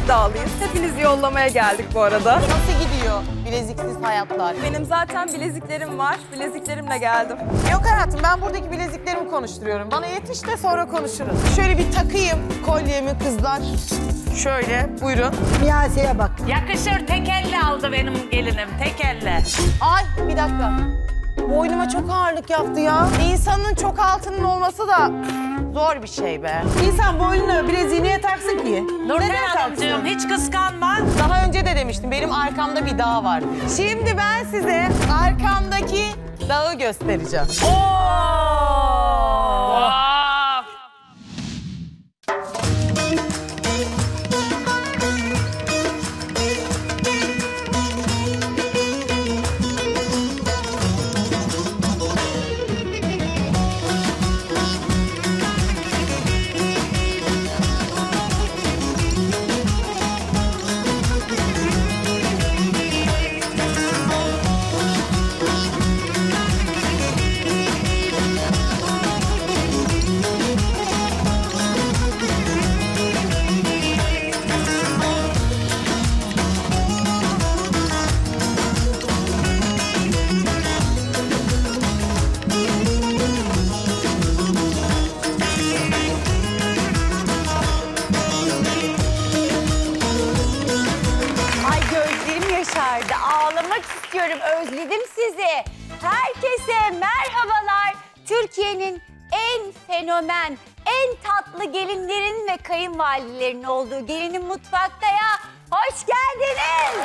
iddialıyız. Hepinizi yollamaya geldik bu arada. Nasıl gidiyor bileziksiz hayatlar? Benim zaten bileziklerim var. Bileziklerimle geldim. Yok hayatım, ben buradaki bileziklerimi konuşturuyorum. Bana yetiş de sonra konuşuruz. Şöyle bir takayım kolyemi kızlar. Şöyle, buyurun. Miyase'ye bak. Yakışır, tek elle aldı benim gelinim, tek elle. Ay, bir dakika. Boynuma çok ağırlık yaptı ya. İnsanın çok altının olması da zor bir şey be. İnsan boynuna bileziği niye taksın ki? Nurten Neden Hanımcığım, hiç kıskanma. Daha önce de demiştim, benim arkamda bir dağ var. Şimdi ben size arkamdaki dağı göstereceğim. Ağlamak istiyorum, özledim sizi. Herkese merhabalar. Türkiye'nin en fenomen, en tatlı gelinlerin ve kayınvalidelerin olduğu Gelinin Mutfakta'ya hoş geldiniz.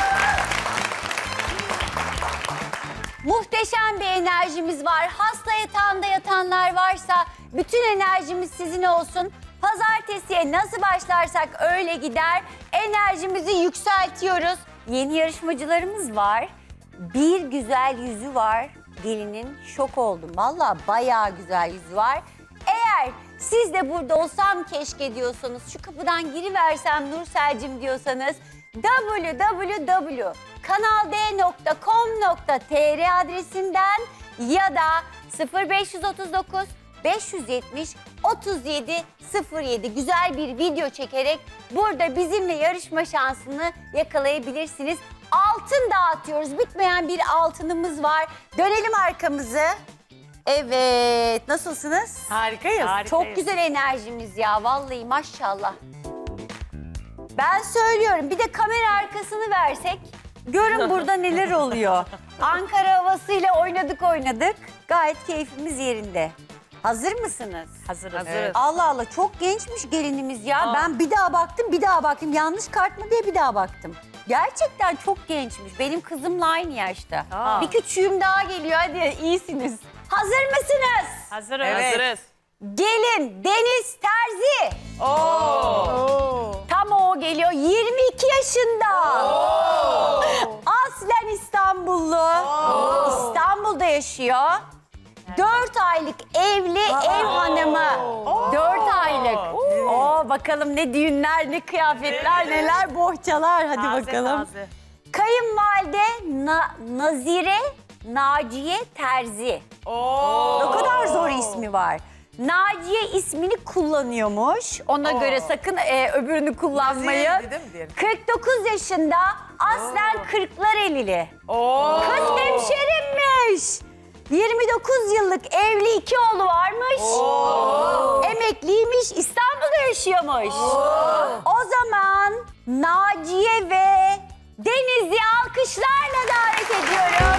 Muhteşem bir enerjimiz var. Hasta yatağında yatanlar varsa bütün enerjimiz sizin olsun. Pazartesiye nasıl başlarsak öyle gider. Enerjimizi yükseltiyoruz. Yeni yarışmacılarımız var. Bir güzel yüzü var. Gelinin şok oldum. Vallahi bayağı güzel yüzü var. Eğer siz de burada olsam keşke diyorsanız, şu kapıdan giriversem Nursel'cim diyorsanız www.kanald.com.tr adresinden ya da 0539 570 37 07 güzel bir video çekerek burada bizimle yarışma şansını yakalayabilirsiniz. Altın dağıtıyoruz. Bitmeyen bir altınımız var. Dönelim arkamızı. Evet. Nasılsınız? Harikayız. Çok güzel enerjimiz ya. Vallahi maşallah. Ben söylüyorum. Bir de kamera arkasını versek. Görün burada neler oluyor. Ankara havasıyla oynadık. Gayet keyfimiz yerinde. Hazır mısınız? Hazırız. Evet. Allah Allah, çok gençmiş gelinimiz ya. Ben bir daha baktım. Yanlış kart mı diye bir daha baktım. Gerçekten çok gençmiş. Benim kızımla aynı yaşta. Bir küçüğüm daha geliyor. Hadi iyisiniz. Hazır mısınız? Hazırız. Evet. Hazırız. Gelin Deniz Terzi. Tam o geliyor. 22 yaşında. Aslen İstanbullu. İstanbul'da yaşıyor. 4 aylık evli ev hanımı. 4 aylık. Bakalım ne düğünler, ne kıyafetler, neler bohçalar. Hadi bakalım. Kayınvalide Nazire Naciye Terzi. Ne kadar zor ismi var. Naciye ismini kullanıyormuş. Ona göre sakın öbürünü kullanmayın. 49 yaşında, aslen Kırklarelili. Kız hemşerimmiş. 29 yıllık evli 2 oğlu varmış. Emekliymiş, İstanbul'da yaşıyormuş. O zaman Naciye ve Deniz'i alkışlarla davet ediyorum.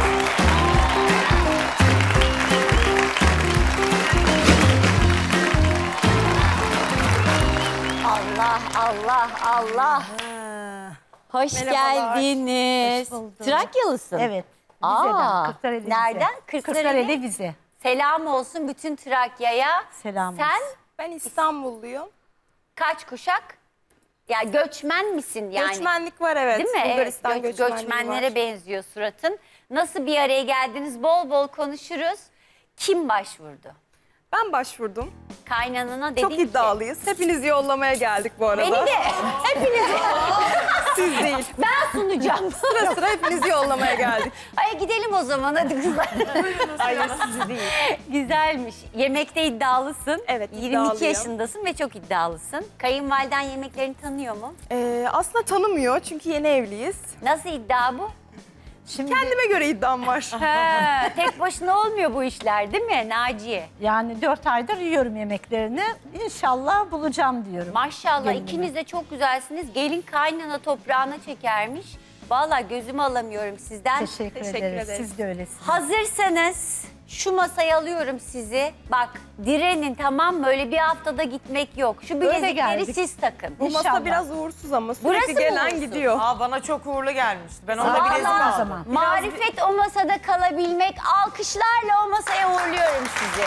Allah. Hoş geldiniz. Trakyalısın. Evet. Nereden? Kırklareli Vize. Selam olsun bütün Trakya'ya. Selam olsun. Sen Ben İstanbulluyum. kaç kuşak? Ya göçmen misin yani? Göçmenlik var evet. Değil mi? Bulgaristan Evet, göçmenliği göçmenlere var. benziyor suratın. Nasıl bir araya geldiniz? Bol bol konuşuruz. Kim başvurdu? Ben başvurdum. Kaynanana dedin Çok ki. iddialıyız. Hepinizi yollamaya geldik bu arada. Beni de. Hepinizi. Siz değil. Ben sunacağım. Sıra sıra hepinizi yollamaya geldik. Ay gidelim o zaman hadi kızlar. Hayır sizi değil. Güzelmiş. Yemekte iddialısın. Evet, 22 iddialıyım. yaşındasın ve çok iddialısın. Kayınvaliden yemeklerini tanıyor mu? Aslında tanımıyor çünkü yeni evliyiz. Nasıl iddia bu? Şimdi Kendime göre iddiam var. Ha, tek başına olmuyor bu işler değil mi Naciye? yani 4 aydır yiyorum yemeklerini. İnşallah bulacağım diyorum. Maşallah Gelinime. ikiniz de çok güzelsiniz. Gelin kaynana toprağına çekermiş. Vallahi gözümü alamıyorum sizden. Teşekkür Teşekkür ederiz. ederiz. Siz de öylesiniz. Hazırsanız şu masaya alıyorum sizi. Bak direnin tamam mı? Öyle bir haftada gitmek yok. Şu bilezikleri geldik. siz takın. Bu masa İnşallah. biraz uğursuz ama Burası sürekli mı gelen uğursuz? gidiyor. Aa, bana çok uğurlu gelmişti. Ben onda Vallahi. bilezik O aldım. zaman. Marifet o masada kalabilmek. Alkışlarla o masaya uğurluyorum sizi.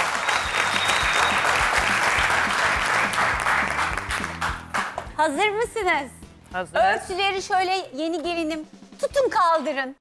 Hazır mısınız? Hazır. Örtüleri şöyle yeni gelinim tutun kaldırın.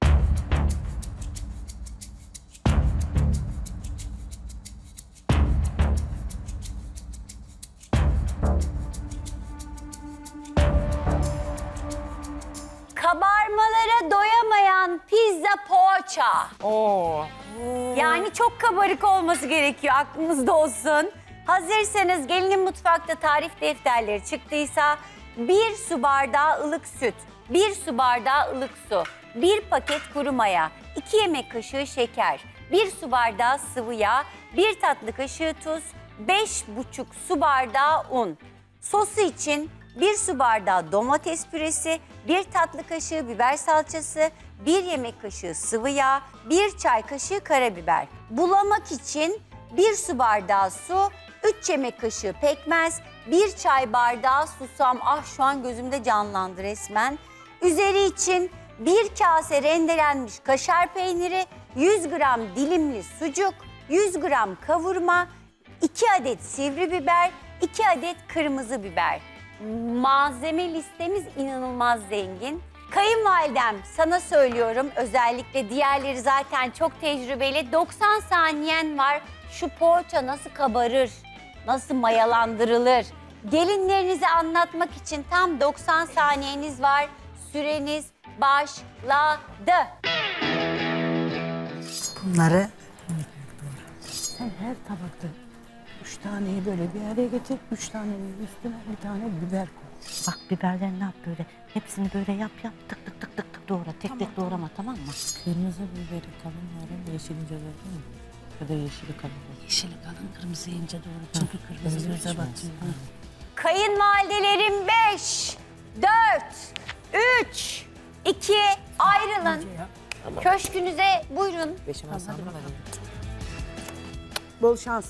Kabarmalara doyamayan pizza poğaça. Oo. Yani çok kabarık olması gerekiyor, aklınızda olsun. Hazırsanız gelinin mutfakta tarif defterleri çıktıysa 1 su bardağı ılık süt, 1 su bardağı ılık su, 1 paket kuru maya, 2 yemek kaşığı şeker, 1 su bardağı sıvı yağ, 1 tatlı kaşığı tuz, 5,5 su bardağı un. Sosu için 1 su bardağı domates püresi, 1 tatlı kaşığı biber salçası, 1 yemek kaşığı sıvı yağ, 1 çay kaşığı karabiber. Bulamak için 1 su bardağı su, 3 yemek kaşığı pekmez, 1 çay bardağı susam. Ah şu an gözümde canlandı resmen. Üzeri için 1 kase rendelenmiş kaşar peyniri, 100 gram dilimli sucuk, 100 gram kavurma, 2 adet sivri biber, 2 adet kırmızı biber. Malzeme listemiz inanılmaz zengin. Kayınvalidem sana söylüyorum, özellikle diğerleri zaten çok tecrübeli. 90 saniyen var. Şu poğaça nasıl kabarır, nasıl mayalandırılır? Gelinlerinize anlatmak için tam 90 saniyeniz var. Süreniz başladı. Bunları sen her tabakta 3 taneyi böyle bir araya getir. 3 tanenin üstüne bir tane biber koy. Bak biberleri ne yap böyle. Hepsini böyle yap. Tık tık tık tık tık doğra. Tek doğrama tamam mı? Kırmızı biberi kalın doğru, yeşil ince doğru değil mi? Ya da yeşili kalın doğru. Yeşili kalın, kırmızı ince doğru. Çünkü kırmızı göze batıyor. Kayınvalidelerim 5, 4, 3, 2 ayrılın. Köşkünüze buyurun. Bol şans.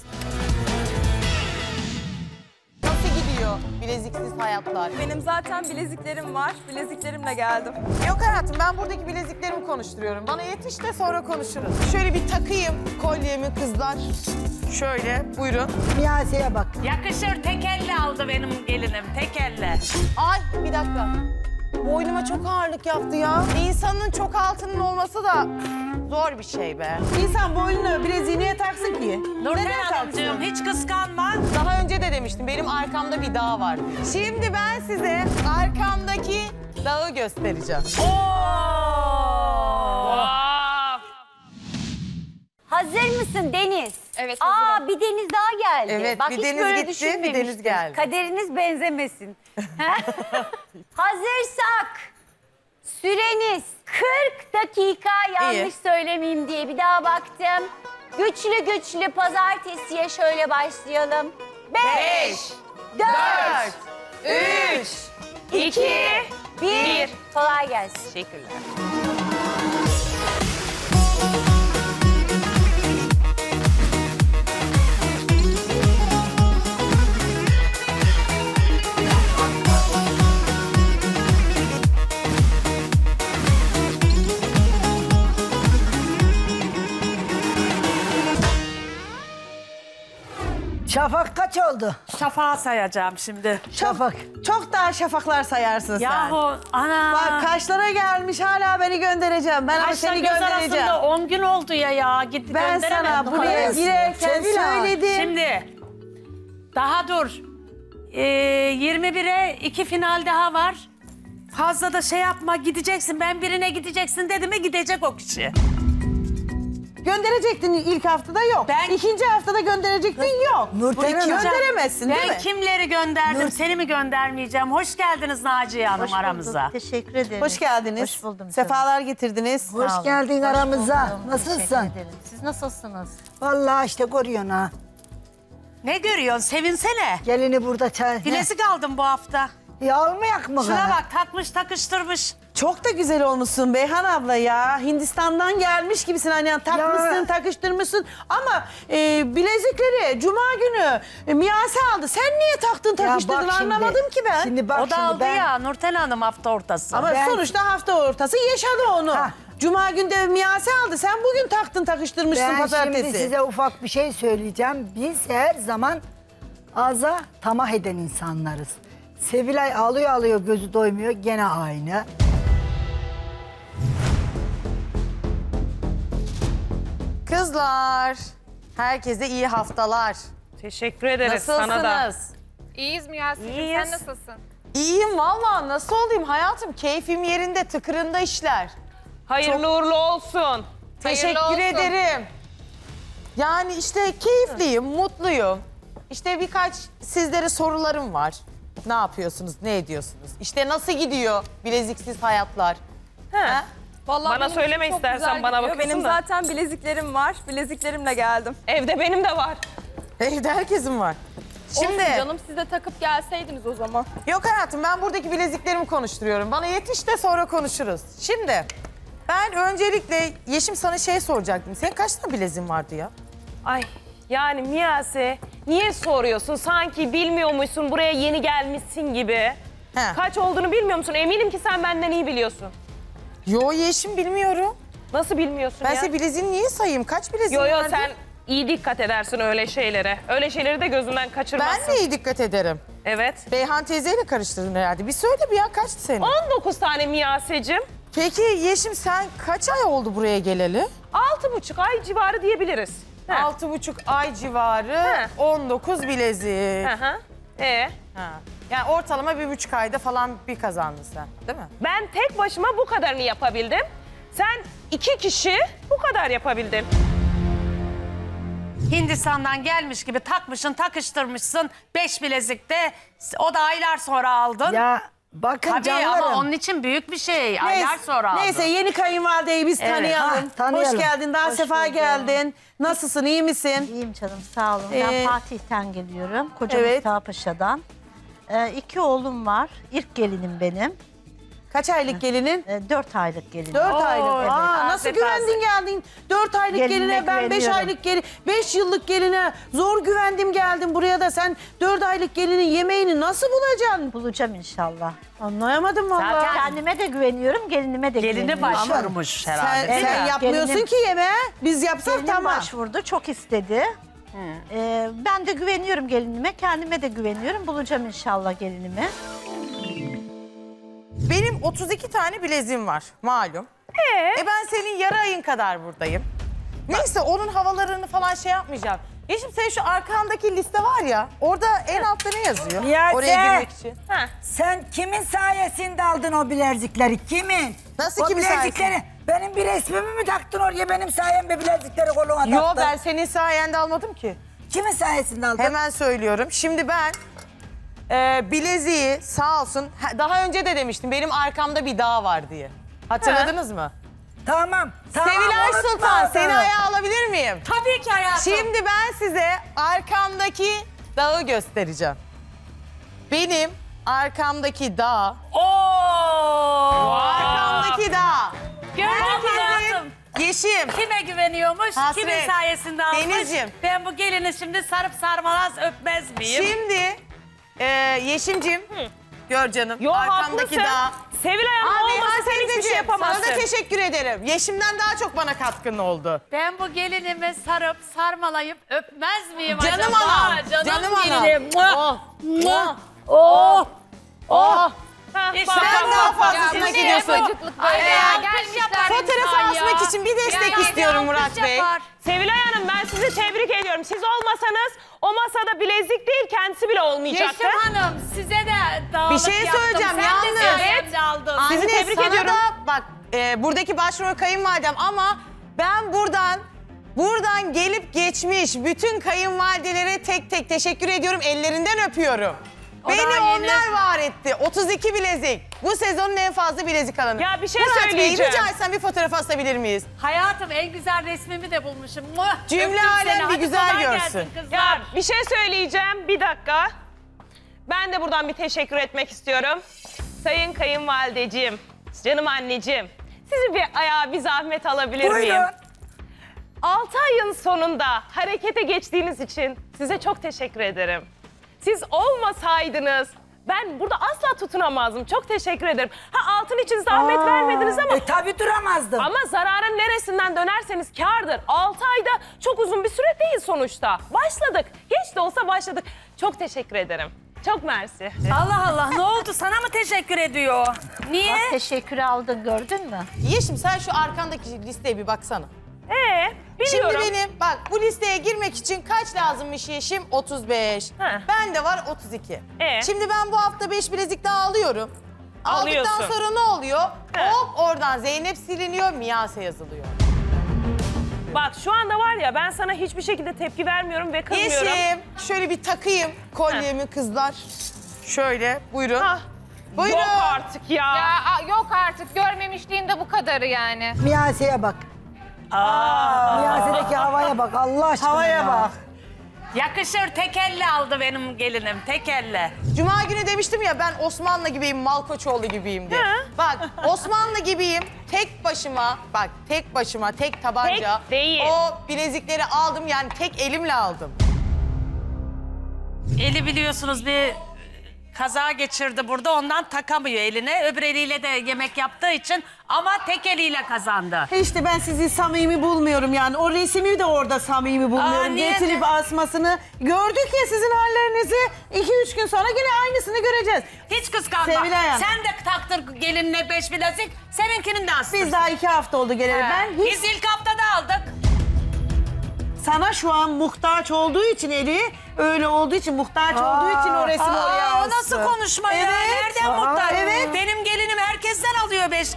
Nasıl gidiyor bileziksiz hayatlar? Benim zaten bileziklerim var. Bileziklerimle geldim. Yok hayatım, ben buradaki bileziklerimi konuşturuyorum. Bana yetiş de sonra konuşuruz. Şöyle bir takayım kolyemi kızlar. Şöyle buyurun. Miyaseye bak. Yakışır, tek elle aldı benim gelinim, tek elle. Ay bir dakika. Boynuma çok ağırlık yaptı ya. İnsanın çok altının olması da zor bir şey be. İnsan boynuna bileziği niye taksın ki? Nurten Hanımcığım hiç kıskanma. Daha önce de demiştim, benim arkamda bir dağ var diye. Şimdi ben size arkamdaki dağı göstereceğim. Hazır mısın Deniz? Evet, Aa hazırım. bir Deniz daha geldi. Evet, Bak, bir hiç Deniz böyle gitti, bir düşünmemiştim. Deniz geldi. Kaderiniz benzemesin. Hazırsak süreniz 40 dakika, yanlış İyi. söylemeyeyim diye bir daha baktım. Güçlü pazartesiye şöyle başlayalım. 5, 4, 3, 2, 1. Kolay gelsin. Teşekkürler. Şafak kaç oldu? Şafağı sayacağım şimdi. Şafak. Çok daha şafaklar sayarsın sen. Yahu ana. Bak kaşlara gelmiş, hala beni göndereceğim. Ben ama Kaşla seni göz göndereceğim. arasında 10 gün oldu ya. Git Ben gönderemem. sana buraya girerken söyledim. Şimdi daha dur. 21'e 2 final daha var. Fazla da şey yapma, gideceksin. Ben birine gideceksin dedi mi gidecek o kişi. Gönderecektin ilk haftada yok. İkinci haftada gönderecektin yok. Nurten Hanım. Gönderemezsin değil mi? Ben kimleri gönderdim, seni mi göndermeyeceğim? Hoş geldiniz Naciye Hanım aramıza. Teşekkür ederim. Hoş geldiniz. Hoş buldum. Sefalar getirdiniz. Hoş geldin aramıza. Nasılsın? Siz nasılsınız? Vallahi işte görüyorsun ha. Ne görüyorsun? Sevinsene. Gelini burada çay. Bilezik aldım bu hafta. Ya almayak mı? Şuna ha? bak, takmış takıştırmış. Çok da güzel olmuşsun Beyhan abla ya. Hindistan'dan gelmiş gibisin hani takmışsın, Ya. takıştırmışsın. Ama bilezikleri Cuma günü Miyase aldı. Sen niye taktın, Ya takıştırdın bak şimdi, anlamadım ki ben. Şimdi bak O da şimdi aldı ben. ya Nurten Hanım hafta ortası. Ama ben- sonuçta hafta ortası yaşadı onu. Ha. Cuma günde Miyase aldı. Sen bugün taktın, takıştırmışsın Ben pazartesi. şimdi size ufak bir şey söyleyeceğim. Biz her zaman aza tamah eden insanlarız. Sevilay alıyor gözü doymuyor gene aynı. Kızlar, herkese iyi haftalar. Teşekkür ederiz sana da. Nasılsınız? İyiyiz Yasemin, İyiyiz. sen nasılsın? İyiyim vallahi. Nasıl olayım hayatım? Keyfim yerinde, tıkırında işler. Hayırlı uğurlu olsun. Teşekkür olsun. ederim. Yani işte keyifliyim, mutluyum. İşte birkaç sizlere sorularım var. Ne yapıyorsunuz, ne ediyorsunuz? İşte nasıl gidiyor bileziksiz hayatlar? He. Vallahi Bana benim söyleme çok istersen, güzel bana gidiyor. bakıyorsun Benim da. zaten bileziklerim var. Bileziklerimle geldim. Evde benim de var. Evde herkesin var. Şimdi Olsun canım, siz de takıp gelseydiniz o zaman. yok hayatım, ben buradaki bileziklerimi konuşturuyorum. Bana yetiş de sonra konuşuruz. Şimdi ben öncelikle Yeşim sana şey soracaktım. Senin kaç tane bileziğin vardı ya? Ay yani Miyase niye soruyorsun? Sanki bilmiyormuşsun, buraya yeni gelmişsin gibi. He. Kaç olduğunu bilmiyor musun? Eminim ki sen benden iyi biliyorsun. Yo Yeşim bilmiyorum. Nasıl bilmiyorsun Ben ya? size bileziğini niye sayayım? Kaç bileziğin Yo vardı? sen iyi dikkat edersin öyle şeylere. Öyle şeyleri de gözünden kaçırmazsın. Ben de iyi dikkat ederim. Evet. Beyhan teyzeyle karıştırdın herhalde. Bir söyle bir ya, kaçtı senin? 19 tane Miyase'cim. Peki Yeşim sen kaç ay oldu buraya geleli? 6,5 ay civarı diyebiliriz. He. 6,5 ay civarı, He. 19 bilezik. Hı hı. Ha. Yani ortalama 1,5 ayda falan bir kazandın sen, değil mi? Ben tek başıma bu kadarını yapabildim. Sen 2 kişi bu kadar yapabildin. Hindistan'dan gelmiş gibi takmışsın, takıştırmışsın. 5 bilezikte, o da aylar sonra aldın. Ya bakın Tabii canlarım. ama onun için büyük bir şey. Aylar sonra aldın. Neyse yeni kayınvalideyi biz tanıyalım. Ha, tanıyalım. Hoş geldin, daha Hoş sefa bulduk. geldin. Nasılsın, iyi misin? İyiyim canım, sağ olun. Ee, Ben Fatih'ten geliyorum. Koca evet. Mustafa Paşa'dan. 2 oğlum var. İlk gelinim benim. Kaç aylık gelinin? 4 aylık gelinim. 4 aylık. Evet. Aa, nasıl Taze güvendin geldin? 4 aylık Gelinime geline, ben 5 güveniyorum. aylık gelin, 5 yıllık geline zor güvendim geldim buraya da sen 4 aylık gelinin yemeğini nasıl bulacaksın? Bulacağım inşallah. Anlayamadım vallahi. Zaten Kendime de güveniyorum, gelinime de Geline güveniyorum. başvurmuş herhalde. Sen, değil sen mi? yapmıyorsun Gelinim- ki yemeğe. Biz yapsak Gelinim tamam. başvurdu, çok istedi. Ben de güveniyorum gelinime, kendime de güveniyorum. Bulacağım inşallah gelinimi. Benim 32 tane bileziğim var malum. Ben senin yarı ayın kadar buradayım. Neyse onun havalarını falan şey yapmayacağım. Yeşim senin şu arkandaki liste var ya, orada en altta ne yazıyor? Miyase. Oraya girmek için. Sen kimin sayesinde aldın o bilezikleri? Kimin? Nasıl o kimin bilezikleri? sayesinde? Benim bir resmimi mi taktın oraya? Benim sayemde bilezikleri koluna taktın. Yo, ben senin sayende almadım ki. Kimin sayesinde aldın? Hemen söylüyorum. Şimdi ben bileziği sağ olsun, daha önce de demiştim benim arkamda bir dağ var diye. Hatırladınız mı? Tamam. Tamam. Sevilay unutma Sultan, adını. seni ayağa alabilir miyim? Tabii ki hayatım. Şimdi ben size arkamdaki dağı göstereceğim. Benim arkamdaki dağ, arkamdaki dağ. Gördün mü hayatım? Yeşim. Kime güveniyormuş? Hasret. Kimin sayesinde almış? Denizciğim. Ben bu gelini şimdi sarıp sarmalaz öpmez miyim? Şimdi Yeşim'cim, gör canım Yo arkamdaki haklısın. dağ. Sevilay Hanım Abi olmasa sen hiçbir şey teyzeciğim, yapamazsın. sana da teşekkür ederim. Yeşim'den daha çok bana katkın oldu. Ben bu gelinimi sarıp sarmalayıp öpmez miyim Canım acaba? anam, Canım anam. gelinim. Oh, oh, Oh. oh. İşte Sen daha fazlasına Şimdi gidiyorsun. Fotoğrafı asmak için bir destek istiyorum Murat Bey. Sevilay Hanım ben sizi tebrik ediyorum. Siz olmasanız o masada bilezik değil, kendisi bile olmayacaktı. Yeşim Hanım size de dağılık Bir şey yaptım. söyleyeceğim, Sen yalnız. de sayemde aldın. Sizi Anne, tebrik sana ediyorum. Bak buradaki başrol kayınvalidem ama ben buradan gelip geçmiş bütün kayınvalidelere tek tek teşekkür ediyorum. Ellerinden öpüyorum. O Beni daha yeni. onlar var etti. 32 bilezik. Bu sezonun en fazla bilezik alanı. Ya bir şey Murat Bey, söyleyeceğim. rica etsem bir fotoğraf asabilir miyiz? Hayatım en güzel resmimi de bulmuşum. Muah! Cümle Öptüm alem seni. bir Hadi güzel kolay görsün. gelsin kızlar. Ya bir şey söyleyeceğim, bir dakika. Ben de buradan bir teşekkür etmek istiyorum. Sayın kayınvalideciğim, canım anneciğim. Sizi bir ayağa bir zahmet alabilir miyim? Buyurun. 6 ayın sonunda harekete geçtiğiniz için size çok teşekkür ederim. Siz olmasaydınız ben burada asla tutunamazdım. Çok teşekkür ederim. Ha, altın için zahmet vermediniz ama... Tabii duramazdım. Ama zararın neresinden dönerseniz kârdır. 6 ayda çok uzun bir süre değil sonuçta. Başladık. Hiç de olsa başladık. Çok teşekkür ederim. Çok mersi. Allah Allah ne oldu? Sana mı teşekkür ediyor? Niye? Teşekkürü aldın gördün mü? Yeşim sen şu arkandaki listeye bir baksana. Biliyorum. Şimdi benim bak bu listeye girmek için kaç lazımmış Yeşim? 35. Heh. Bende var 32. Ee? Şimdi ben bu hafta 5 bilezik daha alıyorum. Alıyorsun. Aldıktan sonra ne oluyor? He. Hop oradan Zeynep siliniyor, Miyase yazılıyor. Bak şu anda var ya ben sana hiçbir şekilde tepki vermiyorum ve kızmıyorum. Yeşim şöyle bir takayım kolyemi kızlar. Şöyle buyurun. Ah, Buyurun. Yok artık ya. Yok artık görmemişliğin de bu kadarı yani. Miyase'ye bak. Miyase'deki havaya bak Allah aşkına. Havaya bak. Yakışır tek elle aldı benim gelinim tek elle. Cuma günü demiştim ya ben Osmanlı gibiyim, Malkoçoğlu gibiyim diye. Bak Osmanlı gibiyim, tek başıma, tek tabanca. Tek değil. O bilezikleri aldım yani tek elimle aldım. Eli biliyorsunuz bir kaza geçirdi burada ondan takamıyor eline. Öbür eliyle de yemek yaptığı için ama tek eliyle kazandı. İşte ben sizi samimi bulmuyorum yani. O resmi de orada samimi bulmuyorum. niye? Getirip asmasını. Gördük ya sizin hallerinizi. 2-3 gün sonra yine aynısını göreceğiz. Hiç kıskanma. Sevilay Hanım. Sen de taktır gelinine 5 bilezik, seninkinin de astır. Biz daha 2 hafta oldu geleli. Ben hiç Biz ilk haftada aldık. sana şu an muhtaç olduğu için eli, öyle olduğu için muhtaç olduğu için o resmi oraya o astı. nasıl konuşma ya? Evet. Nereden muhtaç? Evet. Benim gelinim herkesten alıyor 5.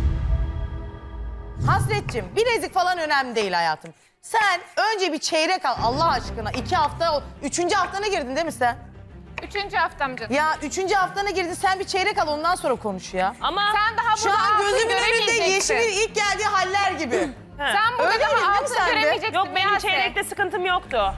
Hasretciğim bilezik falan önemli değil hayatım. Sen önce bir çeyrek al Allah aşkına. 2 hafta, 3. haftana girdin değil mi sen? 3. haftam canım. Ya 3. haftana girdin sen bir çeyrek al ondan sonra konuş ya. Ama Sen daha Şu burada an altın gözümün önünde göremeyeceksin. Yeşim'in ilk geldiği haller gibi. Sen burada Öyle değil mi daha altın sen de? göremeyeceksin. yok benim Miyase. çeyrekte sıkıntım yoktu.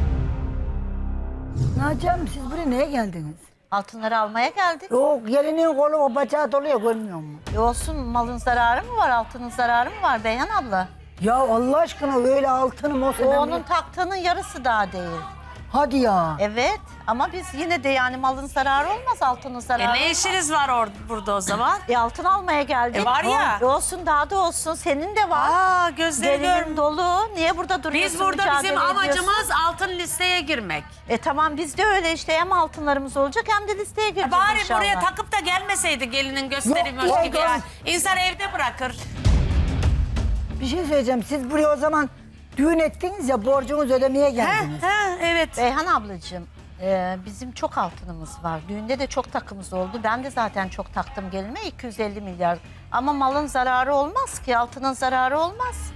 Naciğim siz buraya neye geldiniz? Altınları almaya geldik. Yok gelinin kolu o bacağı doluyor görmüyor musun? Olsun, malın zararı mı var, altının zararı mı var Beyhan abla? Ya Allah aşkına öyle altınım olsa O ben onun taktığının yarısı daha değil. Hadi ya. Evet ama biz yine de yani malın zararı olmaz, altının zararı Ne olmaz. işiniz var burada o zaman? Altın almaya geldik. Var ya. Olsun, daha da olsun, senin de var. Aa gözleri Gelinim gör. dolu. Niye burada duruyorsun? Biz burada mücadele bizim ediyorsun? amacımız altın listeye girmek. Tamam biz de öyle işte, hem altınlarımız olacak hem de listeye gireceğiz Bari inşallah. buraya takıp da gelmeseydi gelinin gösterimiz Yok, gibi yok. yani. İnsan evde bırakır. Bir şey söyleyeceğim. Siz buraya o zaman düğün ettiniz ya borcunuzu ödemeye geldiniz. Evet. Beyhan ablacığım, bizim çok altınımız var. Düğünde de çok takımız oldu. Ben de zaten çok taktım gelinime, 250 milyar. Ama malın zararı olmaz ki, altının zararı olmaz.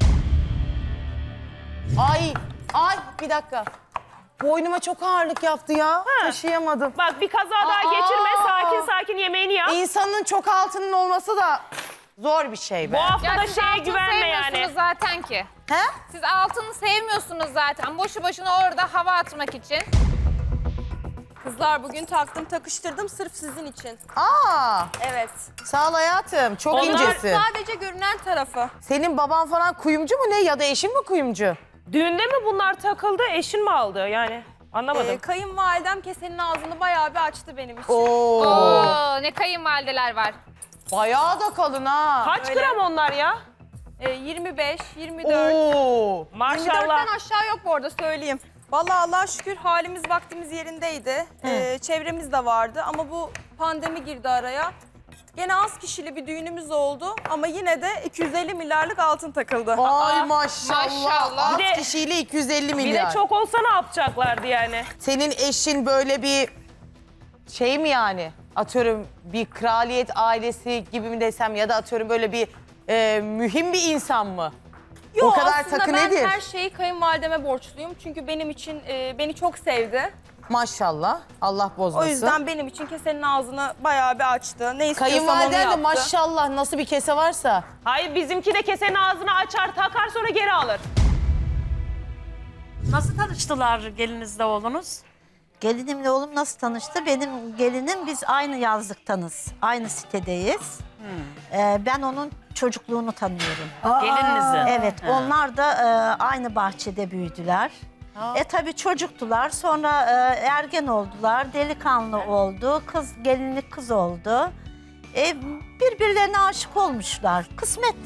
Ay bir dakika. Boynuma çok ağırlık yaptı ya. Taşıyamadım. Bak bir kaza daha geçirme, sakin sakin yemeğini yap. İnsanın çok altının olması da zor bir şey be. Bu hafta Ya da siz şeye altın güvenme yani. sevmiyorsunuz zaten ki. He? Siz altını sevmiyorsunuz zaten. Boşu boşuna orada hava atmak için. Kızlar bugün taktım takıştırdım sırf sizin için. Aa, Evet. sağ ol hayatım. Çok Onlar incesin. Sadece görünen tarafı. Senin baban falan kuyumcu mu ne ya da eşin mi kuyumcu? Düğünde mi bunlar takıldı, eşin mi aldı yani? Anlamadım. Kayınvalidem kesenin ağzını bayağı bir açtı benim için. Oo, ne kayınvalideler var. Bayağı da kalın ha. Kaç öyle. gram onlar ya? 25, 24. Oo. Maşallah. 24'ten aşağı yok bu arada söyleyeyim. Vallahi Allah'a şükür halimiz vaktimiz yerindeydi. Çevremiz de vardı ama bu pandemi girdi araya. Gene az kişili bir düğünümüz oldu ama yine de 250 milyarlık altın takıldı. Ay maşallah. Maşallah. Az Bir de- kişiyle 250 Bir de milyar. çok olsa ne yapacaklardı yani? Senin eşin böyle bir şey mi yani? Atıyorum bir kraliyet ailesi gibi mi desem ya da atıyorum böyle bir mühim bir insan mı? Yo, o kadar aslında takı ben nedir? her şeyi kayınvalideme borçluyum. Çünkü benim için beni çok sevdi. Maşallah. Allah bozmasın. O yüzden benim için kesenin ağzını bayağı bir açtı. Ne istiyorsam onu Kayınvaliden de yaptı. maşallah nasıl bir kese varsa. Hayır bizimki de kesenin ağzını açar takar sonra geri alır. Nasıl tanıştılar gelinizle oğlunuz? Gelinimle oğlum nasıl tanıştı? Benim gelinim biz aynı yazlıktanız. Aynı sitedeyiz. Ben onun çocukluğunu tanıyorum. Gelininizi. Evet, onlar da aynı bahçede büyüdüler. Tabii çocuktular. Sonra ergen oldular, delikanlı oldu. Gelinlik kız oldu. Birbirlerine aşık olmuşlar. Kısmet.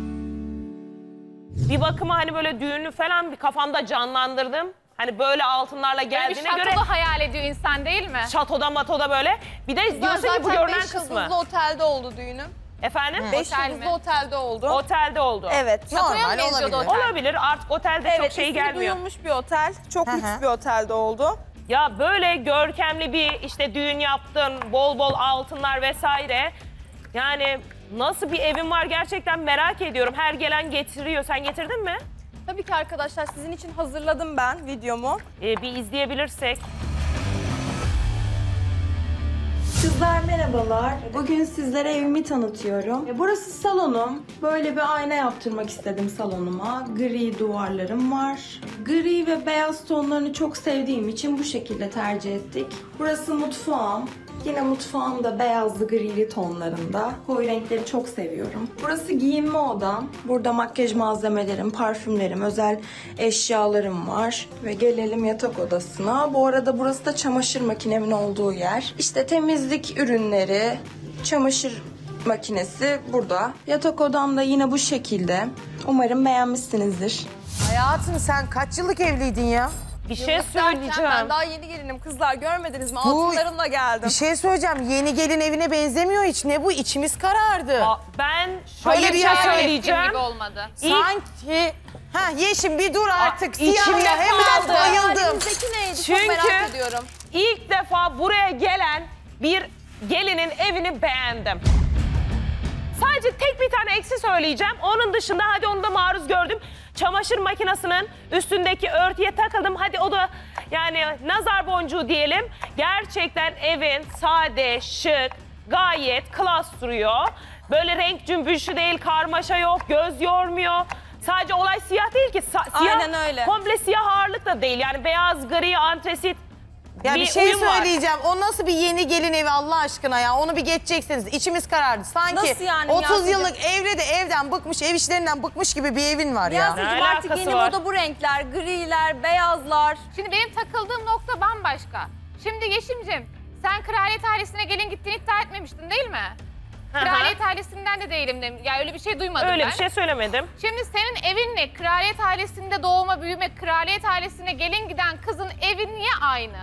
Bir bakıma hani böyle düğünü falan bir kafamda canlandırdım. Hani böyle altınlarla Böyle bir geldiğine şatoda göre hayal ediyor insan değil mi? şatoda matoda böyle. Bir de diyorsun ki bu Zaten görünen 5 kısmı. yıldızlı otelde oldu düğünüm. Efendim? 5 Otel yıldızlı mi? otelde oldu. Otelde oldu. Evet. Normal benziyordu olabilir. otel. Olabilir artık otelde Evet, çok şey ismi gelmiyor. duyulmuş bir otel. Çok Hı hı. lüks bir otelde oldu. Ya böyle görkemli bir işte düğün yaptın, bol bol altınlar vesaire. Yani nasıl bir evin var gerçekten merak ediyorum. Her gelen getiriyor. Sen getirdin mi? Tabii ki arkadaşlar sizin için hazırladım ben videomu. Bir izleyebilirsek. Kızlar merhabalar. Bugün sizlere evimi tanıtıyorum. Burası salonum. Böyle bir ayna yaptırmak istedim salonuma. Gri duvarlarım var. Gri ve beyaz tonlarını çok sevdiğim için bu şekilde tercih ettik. Burası mutfağım. Yine mutfağım da beyazlı grili tonlarında. Koyu renkleri çok seviyorum. Burası giyinme odam. Burada makyaj malzemelerim, parfümlerim, özel eşyalarım var. Ve gelelim yatak odasına. Bu arada burası da çamaşır makinemin olduğu yer. İşte temizlik ürünleri, çamaşır makinesi burada. Yatak odam da yine bu şekilde. Umarım beğenmişsinizdir. Hayatım sen kaç yıllık evliydin ya? Bir şey söyleyeceğim. Ben daha yeni gelinim kızlar, görmediniz mi? Bu- Altınlarımla geldim. Bir şey söyleyeceğim. Yeni gelin evine benzemiyor hiç. Ne bu? İçimiz karardı. Ben şöyle Hayır bir şey yani. söyleyeceğim. Gibi olmadı. Sanki... Ha Yeşim bir dur artık. içimde Siyah hem kaldı. de bayıldım. Halinizdeki neydi? Çünkü Çok merak ediyorum. ilk defa buraya gelen bir gelinin evini beğendim. Sadece tek bir tane eksi söyleyeceğim. Onun dışında hadi onu da maruz gördüm. Çamaşır makinesinin üstündeki örtüye takıldım. Hadi o da yani nazar boncuğu diyelim. Gerçekten evin sade, şık, gayet klas duruyor. Böyle renk cümbüşü değil, karmaşa yok, göz yormuyor. Sadece olay siyah değil ki. Siyah, Aynen öyle. Komple siyah ağırlık da değil. Yani beyaz, gri, antresit Ya bir şey uyum var. söyleyeceğim. O nasıl bir yeni gelin evi Allah aşkına ya? Onu bir geçeceksiniz. İçimiz karardı. Sanki Nasıl yani 30 Yasemin? yıllık evre de evden bıkmış, ev işlerinden bıkmış gibi bir evin var ya. Yasemin'cim Ne artık alakası yeni var? moda bu renkler, griler, beyazlar. Şimdi benim takıldığım nokta bambaşka. Şimdi Yeşim'cim sen kraliyet ailesine gelin gittiğini iddia etmemiştin değil mi? Hı hı. Kraliyet ailesinden de değilim dedim. Ya öyle bir şey duymadım Öyle ben. bir şey söylemedim. Şimdi senin evinle kraliyet ailesinde doğma büyüme, kraliyet ailesine gelin giden kızın evi niye aynı?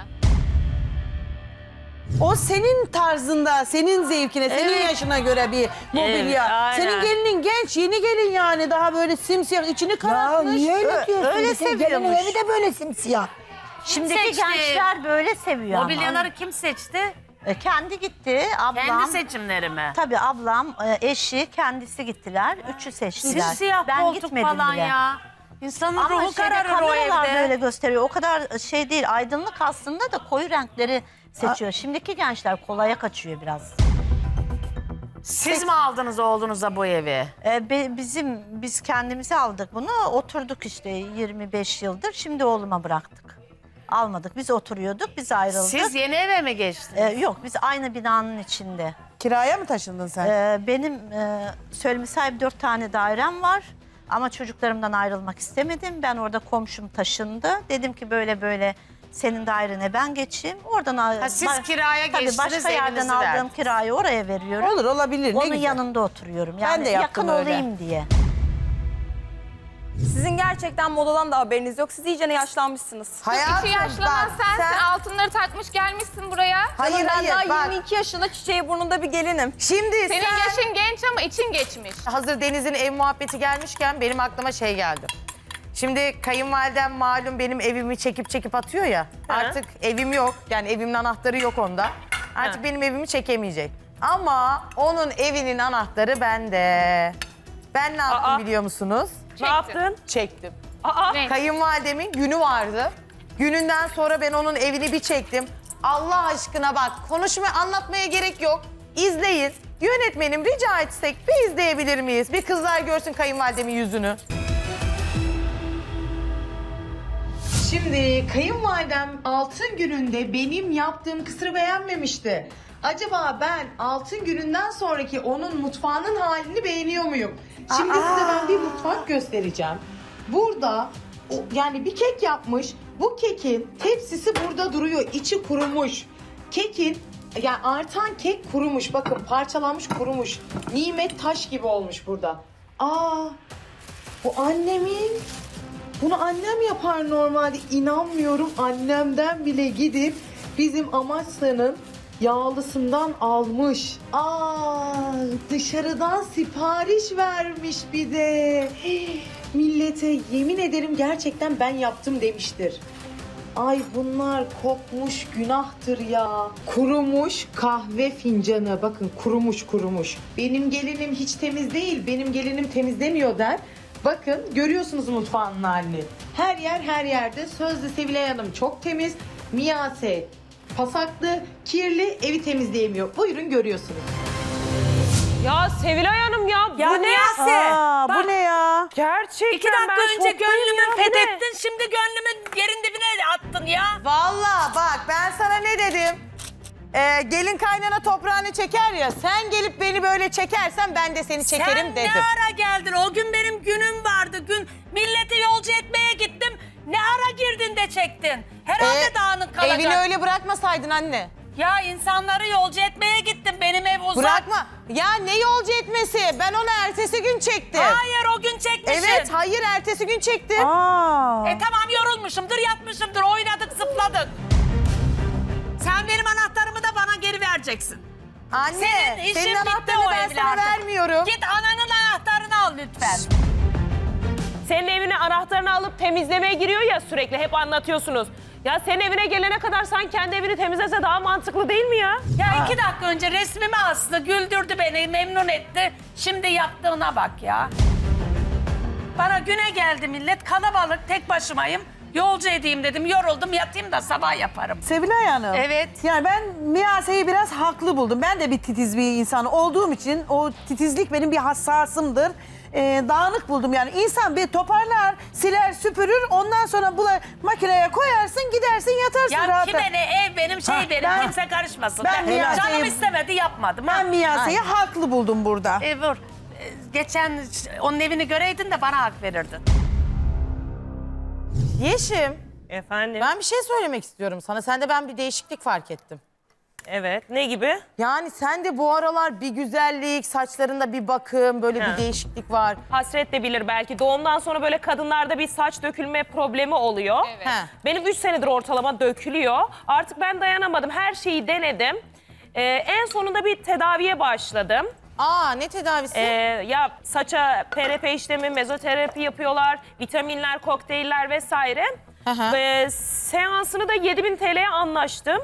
O senin tarzında, senin zevkine, senin yaşına göre bir mobilya. aynen. Senin gelinin genç, yeni gelin yani. Daha böyle simsiyah, içini Ya karartmış. niye öyle diyorsun? öyle Bizim gelinin seviyormuş. evi de böyle simsiyah. Şimdiki seçti? gençler böyle seviyor Mobilyaları kim seçti? ama. Kendi gitti, ablam. Kendi seçimleri mi? Tabii ablam, eşi, kendisi gittiler. Üçü seçtiler. Simsiyah Ben koltuk gitmedim falan bile. ya. İnsanın Ama ruhu şeyde kararır o kameralar evde. böyle gösteriyor. O kadar şey değil. Aydınlık aslında da koyu renkleri seçiyor. Şimdiki gençler kolaya kaçıyor biraz. Siz mi aldınız oğlunuza bu evi? Biz kendimize aldık bunu. Oturduk işte 25 yıldır. Şimdi oğluma bıraktık. Almadık. Biz oturuyorduk. Biz ayrıldık. Siz yeni eve mi geçtiniz? Yok biz aynı binanın içinde. Kiraya mı taşındın sen? Benim söyleme sahip 4 tane dairem var. Ama çocuklarımdan ayrılmak istemedim. Ben orada komşum taşındı. Dedim ki böyle böyle senin dairene ben geçeyim. Oradan siz kiraya geçtiniz, Tabii başka yerden evinizi aldığım verdiniz. kirayı oraya veriyorum. Olur, olabilir. Ne Onun güzel. yanında oturuyorum. Yani Ben de yaptım yakın öyle. olayım diye. Sizin gerçekten modadan da haberiniz yok. Siz iyicene yaşlanmışsınız. Hayatım İki yaşlanan bak, sensin. Altınları takmış gelmişsin buraya. Hayır ben hayır daha bak. 22 yaşında çiçeği burnunda bir gelinim. Şimdi Senin sen yaşın genç ama için geçmiş. hazır Deniz'in ev muhabbeti gelmişken benim aklıma şey geldi. Şimdi kayınvalidem malum benim evimi çekip atıyor ya. Artık evim yok. Yani evimin anahtarı yok onda. Artık benim evimi çekemeyecek. Ama onun evinin anahtarı bende. Ben ne yaptım biliyor musunuz? Ne yaptın? Çektim. Ne? Kayınvalidemin günü vardı. Gününden sonra ben onun evini bir çektim. Allah aşkına bak, anlatmaya gerek yok. İzleyin. Yönetmenim rica etsek bir izleyebilir miyiz? Bir kızlar görsün kayınvalidemin yüzünü. Şimdi kayınvalidem altın gününde benim yaptığım kısırı beğenmemişti. Acaba ben altın gününden sonraki onun mutfağının halini beğeniyor muyum? Şimdi size ben bir mutfak göstereceğim. Burada yani bir kek yapmış. Bu kekin tepsisi burada duruyor. İçi kurumuş. Kekin yani artan kek kurumuş. Bakın parçalanmış kurumuş. Nimet taş gibi olmuş burada. Bu annemin. Bunu annem yapar normalde. İnanmıyorum, annemden bile gidip bizim Amasya'nın yağlısından almış. Dışarıdan sipariş vermiş bir de. Millete yemin ederim gerçekten ben yaptım demiştir. Ay bunlar kokmuş, günahtır ya. Kurumuş kahve fincanı. Bakın kurumuş. Benim gelinim hiç temiz değil. Benim gelinim temizlemiyor der. Bakın görüyorsunuz mutfağın halini. Her yer her yerde. Sözde Sevilay Hanım çok temiz. Miyase pasaklı, kirli, evi temizleyemiyor. Buyurun görüyorsunuz. Ya Sevilay Hanım ya bu ne? Bu ne ya? Gerçekten 2 dakika ben önce şoktayım gönlümü ya, bu ne? fethettin. Şimdi gönlümün yerin dibine attın ya. Vallahi bak ben sana ne dedim? Gelin kaynana toprağını çeker ya. Sen gelip beni böyle çekersen ben de seni çekerim Sen dedim. ne ara geldin? O gün benim günüm vardı. Milleti yolcu etmeye gittim. Ne ara girdin de çektin? Herhalde dağınık kalacak. Evini öyle bırakmasaydın anne. Ya insanları yolcu etmeye gittim. Benim ev uzak. Bırakma. Ya ne yolcu etmesi? Ben onu ertesi gün çektim. Hayır o gün çekmişsin. Evet hayır ertesi gün çektim. Tamam yorulmuşumdur, yatmışımdır, oynadık, zıpladık. Sen benim anahtarımı da bana geri vereceksin. Anne Senin işin senin bitti anahtarını o ben evle sana artık. vermiyorum. Git ananın anahtarını al lütfen. Senin evine anahtarını alıp temizlemeye giriyor ya sürekli hep anlatıyorsunuz. Ya senin evine gelene kadar sen kendi evini temizlese daha mantıklı değil mi ya? Ya 2 dakika önce resmimi astı, güldürdü beni, memnun etti. Şimdi yaptığına bak ya. Bana güne geldi millet, kalabalık, tek başımayım. Yolcu edeyim dedim, yoruldum, yatayım da sabah yaparım. Sevilay Hanım. Evet. Yani ben Miyase'yi biraz haklı buldum. Ben de bir titiz bir insan olduğum için o titizlik benim bir hassasımdır. Dağınık buldum yani. İnsan bir toparlar, siler, süpürür. Ondan sonra makineye koyarsın, gidersin, yatarsın Ya rahat. kime ne ev benim, benim, kimse karışmasın. Canım istemedi, yapmadım. Ben Miyase'yi haklı buldum burada. Vur. Geçen onun evini göreydin de bana hak verirdin. Yeşim Efendim? ben bir şey söylemek istiyorum sana. Sende ben bir değişiklik fark ettim. Evet. Ne gibi? Yani sende bu aralar bir güzellik, saçlarında bir bakım, böyle bir değişiklik var. Hasret de bilir belki. Doğumdan sonra böyle kadınlarda bir saç dökülme problemi oluyor. Evet. He. Benim 3 senedir ortalama dökülüyor. Artık ben dayanamadım. Her şeyi denedim. En sonunda bir tedaviye başladım. Ne tedavisi? Ya saça PRP işlemi, mezoterapi yapıyorlar, vitaminler, kokteyller vesaire. Seansını da 7.000 TL'ye anlaştım.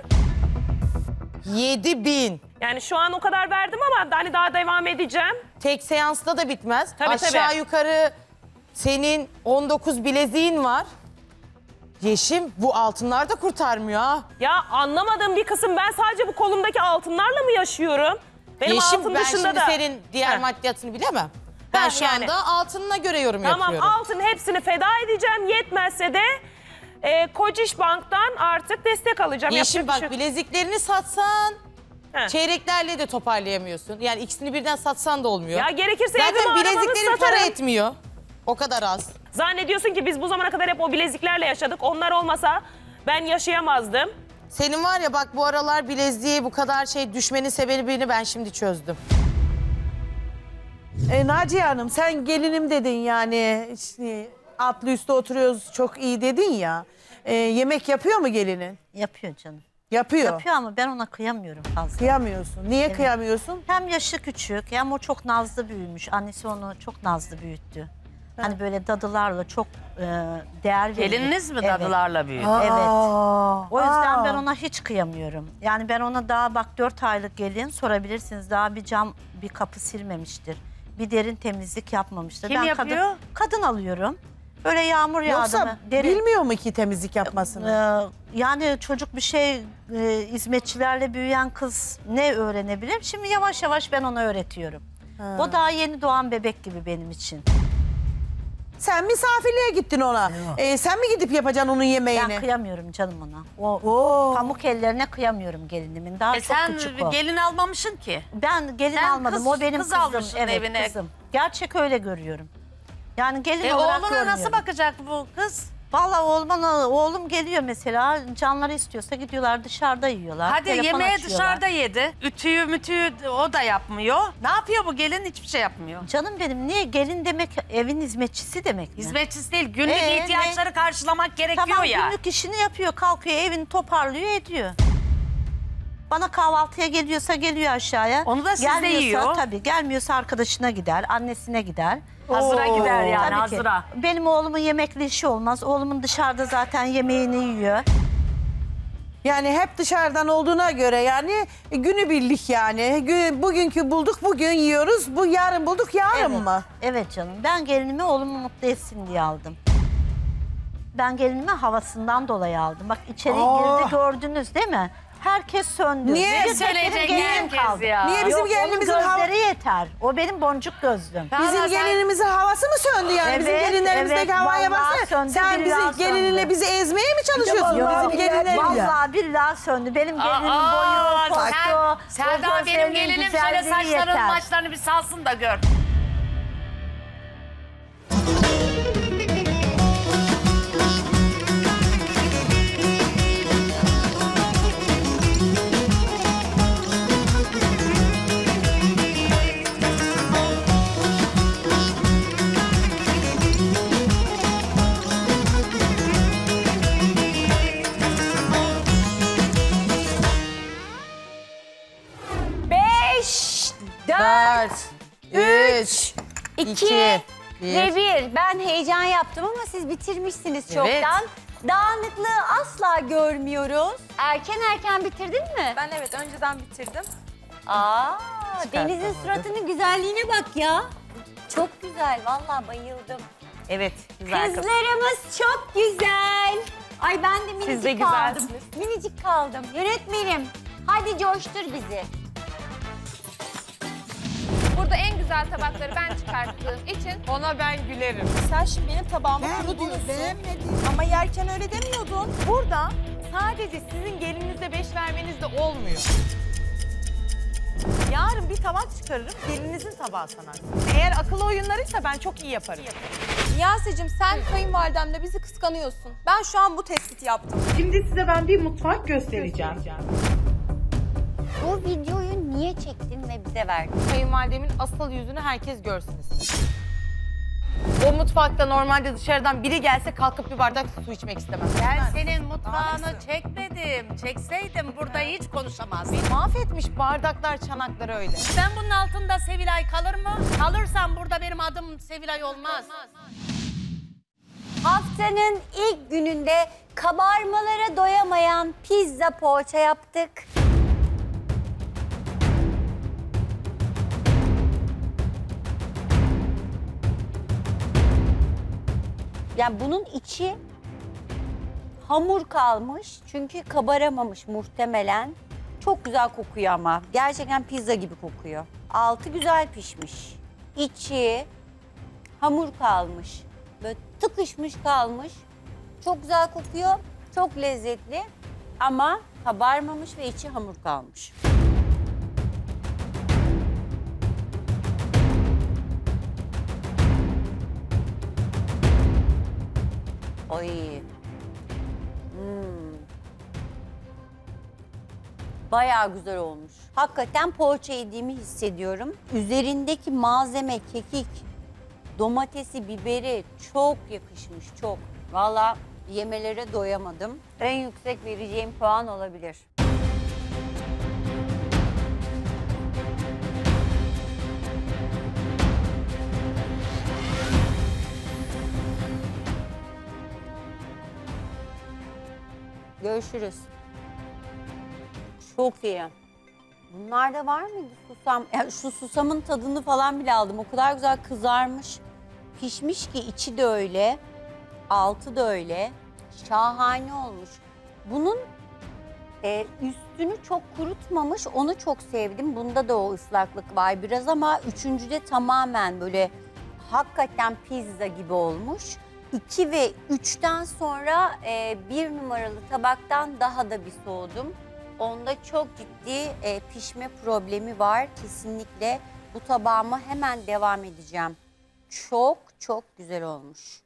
7.000. Yani şu an o kadar verdim ama hani daha devam edeceğim. Tek seansta da bitmez. Tabii, Aşağı yukarı senin 19 bileziğin var. Yeşim bu altınlar da kurtarmıyor ha. Ya anlamadığım bir kısım, ben sadece bu kolumdaki altınlarla mı yaşıyorum? Benim Yeşim altın ben dışında şimdi da... senin diğer maddiyatını bilemem. Ben şu yani. anda altınına göre yorum Tamam, yapıyorum. altın hepsini feda edeceğim. Yetmezse de Koçiş Bank'tan artık destek alacağım. Yeşim Yapacak bir bak şey yok. bileziklerini satsan He. çeyreklerle de toparlayamıyorsun. Yani ikisini birden satsan da olmuyor. Ya gerekirse evimi zaten arabanı bileziklerin para satarım. etmiyor. O kadar az. Zannediyorsun ki biz bu zamana kadar hep o bileziklerle yaşadık. Onlar olmasa ben yaşayamazdım. Senin var ya bak bu aralar bileziğe bu kadar düşmenin sebebini ben şimdi çözdüm. Naciye Hanım sen gelinim dedin yani. İşte, Atlı üstte oturuyoruz çok iyi dedin ya. Yemek yapıyor mu gelinin? Yapıyor canım. Yapıyor. Yapıyor ama ben ona kıyamıyorum fazla. Kıyamıyorsun. Niye Evet. kıyamıyorsun? Hem yaşı küçük hem o çok nazlı büyümüş. Annesi onu çok nazlı büyüttü. Hani böyle dadılarla çok değer veriyor. Gelininiz mi Evet. dadılarla büyüdü? Evet. O yüzden ben ona hiç kıyamıyorum. Yani ben ona daha bak 4 aylık gelin sorabilirsiniz. Daha bir cam, bir kapı silmemiştir. Bir derin temizlik yapmamıştır. Kim yapıyor? Kadın alıyorum. Böyle yağmur yağdı Yoksa mı? bilmiyor mu ki temizlik yapmasını? Yani çocuk bir şey hizmetçilerle büyüyen kız ne öğrenebilir? Şimdi yavaş yavaş ben ona öğretiyorum. O daha yeni doğan bebek gibi benim için. Sen misafirliğe gittin ona. Sen mi gidip yapacaksın onun yemeğini? Ben kıyamıyorum canım ona. O pamuk ellerine kıyamıyorum gelinimin. Daha çok Sen küçük o. gelin almamışsın ki. Ben gelin Sen almadım. O benim kız kızım. almışsın Evet, evine. kızım. Gerçek öyle görüyorum. Yani gelin olarak Oğluna görmüyorum. nasıl bakacak bu kız? Vallahi oğlum geliyor mesela. Canları istiyorsa gidiyorlar dışarıda yiyorlar. Hadi telefon yemeği açıyorlar. dışarıda yedi. Ütüyü mütüyü o da yapmıyor. Ne yapıyor bu gelin? Hiçbir şey yapmıyor. Canım benim niye gelin demek evin hizmetçisi demek mi? Hizmetçisi değil. Günlük Ne? ihtiyaçları karşılamak gerekiyor Tamam ya. günlük işini yapıyor, kalkıyor, evini toparlıyor, ediyor. Bana kahvaltıya geliyorsa geliyor aşağıya. Onu da sizde Gelmiyorsa, yiyor. Tabii gelmiyorsa arkadaşına gider, annesine gider. Hazıra gider yani, Tabii ki. hazıra. Benim oğlumun yemekli işi olmaz. Oğlumun dışarıda zaten yemeğini yiyor. Yani hep dışarıdan olduğuna göre yani günübirlik yani. Bugünkü bulduk bugün yiyoruz. Bu yarın bulduk yarın Evet. mı? Evet canım. Ben gelinimi oğlumu mutlu etsin diye aldım. Ben gelinimi havasından dolayı aldım. Bak içeri girdi gördünüz değil mi? Herkes söndü. Niye? Bir tek Söyleyecek benim gelinim herkes kaldı. ya. Niye bizim Yok, gelinimizin onun hava... gözleri yeter. O benim boncuk gözlüm. Bizim gelinimizin havası mı söndü yani? Bizim Evet, gelinlerimizdeki evet, havaya vallahi baksana. söndü, Sen billahi bizi gelininle söndü. bizi ezmeye mi çalışıyorsun? Yok, Bizim gelinlerimiz. Vallahi billahi söndü. Benim gelinimin boyu, postu, Selda benim gözlerinin gelinim şöyle güzelliği saçların yeter. maçlarını bir salsın da gör. Beş, 4, 3, 2 2, ve 1. Ben heyecan yaptım ama siz bitirmişsiniz çoktan. Dağınıklığı asla görmüyoruz. Erken bitirdin mi? Ben evet önceden bitirdim. Deniz'in suratının güzelliğine bak ya. Çok güzel, vallahi bayıldım. Evet, güzel kız. Kızlarımız çok güzel. Ay ben de minicik Siz de kaldım. güzelsiniz. Minicik kaldım. Yönetmenim, hadi coştur bizi. Burada en güzel tabakları ben çıkarttığım için ona ben gülerim. Sen şimdi benim tabağıma kuru diyorsun. Ama yerken öyle demiyordun. Burada sadece sizin gelininize 5 vermeniz de olmuyor. Yarın bir tabak çıkarırım, gelininizin tabağı sanarsın. Eğer akıl oyunlarıysa ben çok iyi yaparım. Yase'cim sen kayınvalidemle bizi kıskanıyorsun. Ben şu an bu tespiti yaptım. Şimdi size ben bir mutfak göstereceğim. Bu videoyu niye çektin ve bize verdin? Kayınvalidemin asıl yüzünü herkes görsün istedim. O mutfakta normalde dışarıdan biri gelse kalkıp bir bardak su içmek istemez. Ben senin mutfağını çekmedim. Çekseydim burada hiç konuşamazdım. Mahvetmiş bardaklar, çanaklar öyle. Sen bunun altında Sevilay kalır mı? Kalırsam burada benim adım Sevilay olmaz. Haftanın ilk gününde kabarmalara doyamayan pizza poğaça yaptık. Yani bunun içi hamur kalmış çünkü kabaramamış muhtemelen. Çok güzel kokuyor ama. Gerçekten pizza gibi kokuyor. Altı güzel pişmiş. İçi hamur kalmış. Böyle tıkışmış kalmış. Çok güzel kokuyor. Çok lezzetli. Ama kabarmamış ve içi hamur kalmış. Ay. Bayağı güzel olmuş. Hakikaten poğaça yediğimi hissediyorum. Üzerindeki malzeme, kekik Domatesi, biberi çok yakışmış, çok. Vallahi yemelere doyamadım. En yüksek vereceğim puan olabilir. Görüşürüz. Çok iyi. Bunlarda var mıydı susam? Yani şu susamın tadını falan bile aldım. O kadar güzel kızarmış, pişmiş ki içi de öyle, altı da öyle. Şahane olmuş. Bunun üstünü çok kurutmamış, onu çok sevdim. Bunda da o ıslaklık var biraz ama üçüncüde tamamen böyle hakikaten pizza gibi olmuş. 2 ve 3'ten sonra 1 numaralı tabaktan daha da bir soğudum. Onda çok ciddi pişme problemi var. Kesinlikle bu tabağıma hemen devam edeceğim. Çok çok güzel olmuş.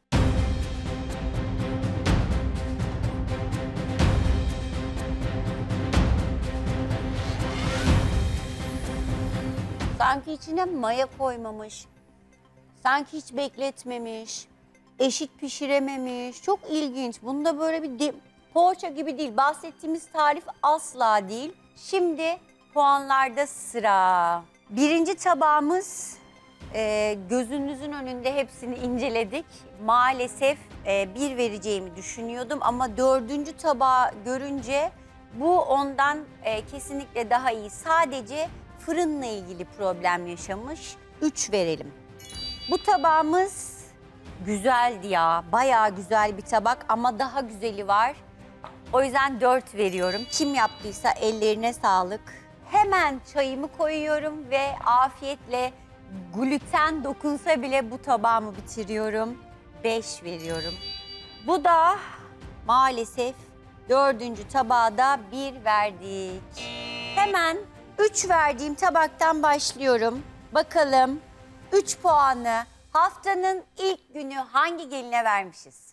Sanki içine maya koymamış. Sanki hiç bekletmemiş. Eşit pişirememiş. Çok ilginç. Bunda böyle bir poğaça gibi değil. Bahsettiğimiz tarif asla değil. Şimdi puanlarda sıra. Birinci tabağımız gözünüzün önünde hepsini inceledik. Maalesef 1 vereceğimi düşünüyordum ama 4. tabağı görünce bu ondan kesinlikle daha iyi. Sadece fırınla ilgili problem yaşamış. 3 verelim. Bu tabağımız güzeldi ya. Bayağı güzel bir tabak ama daha güzeli var. O yüzden 4 veriyorum. Kim yaptıysa ellerine sağlık. Hemen çayımı koyuyorum ve afiyetle gluten dokunsa bile bu tabağımı bitiriyorum. 5 veriyorum. Bu da maalesef 4. tabağa da 1 verdik. Hemen 3 verdiğim tabaktan başlıyorum. Bakalım 3 puanı haftanın ilk günü hangi geline vermişiz?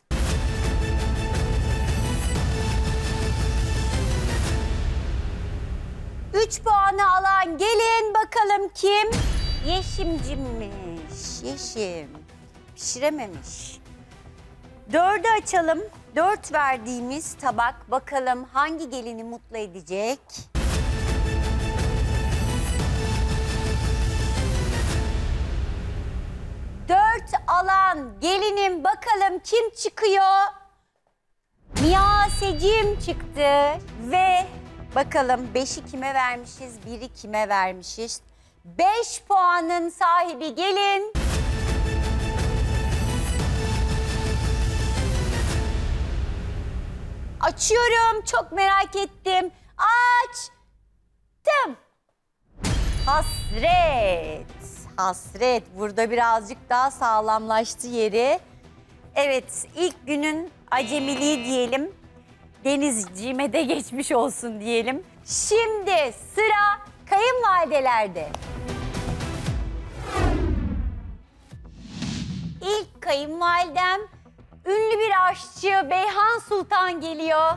Üç puanı alan gelin bakalım kim? Yeşimcimmiş. Yeşim. Pişirememiş. 4'ü açalım. 4 verdiğimiz tabak bakalım hangi gelini mutlu edecek? Alan gelinim bakalım kim çıkıyor? Miyasecim çıktı ve bakalım 5'i kime vermişiz, 1'i kime vermişiz? 5 puanın sahibi gelin. Açıyorum, çok merak ettim. Açtım. Hasret. Hasret. Burada birazcık daha sağlamlaştı yeri. Evet, ilk günün acemiliği diyelim. Denizciğime de geçmiş olsun diyelim. Şimdi sıra kayınvalidelerde. İlk kayınvalidem ünlü bir aşçı Beyhan Sultan geliyor.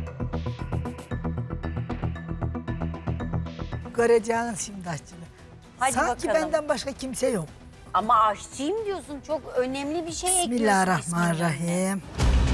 Göreceğiniz şimdi aşçılığı. Hadi Sanki bakalım. benden başka kimse yok. Ama aşçıyım diyorsun, çok önemli bir şey ekliyorsun. Bismillahirrahmanirrahim.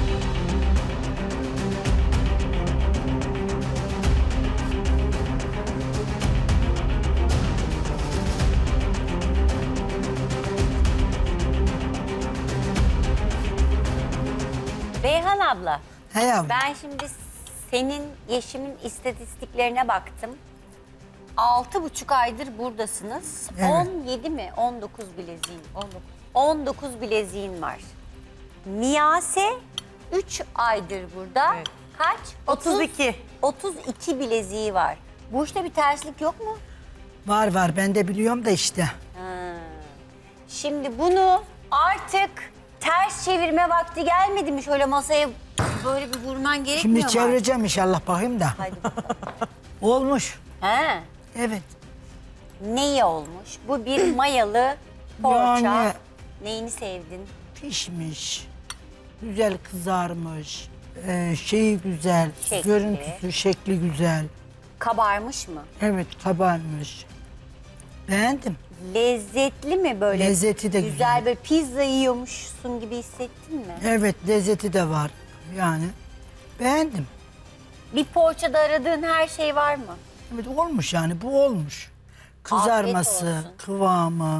Beyhan abla, He yavrum. ben şimdi senin Yeşim'in istatistiklerine baktım. 6,5 aydır buradasınız. Evet. 17 mi? 19 bileziğin. 19 bileziğin var. Miyase 3 aydır burada. Evet. Kaç? 32. 32 bileziği var. Bu işte bir terslik yok mu? Var var, ben de biliyorum da işte. Ha. Şimdi bunu artık ters çevirme vakti gelmedi mi? Şöyle masaya böyle bir vurman gerekmiyor Şimdi mu? çevireceğim inşallah, bakayım da. Hadi bakalım. Olmuş. Ha. Evet. Neyi olmuş? Bu bir mayalı poğaça. Yani- Neyini sevdin? Pişmiş. Güzel kızarmış. Şeyi güzel. Şekli. Görüntüsü, şekli güzel. Kabarmış mı? Evet, kabarmış. Beğendim. Lezzetli mi böyle? Lezzeti de güzel. Böyle pizza yiyormuşsun gibi hissettin mi? Evet, lezzeti de var. Yani beğendim. Bir poğaçada aradığın her şey var mı? Evet, olmuş yani, bu olmuş. Kızarması, Afiyet olsun. kıvamı.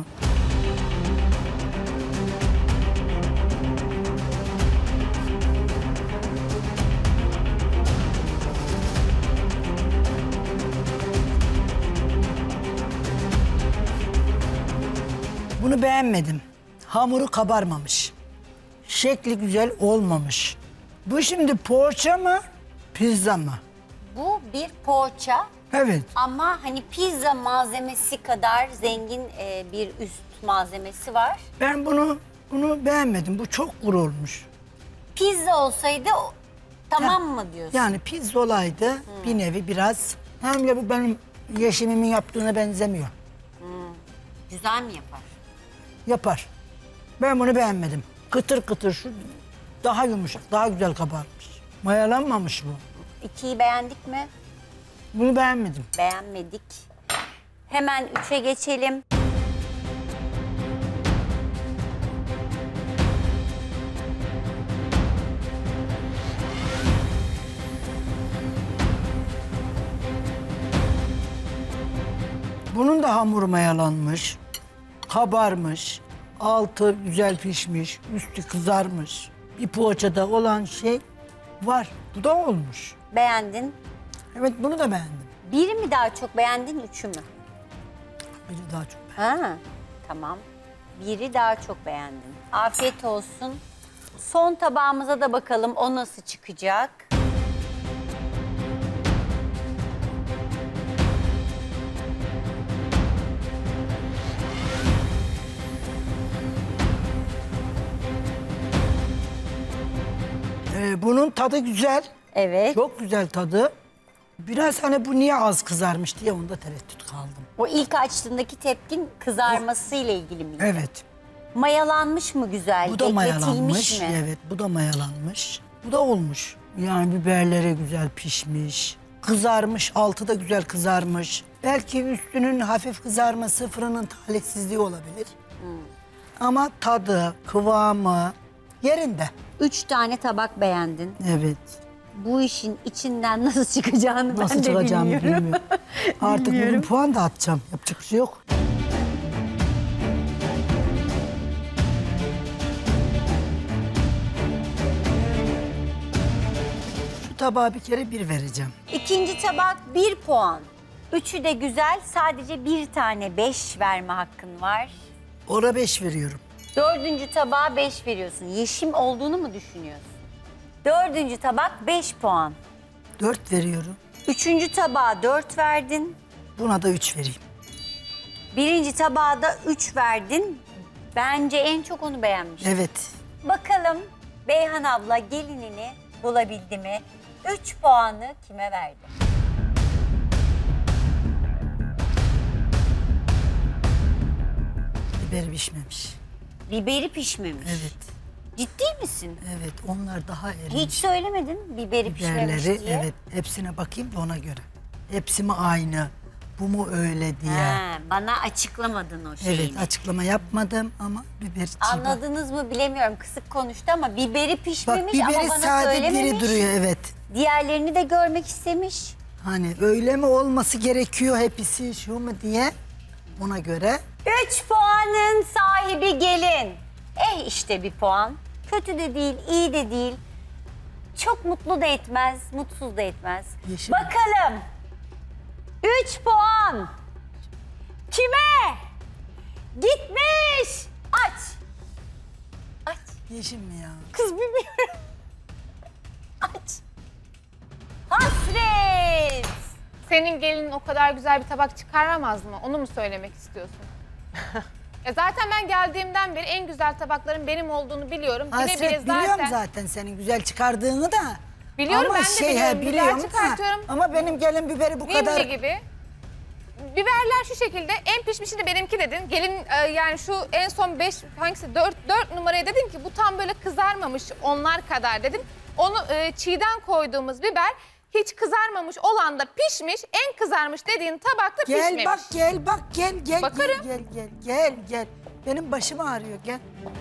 Bunu beğenmedim. Hamuru kabarmamış. Şekli güzel olmamış. Bu şimdi poğaça mı, pizza mı? Bu bir poğaça Evet. ama hani pizza malzemesi kadar zengin bir üst malzemesi var. Ben bunu beğenmedim. Bu çok kuru olmuş. Pizza olsaydı tamam mı diyorsun? Yani pizza olaydı bir nevi biraz. Hem de bu benim Yeşim'imin yaptığına benzemiyor. Güzel mi yapar? Yapar. Ben bunu beğenmedim. Kıtır kıtır şu daha yumuşak, daha güzel kabarmış. Mayalanmamış bu. 2'yi beğendik mi? Bunu beğenmedim. Beğenmedik. Hemen 3'e geçelim. Bunun da hamuru mayalanmış, kabarmış, altı güzel pişmiş, üstü kızarmış. Bir poğaçada olan şey var. Bu da olmuş. Beğendin. Evet, bunu da beğendim. Biri mi daha çok beğendin, 3'ü mü? Biri daha çok beğendim. Ha, tamam. Biri daha çok beğendin. Afiyet olsun. Son tabağımıza da bakalım o nasıl çıkacak. Bunun tadı güzel. Evet. Çok güzel tadı. Biraz hani bu niye az kızarmış diye onda tereddüt kaldım. O ilk açtığındaki tepkin kızarmasıyla ilgili mi? Evet. Mayalanmış mı güzel? Bu da Bekletilmiş mayalanmış. mi? Evet, bu da mayalanmış. Bu da olmuş. Yani biberleri güzel pişmiş. Kızarmış, altı da güzel kızarmış. Belki üstünün hafif kızarması fırının talihsizliği olabilir. Ama tadı, kıvamı yerinde. 3 tane tabak beğendin. Evet. Bu işin içinden nasıl çıkacağını Nasıl ben de çıkacağımı bilmiyorum. bilmiyorum. Artık bugün puan da atacağım. Yapacak bir şey yok. Şu tabağa bir kere 1 vereceğim. İkinci tabak 1 puan. 3'ü de güzel. Sadece bir tane 5 verme hakkın var. Ona 5 veriyorum. 4. tabağa 5 veriyorsun. Yeşim olduğunu mu düşünüyorsun? 4. tabak 5 puan. 4 veriyorum. 3. tabağa 4 verdin. Buna da 3 vereyim. 1. tabağa da 3 verdin. Bence en çok onu beğenmiş. Evet. Bakalım Beyhan abla gelinini bulabildi mi? 3 puanı kime verdi? Biberi pişmemiş. Biberi pişmemiş. Evet. Ciddi misin? Evet, onlar daha erimiş. Hiç söylemedin biberi pişmemiş Biberleri, diye. evet. Hepsine bakayım da ona göre. Hepsi mi aynı? Bu mu öyle diye. Ha, bana açıklamadın o şeyini. Evet, açıklama yapmadım ama biber çiğ. Anladınız mı bilemiyorum. Kısık konuştu ama biberi Bak, pişmemiş biberi ama bana sade söylememiş. diri duruyor, evet. Diğerlerini de görmek istemiş. Hani öyle mi olması gerekiyor hepsi şu mu diye ona göre. 3 puanın sahibi gelin. İşte bir puan. Kötü de değil, iyi de değil. Çok mutlu da etmez, mutsuz da etmez. Yeşil. Bakalım. 3 puan. Kime? Gitmiş. Aç. Aç. Yeşil mi ya? Kız bilmiyorum. Aç. Hasret. Senin gelinin o kadar güzel bir tabak çıkaramaz mı? Onu mu söylemek istiyorsun? Zaten ben geldiğimden beri en güzel tabakların benim olduğunu biliyorum. Hasret, biliyorum zaten senin güzel çıkardığını da. Biliyorum, ama ben de biliyorum. Güzel biliyorum da, çıkartıyorum. ama benim gelin biberi bu kadar. Vimli gibi. Biberler şu şekilde, en pişmişi de benimki dedin. Gelin yani şu en son 5, hangisi 4 numaraya dedin ki bu tam böyle kızarmamış onlar kadar dedin. Onu çiğden koyduğumuz biber hiç kızarmamış olan da pişmiş, en kızarmış dediğin tabakta pişmemiş. Gel. Bakarım. Gel. Benim başım ağrıyor, gel.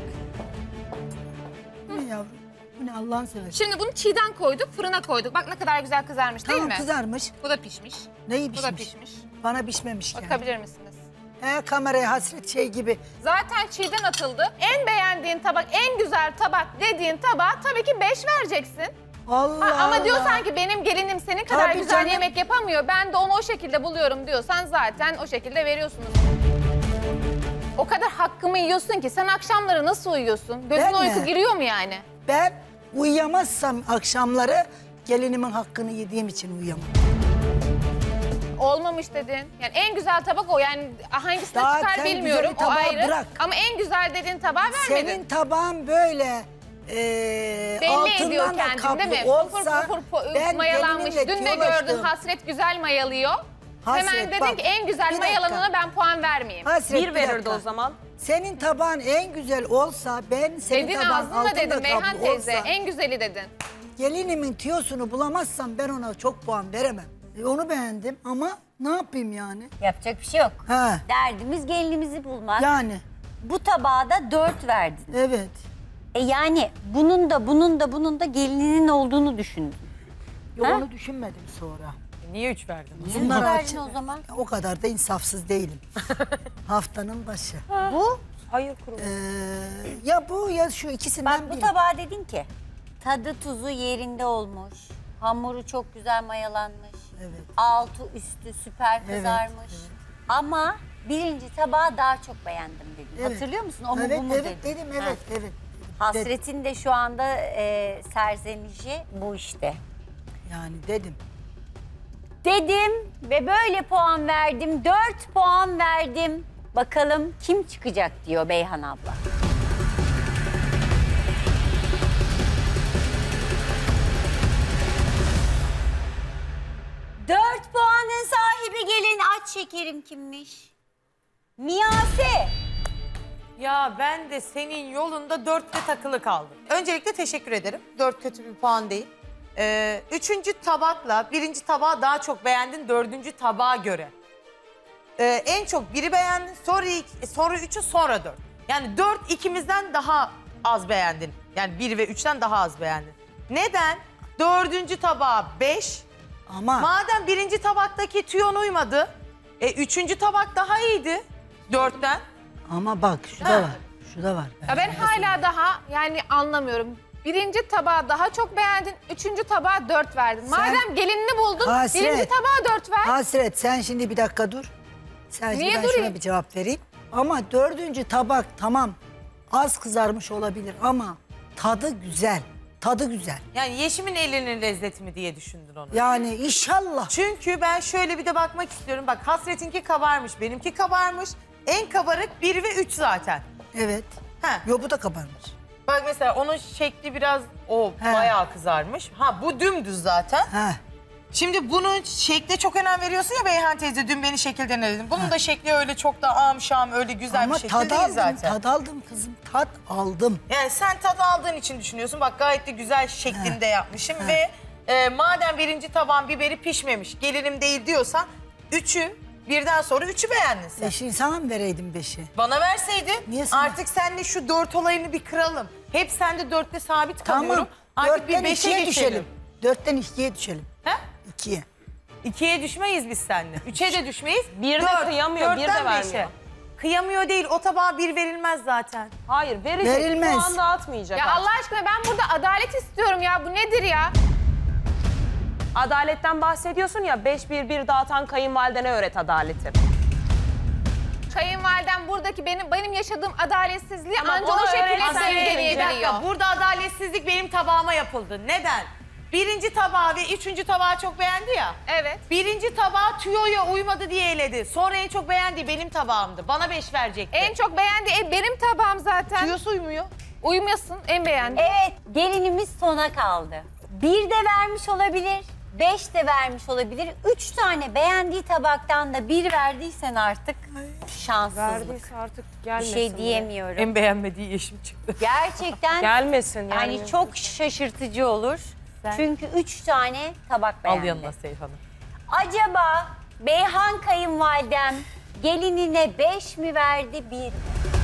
Bu ne yavrum? Bu ne Allah'ın seversen? Şimdi bunu çiğden koyduk, fırına koyduk. Bak ne kadar güzel kızarmış değil mi? Tamam, kızarmış. Bu da pişmiş. Neyi Bu pişmiş? da pişmiş. Bana pişmemiş yani. Bakabilir misiniz? Kameraya hasret şey gibi. Zaten çiğden atıldı. En beğendiğin tabak, en güzel tabak dediğin tabağa tabii ki 5 vereceksin. Allah Ama diyorsan ki benim gelinim senin kadar Tabii güzel canım. yemek yapamıyor. Ben de onu o şekilde buluyorum diyorsan zaten o şekilde veriyorsunuz. O kadar hakkımı yiyorsun ki sen akşamları nasıl uyuyorsun? Gözüne Ben uyku mi? giriyor mu yani? Ben uyuyamazsam akşamları gelinimin hakkını yediğim için uyuyamam. Olmamış dedin. Yani en güzel tabak o. Yani hangisine Daha çıkar sen bilmiyorum. güzeli O tabağı ayrı. bırak. Ama en güzel dediğin tabağı vermedin. Senin tabağın böyle Belli ediyor altından da kendini kaplı değil mi? olsa Pufur mayalanmış. gelinimle Dün de diyaloğlaştım. gördün Hasret güzel mayalıyor. Hasret, Hemen dedin bak, ki en güzel bir mayalanana dakika. ben puan vermeyeyim. Hasret, Bir bir verirdi dakika. o zaman. Senin tabağın en güzel olsa ben senin Dedin tabağın ağzınla altında dedin Beyhan kaplı teyze. olsa En güzeli dedin. gelinimin tiyosunu bulamazsam ben ona çok puan veremem. Onu beğendim ama ne yapayım yani? Yapacak bir şey yok. Ha. Derdimiz gelinimizi bulmak. Yani Bu tabağa da 4 verdin. evet. Yani bunun da gelininin olduğunu düşündün. Yok, Ha? onu düşünmedim sonra. Niye 3 verdin? Bunlar verdin o zaman. O kadar da insafsız değilim. Haftanın başı. Bu? Hayır kurum. Ya bu ya şu ikisinden Bak bu biri. tabağa dedin ki tadı tuzu yerinde olmuş. Hamuru çok güzel mayalanmış. Evet. Altı üstü süper kızarmış. Ama birinci tabağı daha çok beğendim dedin. Evet. Hatırlıyor musun? O mu Evet, bu mu evet dedin. dedim, Ha. evet, evet. Hasret'in de şu anda serzenişi bu işte. Yani dedim. Dedim ve böyle puan verdim. 4 puan verdim. Bakalım kim çıkacak diyor Beyhan abla. Dört puanın sahibi gelin aç şekerim kimmiş? Miyase. Ya ben de senin yolunda 4'te takılı kaldım. Öncelikle teşekkür ederim. 4 kötü bir puan değil. 3. tabakla 1. tabağı daha çok beğendin 4. tabağa göre. En çok 1'i beğendin, sonra 3'ü, sonra 4. Yani 4 ikimizden daha az beğendin. Yani 1 ve 3'ten daha az beğendin. Neden? 4. tabağa 5. Ama Madem 1. tabaktaki tüyon uymadı, 3. tabak daha iyiydi 4'ten. ama bak şu da var. Şu da var. Ya ben hala daha yani anlamıyorum. 1. tabağı daha çok beğendin, 3. tabağa 4 verdin. Madem gelinini buldun, Hasret. 1. tabağa 4 ver. Hasret sen şimdi bir dakika dur. Sen şimdi Niye ben durayım? şuna bir cevap vereyim. Ama 4. tabak tamam az kızarmış olabilir ama tadı güzel. Tadı güzel. Yani Yeşim'in elinin lezzeti mi diye düşündün onu. Yani inşallah. Çünkü ben şöyle bir de bakmak istiyorum. Bak Hasret'inki kabarmış, benimki kabarmış. En kabarık 1 ve 3 zaten. Evet. Ha. Yo bu da kabarmış. Bak mesela onun şekli biraz He. bayağı kızarmış. Ha bu dümdüz zaten. Ha. Şimdi bunun şekle çok önem veriyorsun ya Beyhan teyze. Dün beni şekilden dedim. Bunun da şekli öyle çok da amşam öyle güzel Ama bir şekil tad değil aldım, zaten. tad aldım kızım. Tad aldım. Yani sen tadı aldığın için düşünüyorsun. Bak gayet de güzel şeklinde yapmışım ve madem 1. tabağın biberi pişmemiş, gelinim değil diyorsan 3'ü birden sonra 3'ü beğendin sen. 5'i sana mı vereydim 5'i? Bana verseydin Niye sana? artık seninle şu 4 olayını bir kıralım. Hep sende 4'te sabit kalıyorum. Tamam. Artık bir 4'ten 5'e 2'ye geçelim. düşelim. 4'ten 2'ye düşelim. He? 2'ye. 2'ye düşmeyiz biz seninle. 3'e de düşmeyiz. Bir de kıyamıyor, bir de 4'ten vermiyor. 5'e. Kıyamıyor değil, o tabağa 1 verilmez zaten. Hayır verecek. Verilmez. Puan dağıtmayacak. Ya Allah aşkına ben burada adalet istiyorum ya. Bu nedir ya? Adaletten bahsediyorsun ya 5-1-1 dağıtan kayınvalidene öğret adaleti. Kayınvalidem buradaki benim yaşadığım adaletsizliği Ama ancak bunu o şekilde öğretmesi Bir dengeleyebiliyor. dakika, burada adaletsizlik benim tabağıma yapıldı. Neden? 1. tabağı ve 3. tabağı çok beğendi ya. Evet. 1. tabağı tüyoya uymadı diye eledi. Sonra en çok beğendiği benim tabağımdı. Bana 5 verecekti. En çok beğendiği benim tabağım zaten. Tüyosu uymuyor. Uyumasın en beğendiğim. Evet, gelinimiz sona kaldı. 1 de vermiş olabilir, 5 de vermiş olabilir. 3 tane beğendiği tabaktan da 1 verdiysen artık şanssızlık. Verdiyse artık Bir gelmesin. şey buraya. diyemiyorum. beğenmediği Yeşim çıktı. Gerçekten Gelmesin yani. yani çok şaşırtıcı olur. Çünkü 3 tane tabak beğendi. Al yanına Seyf Hanım. Acaba Beyhan kayınvalidem gelinine 5 mi verdi 1 mi?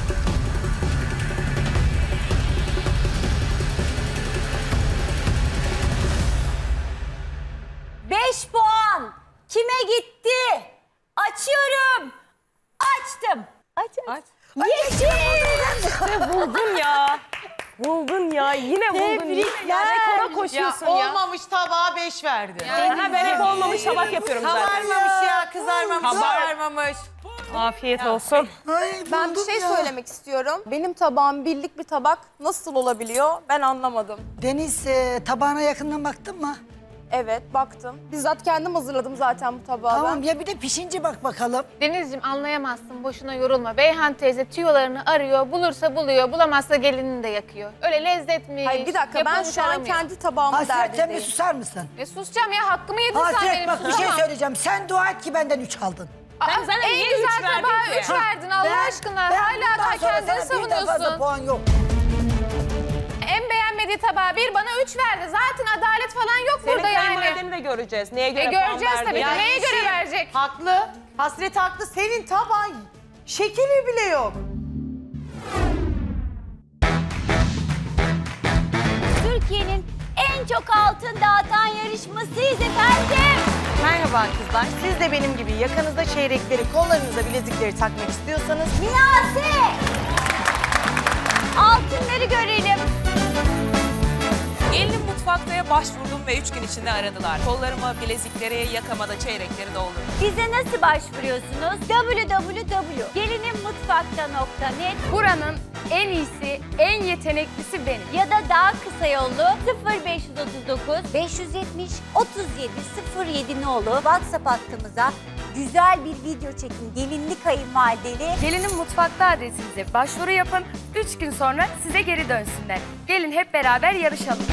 Beş puan kime gitti? Açıyorum. Açtım. Aç. Yeşil. Buldun ya. Buldun ya. Yine buldun. Tebrikler. Rekora koşuyorsun ya. Olmamış tabağa 5 verdi. Ha, ben hep olmamış tabak yapıyorum zaten. Kabarmamış ya, kızarmamış. Afiyet olsun. Ben bir şey söylemek istiyorum. Benim tabağım birlik bir tabak nasıl olabiliyor ben anlamadım. Deniz tabağına yakından baktın mı? Evet baktım. Bizzat kendim hazırladım zaten bu tabağı Tamam ben. ya bir de pişince bak bakalım. Denizciğim anlayamazsın, boşuna yorulma. Beyhan teyze tüyolarını arıyor, bulursa buluyor, bulamazsa gelinini de yakıyor. Öyle lezzetmiş, Hayır bir dakika ben yapılmış şu an aramıyor. kendi tabağımın Hasret sen bir derdindeyim. susar mısın? Susacağım ya, hakkımı yedin sen Hasret benim. bak bir şey susamam. söyleyeceğim. Sen dua et ki benden 3 aldın. Sen zaten En niye güzel üç verdin tabağa ki? 3 verdin Allah aşkına. Hala bundan da sonra kendini sana birden fazla savunuyorsun. puan yok. En beğenmediği tabağa 1, bana 3 verdi. Zaten adalet falan yok Senin burada yani. kayınvalideni de göreceğiz. Neye göre puan Göreceğiz verdi? tabii. Yani Neye göre şey, verecek? Haklı. Hasret haklı. Senin tabağın şekeri bile yok. Türkiye'nin en çok altın dağıtan yarışmasıyız efendim. Merhaba kızlar. Siz de benim gibi yakanızda çeyrekleri, kollarınıza bilezikleri takmak istiyorsanız Miyase! Altınları görelim. Gelinim mutfaktaya başvurdum ve 3 gün içinde aradılar. Kollarıma, bilezikleri, yakama da çeyrekleri doldurdum. Bize nasıl başvuruyorsunuz? www.gelinimutfakta.net. Buranın en iyisi, en yeteneklisi benim. Ya da daha kısa yollu 0539 570 37 07 nolu WhatsApp hattımıza güzel bir video çekin. Gelinli kayınvalideli. Gelinim mutfakta adresinize başvuru yapın. 3 gün sonra size geri dönsünler. Gelin hep beraber yarışalım.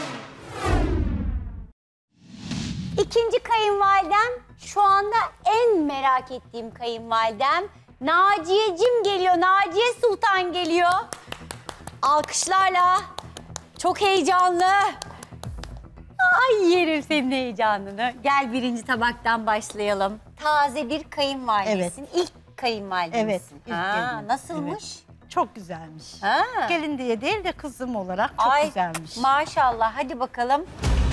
İkinci kayınvalidem şu anda en merak ettiğim kayınvalidem. Naciye'cim geliyor. Naciye Sultan geliyor. Alkışlarla. Çok heyecanlı. Ay yerim senin heyecanını. Gel birinci tabaktan başlayalım. Taze bir kayınvalidesin. İlk kayınvalidemsin. Evet, ilk gelinim. Nasılmış? Çok güzelmiş. Ha. Gelin diye değil de kızım olarak çok Ay, güzelmiş. Maşallah. Hadi bakalım.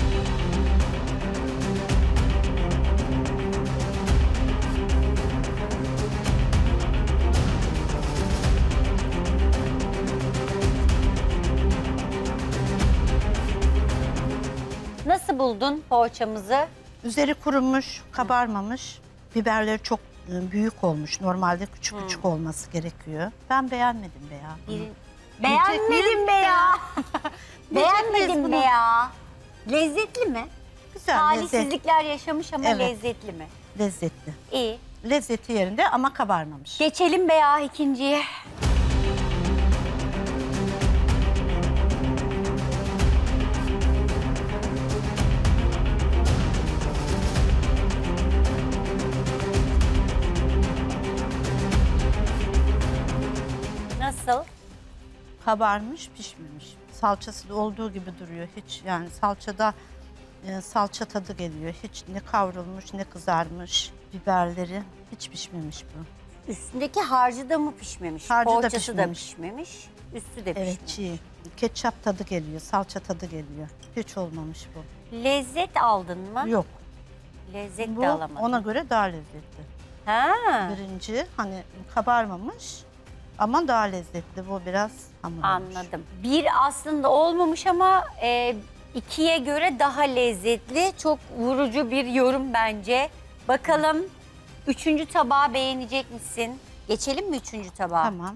Nasıl buldun poğaçamızı? Üzeri kurumuş, kabarmamış. Biberleri çok büyük olmuş. Normalde küçük küçük olması gerekiyor. Ben beğenmedim be ya. Beğenmedim be ya. Beğenmedim bunu. be ya. Lezzetli mi? Güzel, Talihsizlikler yaşamış ama Evet. lezzetli mi? lezzetli. İyi. Lezzeti yerinde ama kabarmamış. Geçelim be ya ikinciye. Nasıl? Kabarmış, pişmemiş. Salçası da olduğu gibi duruyor. Hiç yani salçada salça tadı geliyor. Hiç ne kavrulmuş ne kızarmış. Biberleri hiç pişmemiş bu. Üstündeki harcı da mı pişmemiş? Harcı da Poğaçası da pişmemiş. pişmemiş. Üstü de Evet, pişmemiş. çiğ. Ketçap tadı geliyor, salça tadı geliyor. Hiç olmamış bu. Lezzet aldın mı? Yok. Lezzet Bu de alamadın. ona göre daha lezzetli. Ha. Birinci hani kabarmamış ama daha lezzetli. Bu biraz hamur olmuş. Anladım. Bir aslında olmamış ama ikiye göre daha lezzetli. Çok vurucu bir yorum bence. Bakalım üçüncü tabağı beğenecek misin? Geçelim mi üçüncü tabağa? Tamam.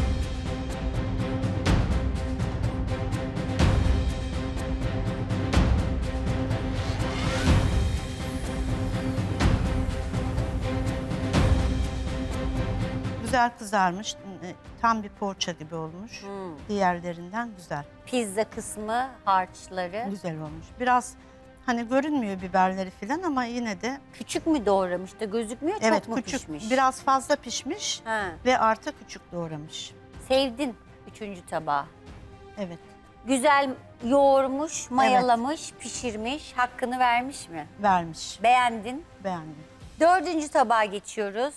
Güzel kızarmış. Tam bir poğaça gibi olmuş. Diğerlerinden güzel. Pizza kısmı, harçları. Güzel olmuş. Biraz hani görünmüyor biberleri falan ama yine de Küçük mü doğramış da gözükmüyor, evet çok mu küçük, pişmiş? biraz fazla pişmiş Ha. ve artı küçük doğramış. Sevdin üçüncü tabağı. Evet. Güzel yoğurmuş, mayalamış, pişirmiş. Hakkını vermiş mi? Vermiş. Beğendin. Beğendim. 4. tabağa geçiyoruz.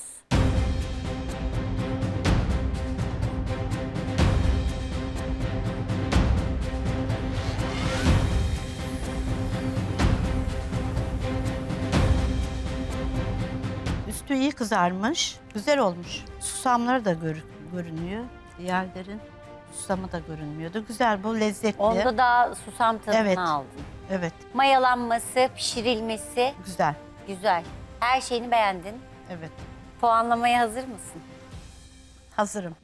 Üstü iyi kızarmış. Güzel olmuş. Susamları da görünüyor. Diğerlerin susamı da görünmüyordu. Güzel, bu lezzetli. Onda da susam tadını Evet. aldın. Evet, Mayalanması, pişirilmesi güzel. güzel. Her şeyini beğendin. Evet, Puanlamaya hazır mısın? hazırım.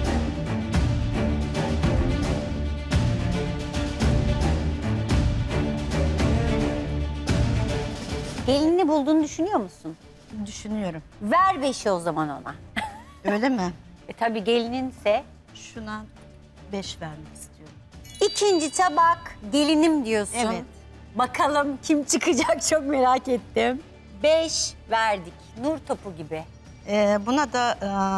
Gelinini bulduğunu düşünüyor musun? Düşünüyorum. Ver 5'i o zaman ona. Öyle mi? Tabii gelininse. Şuna 5 vermek istiyorum. 2. tabak gelinim diyorsun. Evet. Bakalım kim çıkacak çok merak ettim. 5 verdik. Nur topu gibi. Buna da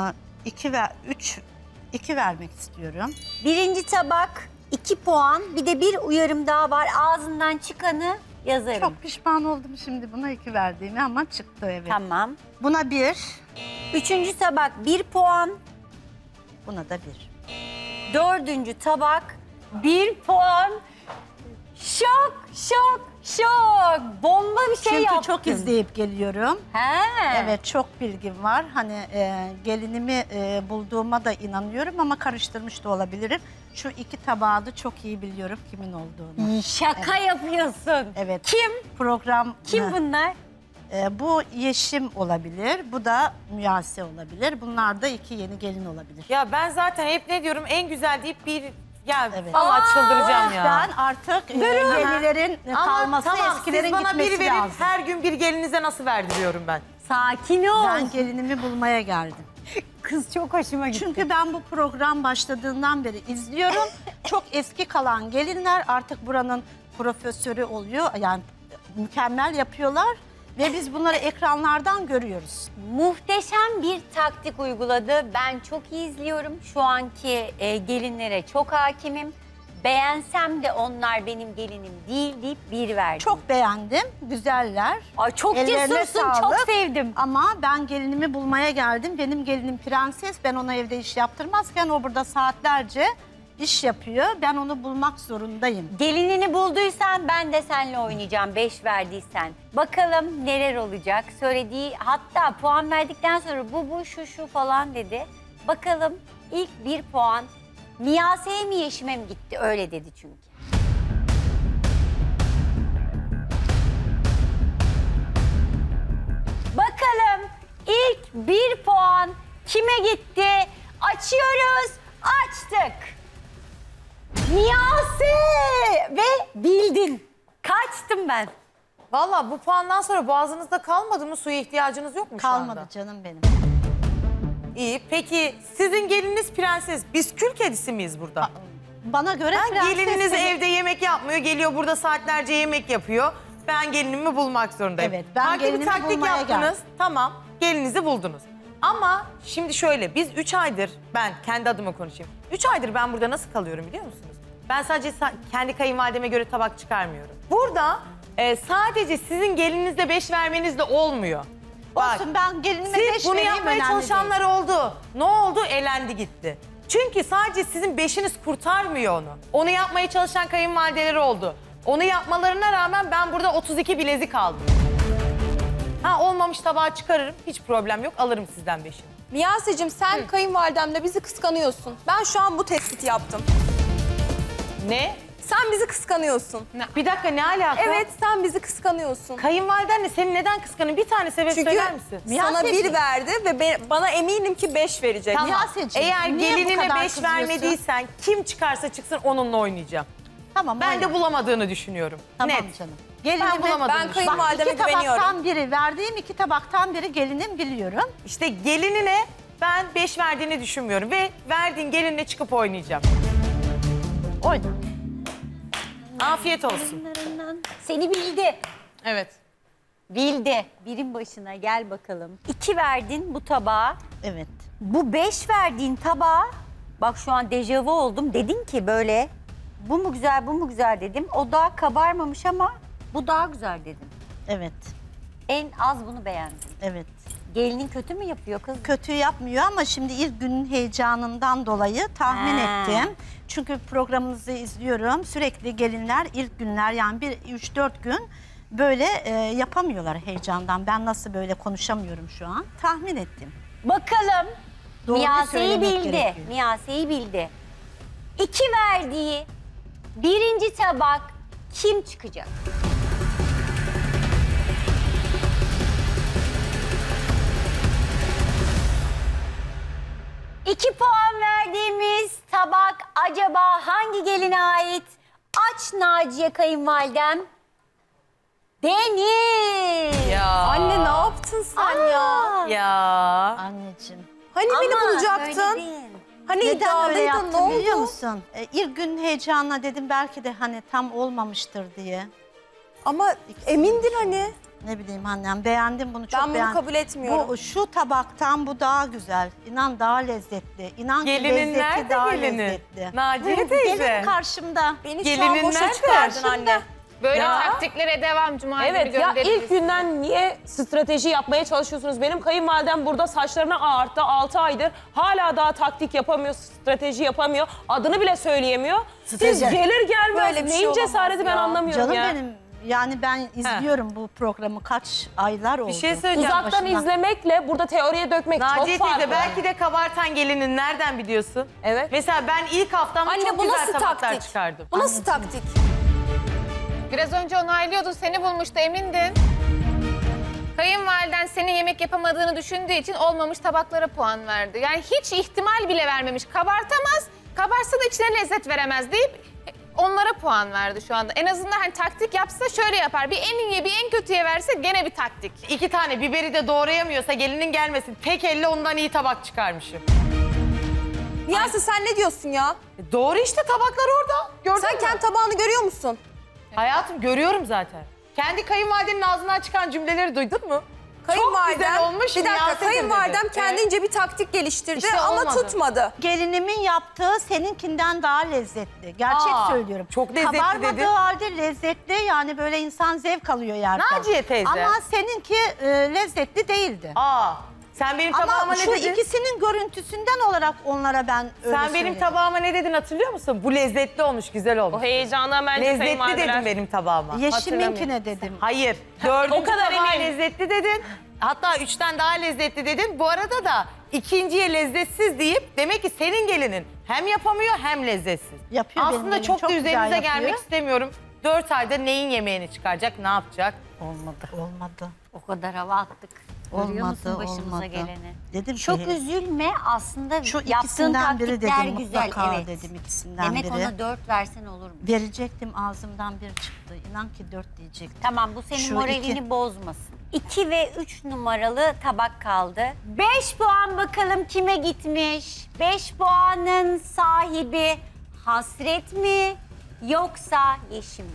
2 vermek istiyorum. 1. tabak 2 puan. Bir de bir uyarım daha var. Ağzından çıkanı yazarım. Çok pişman oldum şimdi buna 2 verdiğimi ama çıktı evet. Tamam. Buna 1. 3. tabak 1 puan. Buna da 1. 4. tabak 1 puan. Şok, şok, şok. Bomba bir şey Çünkü yaptın. çok izleyip geliyorum. He. Evet, çok bilgim var. Hani gelinimi bulduğuma da inanıyorum ama karıştırmış da olabilirim. Şu 2 tabağı da çok iyi biliyorum kimin olduğunu. Şaka yapıyorsun. Evet. Kim? Program. Kim bunlar? Bu Yeşim olabilir, bu da Müyase olabilir. Bunlar da 2 yeni gelin olabilir. Ya ben zaten hep ne diyorum en güzel deyip bir... Ya Evet. vallahi çıldıracağım ya. Ben artık yenilerin Ama kalması, tamam, eskilerin siz bana gitmesi bir verin, lazım. her gün bir gelinize nasıl verdiriyorum ben? Sakin ol. Ben gelinimi bulmaya geldim. Kız çok hoşuma gitti. Çünkü ben bu program başladığından beri izliyorum. Çok eski kalan gelinler artık buranın profesörü oluyor. Yani mükemmel yapıyorlar. Ve biz bunları ekranlardan görüyoruz. Muhteşem bir taktik uyguladı. Ben çok iyi izliyorum. Şu anki gelinlere çok hakimim. Beğensem de onlar benim gelinim değil deyip 1 verdim. Çok beğendim, güzeller. Ay çok Ellerine cesursun, çok sağlık. sevdim. Ama ben gelinimi bulmaya geldim. Benim gelinim prenses, ben ona evde iş yaptırmazken o burada saatlerce iş yapıyor. Ben onu bulmak zorundayım. Gelinini bulduysan ben de seninle oynayacağım 5 verdiysen. Bakalım neler olacak. Söylediği, hatta puan verdikten sonra bu şu falan dedi. Bakalım ilk 1 puan Miyase'ye mi Yeşim'e mi gitti? Öyle dedi çünkü. Bakalım ilk 1 puan kime gitti? Açıyoruz. Açtık. Miyase ve bildin. Kaçtım ben. Vallahi bu puandan sonra boğazınızda kalmadı mı? Suya ihtiyacınız yok mu şu anda? Kalmadı canım benim. İyi. Peki sizin gelininiz prenses. Biz kül kedisi miyiz burada? Bana göre prenses. Gelininiz benim. evde yemek yapmıyor. Geliyor burada saatlerce yemek yapıyor. Ben gelinimi bulmak zorundayım. Evet, ben Farklı bir gelinimi taktik bulmaya yaptınız. geldim. Tamam. Gelinizi buldunuz. Ama şimdi şöyle, biz 3 aydır, ben kendi adıma konuşayım. 3 aydır ben burada nasıl kalıyorum biliyor musunuz? Ben sadece kendi kayınvalideme göre tabak çıkarmıyorum. Burada sadece sizin gelininizde 5 vermeniz de olmuyor. Olsun, ben gelinime 5 Siz bunu vereyim, yapmaya önemli çalışanlar oldu. Ne oldu? Elendi gitti. Çünkü sadece sizin 5'iniz kurtarmıyor onu. Onu yapmaya çalışan kayınvalideler oldu. Onu yapmalarına rağmen ben burada 32 bilezik aldım. Ha, olmamış tabağı çıkarırım. Hiç problem yok. Alırım sizden 5'ini. Miyase'cim sen kayınvalidemle bizi kıskanıyorsun. Ben şu an bu tespiti yaptım. Ne? Sen bizi kıskanıyorsun. Bir dakika, ne alaka? Evet, sen bizi kıskanıyorsun. Kayınvalidenle seni neden kıskanıyor? Bir tane sebep Çünkü söyler misin? sana 1 verdi ve bana eminim ki 5 verecek. Tamam. Miyaseciğim, Eğer niye bu gelinine kadar 5 kızıyorsun? vermediysen kim çıkarsa çıksın onunla oynayacağım. Tamam. Ben öyle. de bulamadığını düşünüyorum. Tamam Net. canım. Ben bulamadım. Ben kayınvalideme İki güveniyorum. tabaktan biri, verdiğim 2 tabaktan biri gelinim biliyorum. İşte gelinine ben 5 verdiğini düşünmüyorum ve verdiğin gelinle çıkıp oynayacağım. Oyna. Afiyet olsun. Seni bildi. Evet. Bildi. Birin başına gel bakalım. 2 verdin bu tabağa. Evet. Bu 5 verdiğin tabağa, bak şu an dejavu oldum. Dedin ki böyle bu mu güzel, bu mu güzel dedim. O daha kabarmamış ama bu daha güzel dedim. Evet, En az bunu beğendim. evet. Gelinin kötü mü yapıyor kız? Kötü yapmıyor ama şimdi ilk günün heyecanından dolayı tahmin Ha. ettim. Çünkü programınızı izliyorum. Sürekli gelinler ilk günler yani 3-4 gün böyle yapamıyorlar heyecandan. Ben nasıl böyle konuşamıyorum şu an. Tahmin ettim. Bakalım. Doğruyu Miyase'yi söylemek bildi. gerekiyor. Miyase'yi bildi. 2 verdiği birinci tabak kim çıkacak? İki puan verdiğimiz tabak acaba hangi geline ait? Aç Naciye kayınvalidem. Deniz. Ya. Anne ne yaptın sen ya? Ya. Anneciğim. Hani beni Ama bulacaktın? öyle değil. Hani Neden öyle iddialıydın, ne yaptım biliyor oldu? musun? İlk gün heyecanla dedim belki de hani tam olmamıştır diye. Ama emindin hani. Ne bileyim annem beğendim bunu çok Ben bunu beğendim. kabul etmiyorum. Şu tabaktan bu daha güzel. İnan daha lezzetli. İnan ki Gelinin lezzetli nerede daha gelinin? lezzetli. Naciye teyze. Gelin karşımda. Beni şu Gelinin an boşa nerede? çıkardın anne. Böyle Ya. taktiklere devam Cuma günü Evet ya göndeririz. ilk günden niye strateji yapmaya çalışıyorsunuz? Benim kayınvalidem burada saçlarını ağarttı 6 aydır. Hala daha taktik yapamıyor, strateji yapamıyor. Adını bile söyleyemiyor. Siz Strateji. gelir gelmez Böyle bir şey neyin olamaz cesareti ben ya. anlamıyorum Canım ya. benim yani ben izliyorum bu programı kaç aylar oldu. Bir şey söyleyeceğim. Uzaktan Başından. izlemekle burada teoriye dökmek Naciye çok farklı. teyze belki de kabartan gelinin nereden biliyorsun? Evet. Mesela ben ilk haftamda Anne çok bu güzel nasıl tabaklar taktik? çıkardım. Bu nasıl taktik? Biraz önce onaylıyordun, seni bulmuştu, emindin. Kayınvaliden senin yemek yapamadığını düşündüğü için olmamış tabaklara puan verdi. Yani hiç ihtimal bile vermemiş. Kabartamaz, kabarsa da içine lezzet veremez deyip onlara puan verdi şu anda. En azından hani taktik yapsa şöyle yapar. Bir en iyiye bir en kötüye verse gene bir taktik. 2 tane biberi de doğrayamıyorsa gelinin gelmesin. Tek elle ondan iyi tabak çıkarmışım. Niyase sen ne diyorsun ya? Doğru işte tabaklar orada. Gördün Sen mü? kendi tabağını görüyor musun? Hayatım görüyorum zaten. Kendi kayınvalidenin ağzından çıkan cümleleri duydun mu? Çok güzel olmuş. Bir dakika, Niyase de kayınvalidem dedi. kendince bir taktik geliştirdi İşte ama olmadı. tutmadı. Gelinimin yaptığı seninkinden daha lezzetli. Gerçek Aa, söylüyorum. çok lezzetli Kabarmadığı dedin. halde lezzetli yani böyle insan zevk alıyor yerken. Naciye teyze. Ama seninki lezzetli değildi. Aa, sen benim tabağıma Ama ne şu dedin? ikisinin görüntüsünden olarak onlara ben öyle Sen benim söyledim. tabağıma ne dedin hatırlıyor musun? Bu lezzetli olmuş, güzel olmuş. O heyecandan bence Lezzetli kayınvalideler- dedim benim tabağıma. Yeşiminkine dedim. Hayır, dördüncü O kadar tabağa eminim. lezzetli dedin. Hatta 3'ten daha lezzetli dedin. Bu arada da ikinciye lezzetsiz deyip demek ki senin gelinin hem yapamıyor hem lezzetsiz. Yapıyor benim Aslında gelinim, çok da çok güzel üzerinize yapıyor. gelmek istemiyorum. 4 ayda neyin yemeğini çıkaracak, ne yapacak? Olmadı. O kadar hava attık. Görüyor musun Olmadı, başımıza olmadı. geleni? Dedim Çok ki üzülme aslında şu yaptığın ikisinden biri taktikler dedim güzel. mutlaka Evet. dedim ikisinden Demek biri. ona 4 versen olur mu? Verecektim ağzımdan bir çıktı. İnan ki 4 diyecektim. Tamam bu senin Şu moralini iki. bozmasın. 2 ve 3 numaralı tabak kaldı. 5 puan bakalım kime gitmiş? 5 puanın sahibi Hasret mi yoksa Yeşim mi?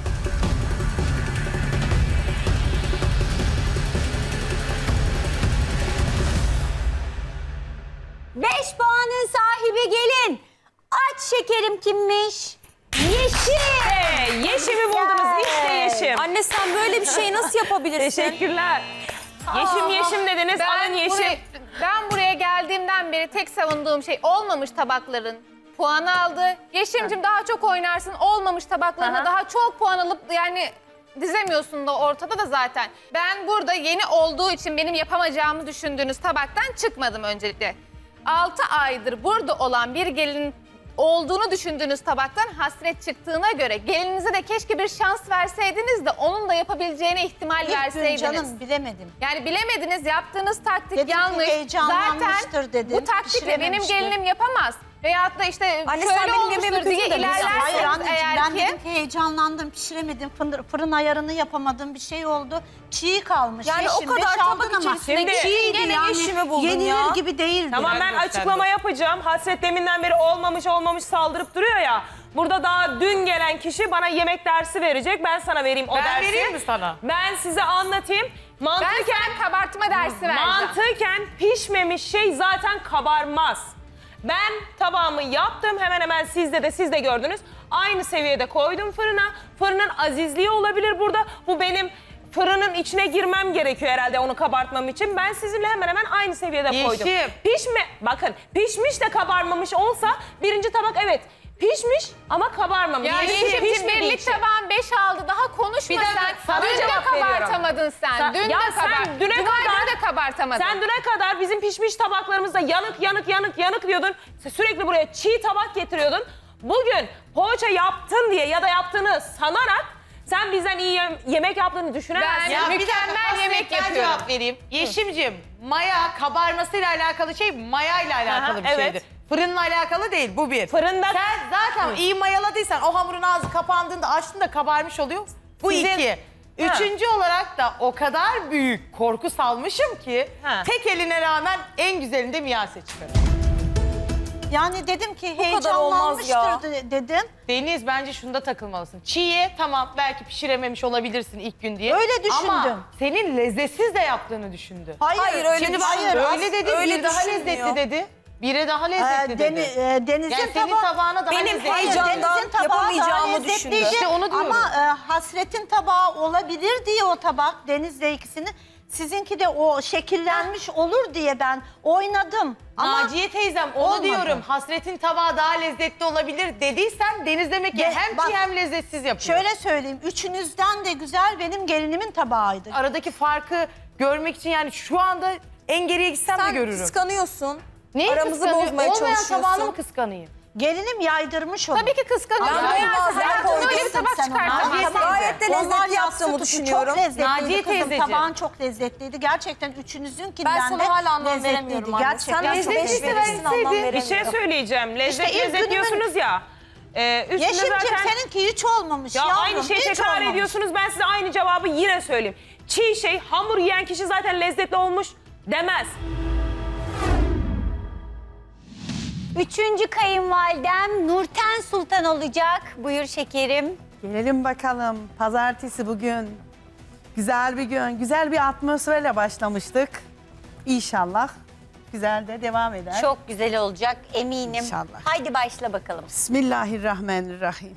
Beş puanın sahibi gelin. Aç şekerim kimmiş? Yeşim. Yeşim'i buldunuz işte Yeşim. Anne sen böyle bir şeyi nasıl yapabilirsin? Teşekkürler. Yeşim Yeşim dediniz alın Yeşim. Ben buraya geldiğimden beri tek savunduğum şey olmamış tabakların puanı aldı. Yeşim'cim daha çok oynarsın, olmamış tabaklarına daha çok puan alıp yani dizemiyorsun da ortada da zaten. Ben burada yeni olduğu için benim yapamayacağımı düşündüğünüz tabaktan çıkmadım öncelikle. 6 aydır burada olan bir gelin olduğunu düşündüğünüz tabaktan Hasret çıktığına göre gelinize de keşke bir şans verseydiniz de onun da yapabileceğine ihtimal İlk gün verseydiniz. canım bilemedim. Yani bilemediniz, yaptığınız taktik Dedim ki yanlış. heyecanlanmıştır Zaten dedim, bu taktikle benim pişirememiştir. gelinim yapamaz. Veyahut da işte Anne, sen şöyle benim yemeğimi olmuştur diye kötü mü demişsin? Hayır ilerlerseniz anneciğim eğer ben ki... dedim ki heyecanlandım, pişiremedim. Fırın ayarını yapamadım, bir şey oldu. Çiğ kalmış. Yani o Yeşim, kadar beş tabak aldın ama içerisinde çiğdi gene yani. Yeşim'i buldun Yenilir ya. gibi değildi. Tamam ben açıklama yapacağım. Hasret deminden beri olmamış saldırıp duruyor ya. Burada daha dün gelen kişi bana yemek dersi verecek. Ben sana vereyim o dersi. Ben vereyim mi sana? Ben size anlatayım. Ben Mantıken sana kabartma dersi vereceğim. Mantıken pişmemiş şey zaten kabarmaz. Ben tabağımı yaptım hemen hemen siz de gördünüz. Aynı seviyede koydum fırına. Fırının azizliği olabilir burada. Bu benim fırının içine girmem gerekiyor herhalde onu kabartmam için. Ben sizinle hemen hemen aynı seviyede koydum. Bakın pişmiş de kabarmamış olsa birinci tabak evet pişmiş ama kabarmamış. Ya Yeşim'cim birlik tabağın 5 aldı. Daha konuşma sen. Dün de kabartamadın sen. Dün de kabartamadın. Sen düne kadar bizim pişmiş tabaklarımızda yanık diyordun. Sen sürekli buraya çiğ tabak getiriyordun. Bugün poğaça yaptın diye ya da yaptığını sanarak sen bizden iyi yemek yaptığını düşünemezsin. Ben mükemmel yemek yapıyorum. Cevap vereyim. Yeşim'cim maya kabarmasıyla alakalı şey mayayla alakalı bir evet. şeydir. Fırınla alakalı değil bu bir. Fırında... Sen zaten iyi mayaladıysan o hamurun ağzı kapandığında açtığında kabarmış oluyor. Bu iki. Üçüncü olarak da o kadar büyük korku salmışım ki tek eline rağmen en güzelini de Miyase çıkarır. Yani dedim ki kadar olmaz ya. heyecanlanmıştır dedim. Deniz bence şunda takılmalısın. Çiğye tamam belki pişirememiş olabilirsin ilk gün diye. Öyle düşündüm. Ama senin lezzetsiz de yaptığını düşündü. Hayır öyle Şimdi düşünmüyor. bak öyle dedi, Öyle bir daha düşünmüyor. lezzetli dedi. Biri daha lezzetli dedi. Deniz'in Yani senin tabağına daha Benim lezzetli. heyecandan Deniz'in tabağı yapamayacağımı daha düşündü. lezzetliydi. İşte onu diyorum. Ama Hasret'in tabağı olabilir diye o tabak Deniz'le ikisini. Sizinki de o şekillenmiş olur diye ben oynadım. Ama Naciye teyzem onu olmadı. diyorum. Hasret'in tabağı daha lezzetli olabilir dediysen Deniz demek ki hem bak, çiğ hem lezzetsiz yapıyor. şöyle söyleyeyim, üçünüzden de güzel benim gelinimin tabağıydı. Aradaki farkı görmek için yani şu anda en geriye gitsem de Sen görürüm. kıskanıyorsun. Neyi Aramızı kıskanıyor? bozmaya Olmayan çalışıyorsun. tabağını mı kıskanayım? Gelinim yaydırmış onu. Tabii ki kıskanıyorum. Ben Ya, bazen hayatımda öyle bir koydum tabak sen ona. çıkartamazsın. Tamam. Gayet de Onlar lezzetli yassı yaptığımı tutuşu düşünüyorum. Çok lezzetliydi Naciye kızım. teyzeciğim. Tabağın çok lezzetliydi. Gerçekten üçünüzünkinden Ben sana de hala anlam lezzetliydi. veremiyorum anne. Gerçekten Sen çok lezzetliyse lezzetliydi. verirsin, anlam veremiyorum. Bir şey söyleyeceğim. Lezzet İşte ilk lezzet günümün- diyorsunuz ya. Üstünde Yeşim'cim zaten... seninki hiç olmamış Ya yavrum. aynı şeyi hiç tekrar olmamış. ediyorsunuz. Ben size aynı cevabı yine söyleyeyim. Çiğ şey, hamur yiyen kişi zaten lezzetli olmuş demez. Üçüncü kayınvalidem Nurten Sultan olacak. Buyur şekerim. Gelelim bakalım. Pazartesi bugün. Güzel bir gün, güzel bir atmosferle başlamıştık. İnşallah güzel de devam eder. Çok güzel olacak eminim. İnşallah. Haydi başla bakalım. Bismillahirrahmanirrahim.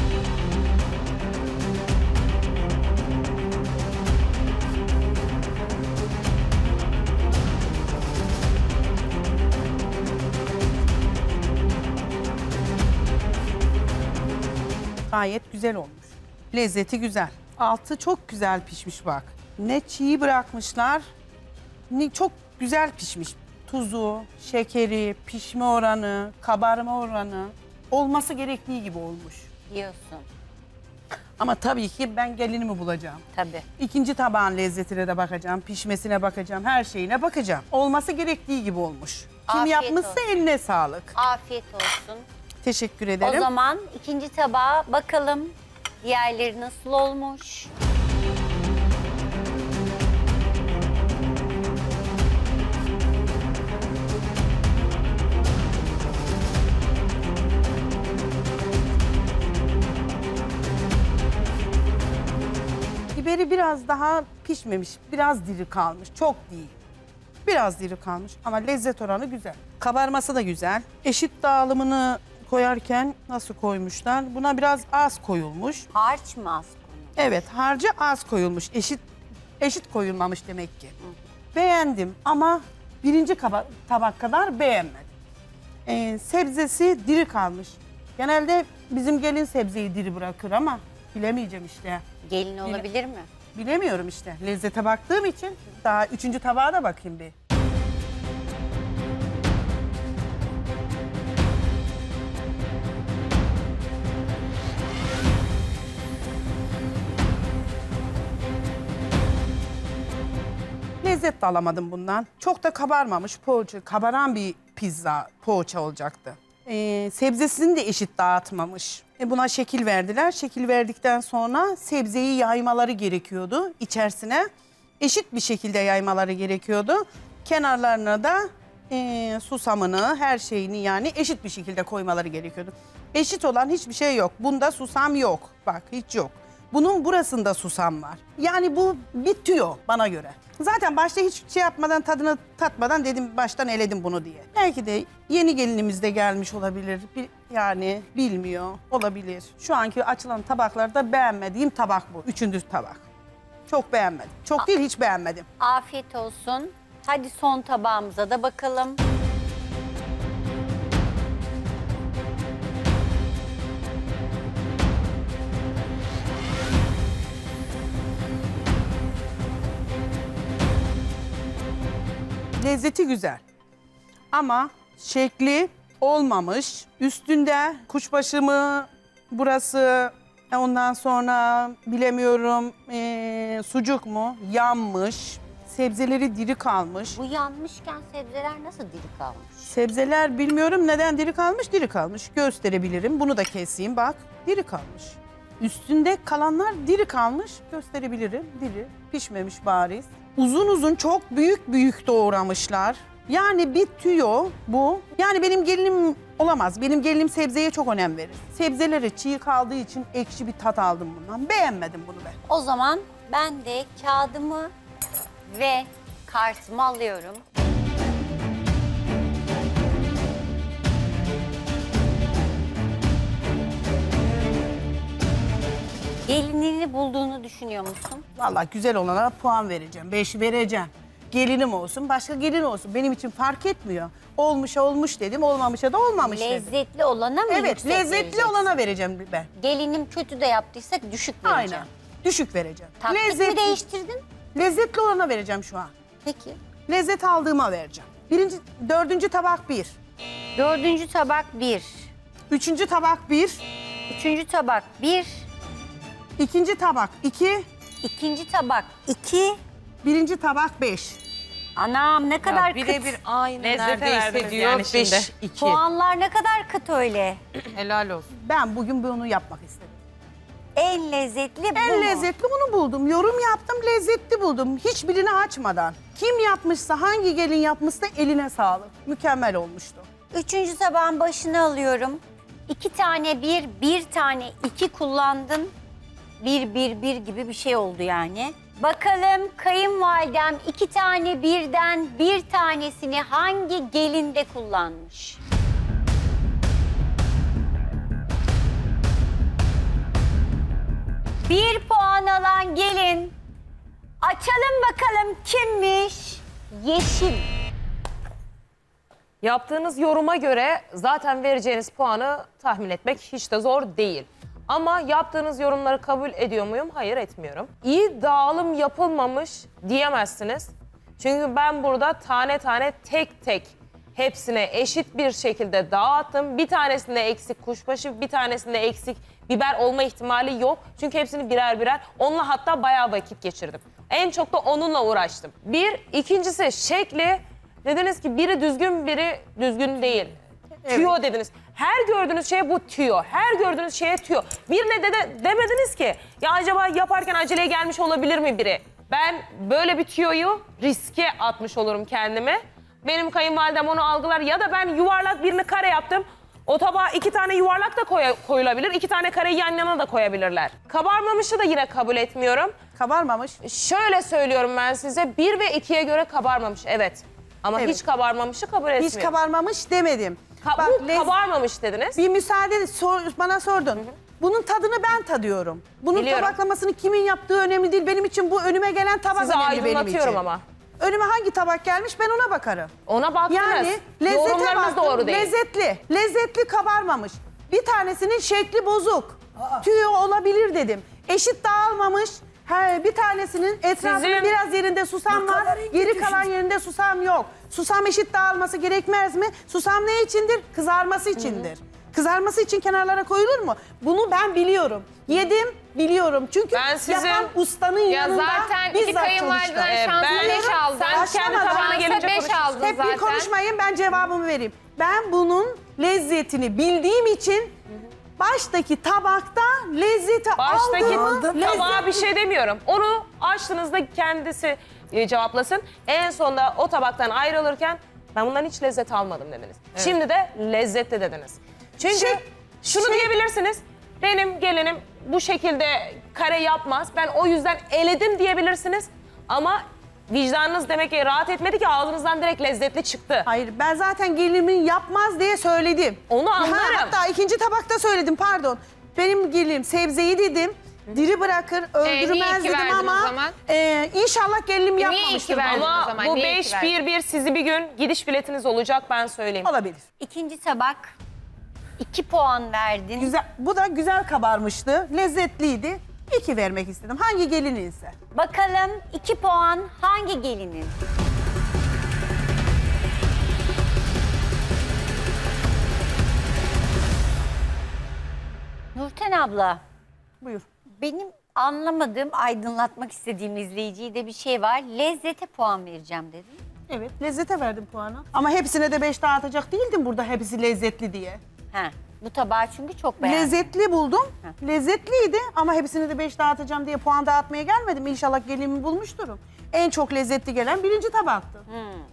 Gayet güzel olmuş. Lezzeti güzel. Altı çok güzel pişmiş bak. Ne çiğ bırakmışlar, ne çok güzel pişmiş. Tuzu, şekeri, pişme oranı, kabarma oranı olması gerektiği gibi olmuş. Yiyorsun. Ama tabii ki ben gelinimi bulacağım. Tabii. İkinci tabağın lezzetine de bakacağım, pişmesine bakacağım, her şeyine bakacağım. Olması gerektiği gibi olmuş. Kim Afiyet yapmışsa olsun. eline sağlık. Afiyet olsun. Teşekkür ederim. O zaman ikinci tabağa bakalım. Diğerleri nasıl olmuş? Biberi biraz daha pişmemiş, biraz diri kalmış. Çok değil. Biraz diri kalmış ama lezzet oranı güzel. Kabarması da güzel. Eşit dağılımını koyarken nasıl koymuşlar? Buna biraz az koyulmuş. Harç mı az koymuş? Evet, harcı az koyulmuş. Eşit koyulmamış demek ki. Beğendim ama birinci tabak kadar beğenmedim. Sebzesi diri kalmış. Genelde bizim gelin sebzeyi diri bırakır ama bilemeyeceğim işte. Gelin olabilir mi? Bilemiyorum işte. Lezzete baktığım için daha üçüncü tabağa da bakayım bir. Lezzet de alamadım bundan. Çok da kabarmamış poğaça. Kabaran bir pizza, poğaça olacaktı. Sebzesini de eşit dağıtmamış. Buna şekil verdiler. Şekil verdikten sonra sebzeyi yaymaları gerekiyordu içerisine. Eşit bir şekilde yaymaları gerekiyordu. Kenarlarına da susamını, her şeyini yani eşit bir şekilde koymaları gerekiyordu. Eşit olan hiçbir şey yok. Bunda susam yok. Bak hiç yok. Bunun burasında susam var. Yani bu bitiyor bana göre. Zaten başta hiç şey yapmadan, tadını tatmadan dedim baştan eledim bunu diye. Belki de yeni gelinimiz de gelmiş olabilir. Yani bilmiyor olabilir. Şu anki açılan tabaklarda beğenmediğim tabak bu. 3. tabak. Çok beğenmedim. Çok değil, hiç beğenmedim. Afiyet olsun. Hadi son tabağımıza da bakalım. Lezzeti güzel. Ama şekli olmamış. Üstünde kuşbaşı mı burası, ondan sonra bilemiyorum sucuk mu, yanmış. Sebzeleri diri kalmış. Bu yanmışken sebzeler nasıl diri kalmış? Sebzeler bilmiyorum neden diri kalmış, diri kalmış. Gösterebilirim. Bunu da keseyim bak. Diri kalmış. Üstünde kalanlar diri kalmış. Gösterebilirim. Diri. Pişmemiş bariz. Uzun uzun çok büyük doğramışlar. Yani bitiyor bu. Yani benim gelinim olamaz. Benim gelinim sebzeye çok önem verir. Sebzeleri çiğ kaldığı için ekşi bir tat aldım bundan. Beğenmedim bunu ben. O zaman ben de kağıdımı ve kartımı alıyorum. Gelinini bulduğunu düşünüyor musun? Vallahi güzel olana puan vereceğim. 5 vereceğim. Gelinim olsun, başka gelin olsun. Benim için fark etmiyor. Olmuşa olmuş dedim, olmamışa da olmamış dedim. Lezzetli olana mı Evet, yüksek lezzetli vereceksin? olana vereceğim ben. Gelinim kötü de yaptıysa düşük vereceğim. Aynen. Düşük vereceğim. Taktik mi değiştirdin? Lezzetli olana vereceğim şu an. Peki. Lezzet aldığıma vereceğim. 4. tabak 1. 4. tabak 1. 3. tabak 1. 3. tabak 1. 2. tabak 2. 2. tabak 2. 1. tabak 5. Anam ne kadar kıt. Birebir aynı Lezzete neredeyse verdiniz diyor. yani şimdi. 5-2. Puanlar ne kadar kıt öyle. Helal olsun. Ben bugün bunu yapmak istedim. En lezzetli bu En mu? lezzetli bunu buldum. Yorum yaptım, lezzetli buldum. Hiçbirini açmadan. Kim yapmışsa, hangi gelin yapmışsa eline sağlık. Mükemmel olmuştu. 3. tabağın başına alıyorum. 2 tane 1, 1 tane 2 kullandın. 1 gibi bir şey oldu yani. Bakalım kayınvalidem 2 tane 1'den 1 tanesini hangi gelinde kullanmış? Bir puan alan gelin. Açalım bakalım kimmiş? Yeşim. Yaptığınız yoruma göre zaten vereceğiniz puanı tahmin etmek hiç de zor değil. Ama yaptığınız yorumları kabul ediyor muyum? Hayır, etmiyorum. İyi dağılım yapılmamış diyemezsiniz. Çünkü ben burada tane tane tek tek hepsine eşit bir şekilde dağıttım. Bir tanesinde eksik kuşbaşı, bir tanesinde eksik biber olma ihtimali yok. Çünkü hepsini birer birer, onunla hatta bayağı vakit geçirdim. En çok da onunla uğraştım. İkincisi şekli. Dediniz ki biri düzgün, biri düzgün değil. Evet. Tüyo dediniz. Her gördüğünüz şeye bu tüyo. Her gördüğünüz şeye tüyo. Birine demediniz ki ya acaba yaparken aceleye gelmiş olabilir mi biri? Ben böyle bir tüyoyu riske atmış olurum kendime. Benim kayınvalidem onu algılar ya da ben yuvarlak birini kare yaptım. O tabağa 2 tane yuvarlak da koyulabilir. 2 tane kareyi yan yana da koyabilirler. Kabarmamışı da yine kabul etmiyorum. Kabarmamış. Şöyle söylüyorum ben size. 1 ve 2'ye göre kabarmamış. Evet. Ama Evet. hiç kabarmamışı kabul etmiyorum. Hiç kabarmamış demedim. Kabarmamış dediniz. Bir müsaade bana sordun. Bunun tadını ben tadıyorum. Bunun Biliyorum. tabaklamasını kimin yaptığı önemli değil. Benim için bu önüme gelen tabak Sizi önemli benim için. aydınlatıyorum ama. Önüme hangi tabak gelmiş ben ona bakarım. Ona baktınız. Yani lezzete Yorumlarınız baktım. doğru değil. Lezzetli kabarmamış. Bir tanesinin şekli bozuk. Tüyo olabilir dedim. Eşit dağılmamış. Bir tanesinin etrafında biraz yerinde susam var. Geri kalan yerinde susam yok. Susam eşit dağılması gerekmez mi? Susam ne içindir? Kızarması içindir. Kızarması için kenarlara koyulur mu? Bunu ben biliyorum. Yedim, biliyorum. Çünkü yapan ustanın yanında zaten bizzat iki kayınvaliden şansına 5 aldın. Sen kendi tabağına gelince 5 aldın Hep zaten. bir konuşmayın, ben cevabımı vereyim. Ben bunun lezzetini bildiğim için baştaki tabakta lezzeti aldım. tabağa bir şey demiyorum. Onu açtığınızda kendisi cevaplasın. En sonunda o tabaktan ayrılırken ben bundan hiç lezzet almadım dediniz. Şimdi de lezzetli dediniz. Çünkü şunu diyebilirsiniz. Benim gelinim bu şekilde kare yapmaz. Ben o yüzden eledim diyebilirsiniz. Ama vicdanınız demek ki rahat etmedi ki ağzınızdan direkt lezzetli çıktı. Hayır, ben zaten gelinimin yapmaz diye söyledim. Onu anlarım. Hatta ikinci tabakta söyledim, pardon. Benim gelinim sebzeyi dedim, diri bırakır, öldürmez niye iki dedim verdin o ama zaman? İnşallah gelinim Niye yapmamıştır. iki verdin o Ama zaman? bu Niye iki verdin? 5-1-1 sizi bir gün gidiş biletiniz olacak ben söyleyeyim. Olabilir. İkinci tabak 2 puan verdin. Güzel, bu da güzel kabarmıştı, lezzetliydi. 2 vermek istedim. Hangi gelininse. Bakalım 2 puan hangi gelinin? Nurten abla, Buyur. benim anlamadığım, aydınlatmak istediğim izleyiciye de bir şey var. Lezzete puan vereceğim dedin. Evet, lezzete verdim puanı. Ama hepsine de 5 dağıtacak değildim burada, hepsi lezzetli diye. He, bu tabağı çünkü çok beğendim. Lezzetli buldum. Lezzetliydi ama hepsine de 5 dağıtacağım diye puan dağıtmaya gelmedim. İnşallah gelinimi bulmuşturum. En çok lezzetli gelen birinci tabaktı.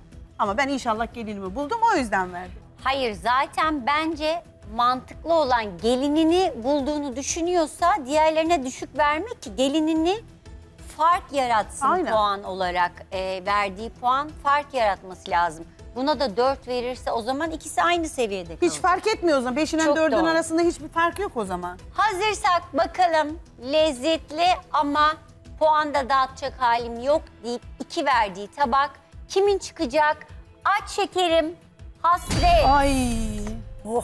Ama ben inşallah gelinimi buldum, o yüzden verdim. Hayır, zaten bence mantıklı olan gelinini bulduğunu düşünüyorsa diğerlerine düşük vermek ki gelinini fark yaratsın. Aynen. Puan olarak verdiği puan fark yaratması lazım. Buna da 4 verirse o zaman ikisi aynı seviyede kalır. Hiç fark etmiyor o zaman. 5'in Çok 4'ün doğru. arasında hiçbir fark yok o zaman. Hazırsak bakalım lezzetli ama puan da dağıtacak halim yok deyip 2 verdiği tabak kimin çıkacak? Aç şekerim, hasret. Ay. Oh.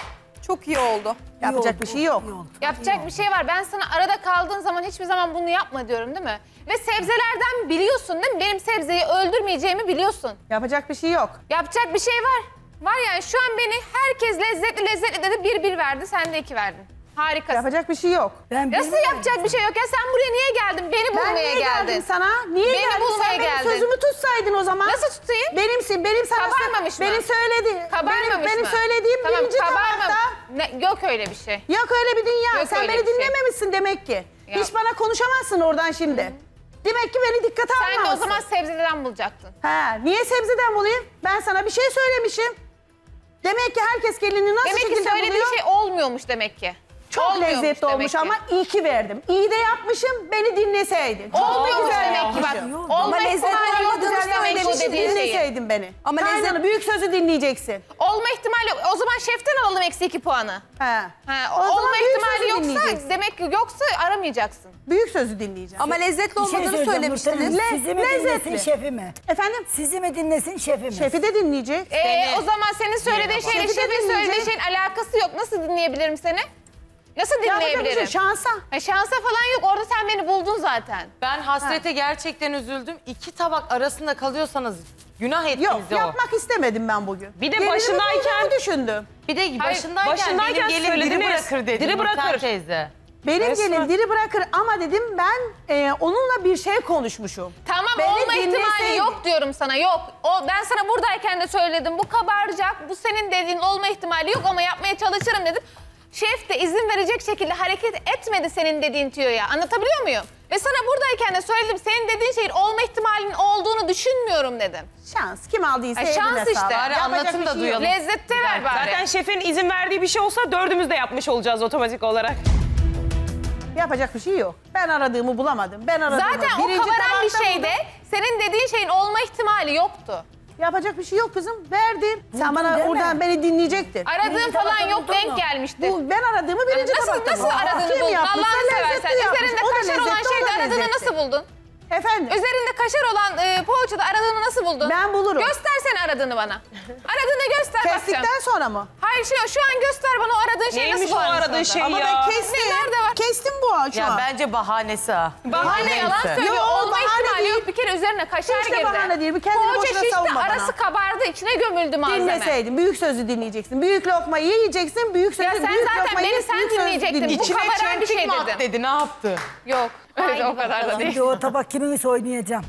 Çok iyi oldu. Yapacak bir şey yok. Yapacak bir şey var. Ben sana arada kaldığın zaman hiçbir zaman bunu yapma diyorum değil mi? Ve sebzelerden biliyorsun değil mi? Benim sebzeyi öldürmeyeceğimi biliyorsun. Yapacak bir şey yok. Yapacak bir şey var. Var yani şu an beni herkes lezzetli lezzetli dedi 1-1 verdi. Sen de 2 verdin. Harikasın. Yapacak bir şey yok. Nasıl yapacak bir şey yok ya? Sen buraya niye geldin? Beni Ben bulmaya niye geldin. geldim sana? Niye Beni geldin? bulmaya Sen benim geldin. sözümü tutsaydın o zaman. Nasıl tutayım? Benim sana Kabarmamış mı? benim söyledi. Kabarmamış benim mı? söylediğim Tamam, birinci kabarma- tabakta. Yok öyle bir şey. Yok öyle bir dünya. Yok Sen öyle beni bir şey. dinlememişsin demek ki. Ya. Hiç bana konuşamazsın oradan şimdi. Demek ki beni dikkate Sen de almazsın. o zaman sebzeden bulacaktın. Ha, niye sebzeden bulayım? Ben sana bir şey söylemişim. Demek ki herkes gelini nasıl Demek ki şekilde söylediğin buluyor? şey olmuyormuş demek ki. Çok Olmuyormuş lezzetli demek olmuş ki. ama iyi ki verdim. İyi de yapmışım, beni dinleseydin. Çok da Olmuyormuş güzel demek ki bak. yapmışım. Olma lezzetli ihtimali yok güzel demek yapmışım, bu dediğin şeyi. dinleseydin beni. Ama Ama lezzet- büyük sözü dinleyeceksin. Olma ihtimali yok. O zaman şeften alalım eksi 2 puanı. Ha. Ha, O zaman olma büyük ihtimali sözü yoksa dinleyeceksin. demek ki yoksa aramayacaksın. Büyük sözü dinleyeceğim. Ama lezzetli Bir şey olmadığını söyleyeceğim söylemiştiniz. Nurten Hanım. Sizi mi lezzetli. dinlesin şefi mi? Efendim? Sizi mi dinlesin şefi mi? Şefi de dinleyecek. O zaman senin söylediğin şeyle Şefi de şefin dinleyecek. söylediği şeyin alakası yok. Nasıl dinleyebilirim seni? Nasıl Yapacak bir şey, dinleyebilirim? şansa. Şansa falan yok. Orada sen beni buldun zaten. Ben hasrete gerçekten üzüldüm. 2 tabak arasında kalıyorsanız günah ettiniz Yok, o. yapmak istemedim ben bugün. Bir de Gelinimi başındayken- bulduğumu düşündüm. Bir de başındayken benim gelin diri söylediniz. bırakır dedi. Diri Nurten bırakır. teyze. Benim Resmen- gelin diri bırakır ama dedim ben onunla bir şey konuşmuşum. Tamam Beni olma ihtimali dinleseydin. yok diyorum sana yok. Ben sana buradayken de söyledim bu kabaracak bu senin dediğin olma ihtimali yok ama yapmaya çalışırım dedim. Şef de izin verecek şekilde hareket etmedi senin dediğin tüyoya anlatabiliyor muyum? Ve sana buradayken de söyledim senin dediğin şeyin olma ihtimalinin olduğunu düşünmüyorum dedim. Şans. Kim aldıysa Ay, eline şans sağlık. işte. Yapacak Anlatın bir da şey duyalım. yok. Lezzette ver bari. Zaten şefin izin verdiği bir şey olsa dördümüz de yapmış olacağız otomatik olarak. Yapacak bir şey yok. Ben aradığımı bulamadım. Ben aradığımı Zaten o birinci kabaran bir tabakta şeyde buldum. senin dediğin şeyin olma ihtimali yoktu. Yapacak bir şey yok kızım. Verdim. Sen Buldun bana değil mi? oradan beni dinleyecektin. Aradığın Birinci falan tabakta yok buldun denk mu? gelmişti. Ben aradığımı birinci tabakta Nasıl buldum. aradığını Kim buldun? yapmışsa Allah'ını seversen. lezzetli yapmış. Üzerinde O da kaşar olan lezzetli, o şeyde da aradığını lezzetli. nasıl buldun? Efendim? Üzerinde kaşar olan poğaçada aradığını nasıl buldun? Ben bulurum. Göstersene aradığını bana. Aradığını göster bakacağım. Kestikten sonra mı? Hayır şu an göster bana o aradığın şey Neymiş nasıl o varmış aradığı orada? şey Ama ya? ben kestim. Ne, nerede var? Kestim bu şu Ya an. bence bahanesi ha. Bahane yalan Neyse. söylüyor. Yo, Olma bahane ihtimali değil. yok. Bir kere üzerine kaşar Hiç de girdi. bahane değil. Bir kendini Poğaça boşuna şişti, savunma bana. arası kabardı, içine gömüldü malzeme. Dinleseydin. Büyük sözü dinleyeceksin. Büyük lokmayı yiyeceksin. Büyük sözü, Ya sen büyük zaten lokmayı beni sen büyük sözü dinleyecektin. Bu dinleyeceksin. kabaran İçine bir şey çentik mi at dedim. dedi ne yaptı? Yok. Öyle o kadar da bakalım. değil. Şimdi o tabak kiminse oynayacağım.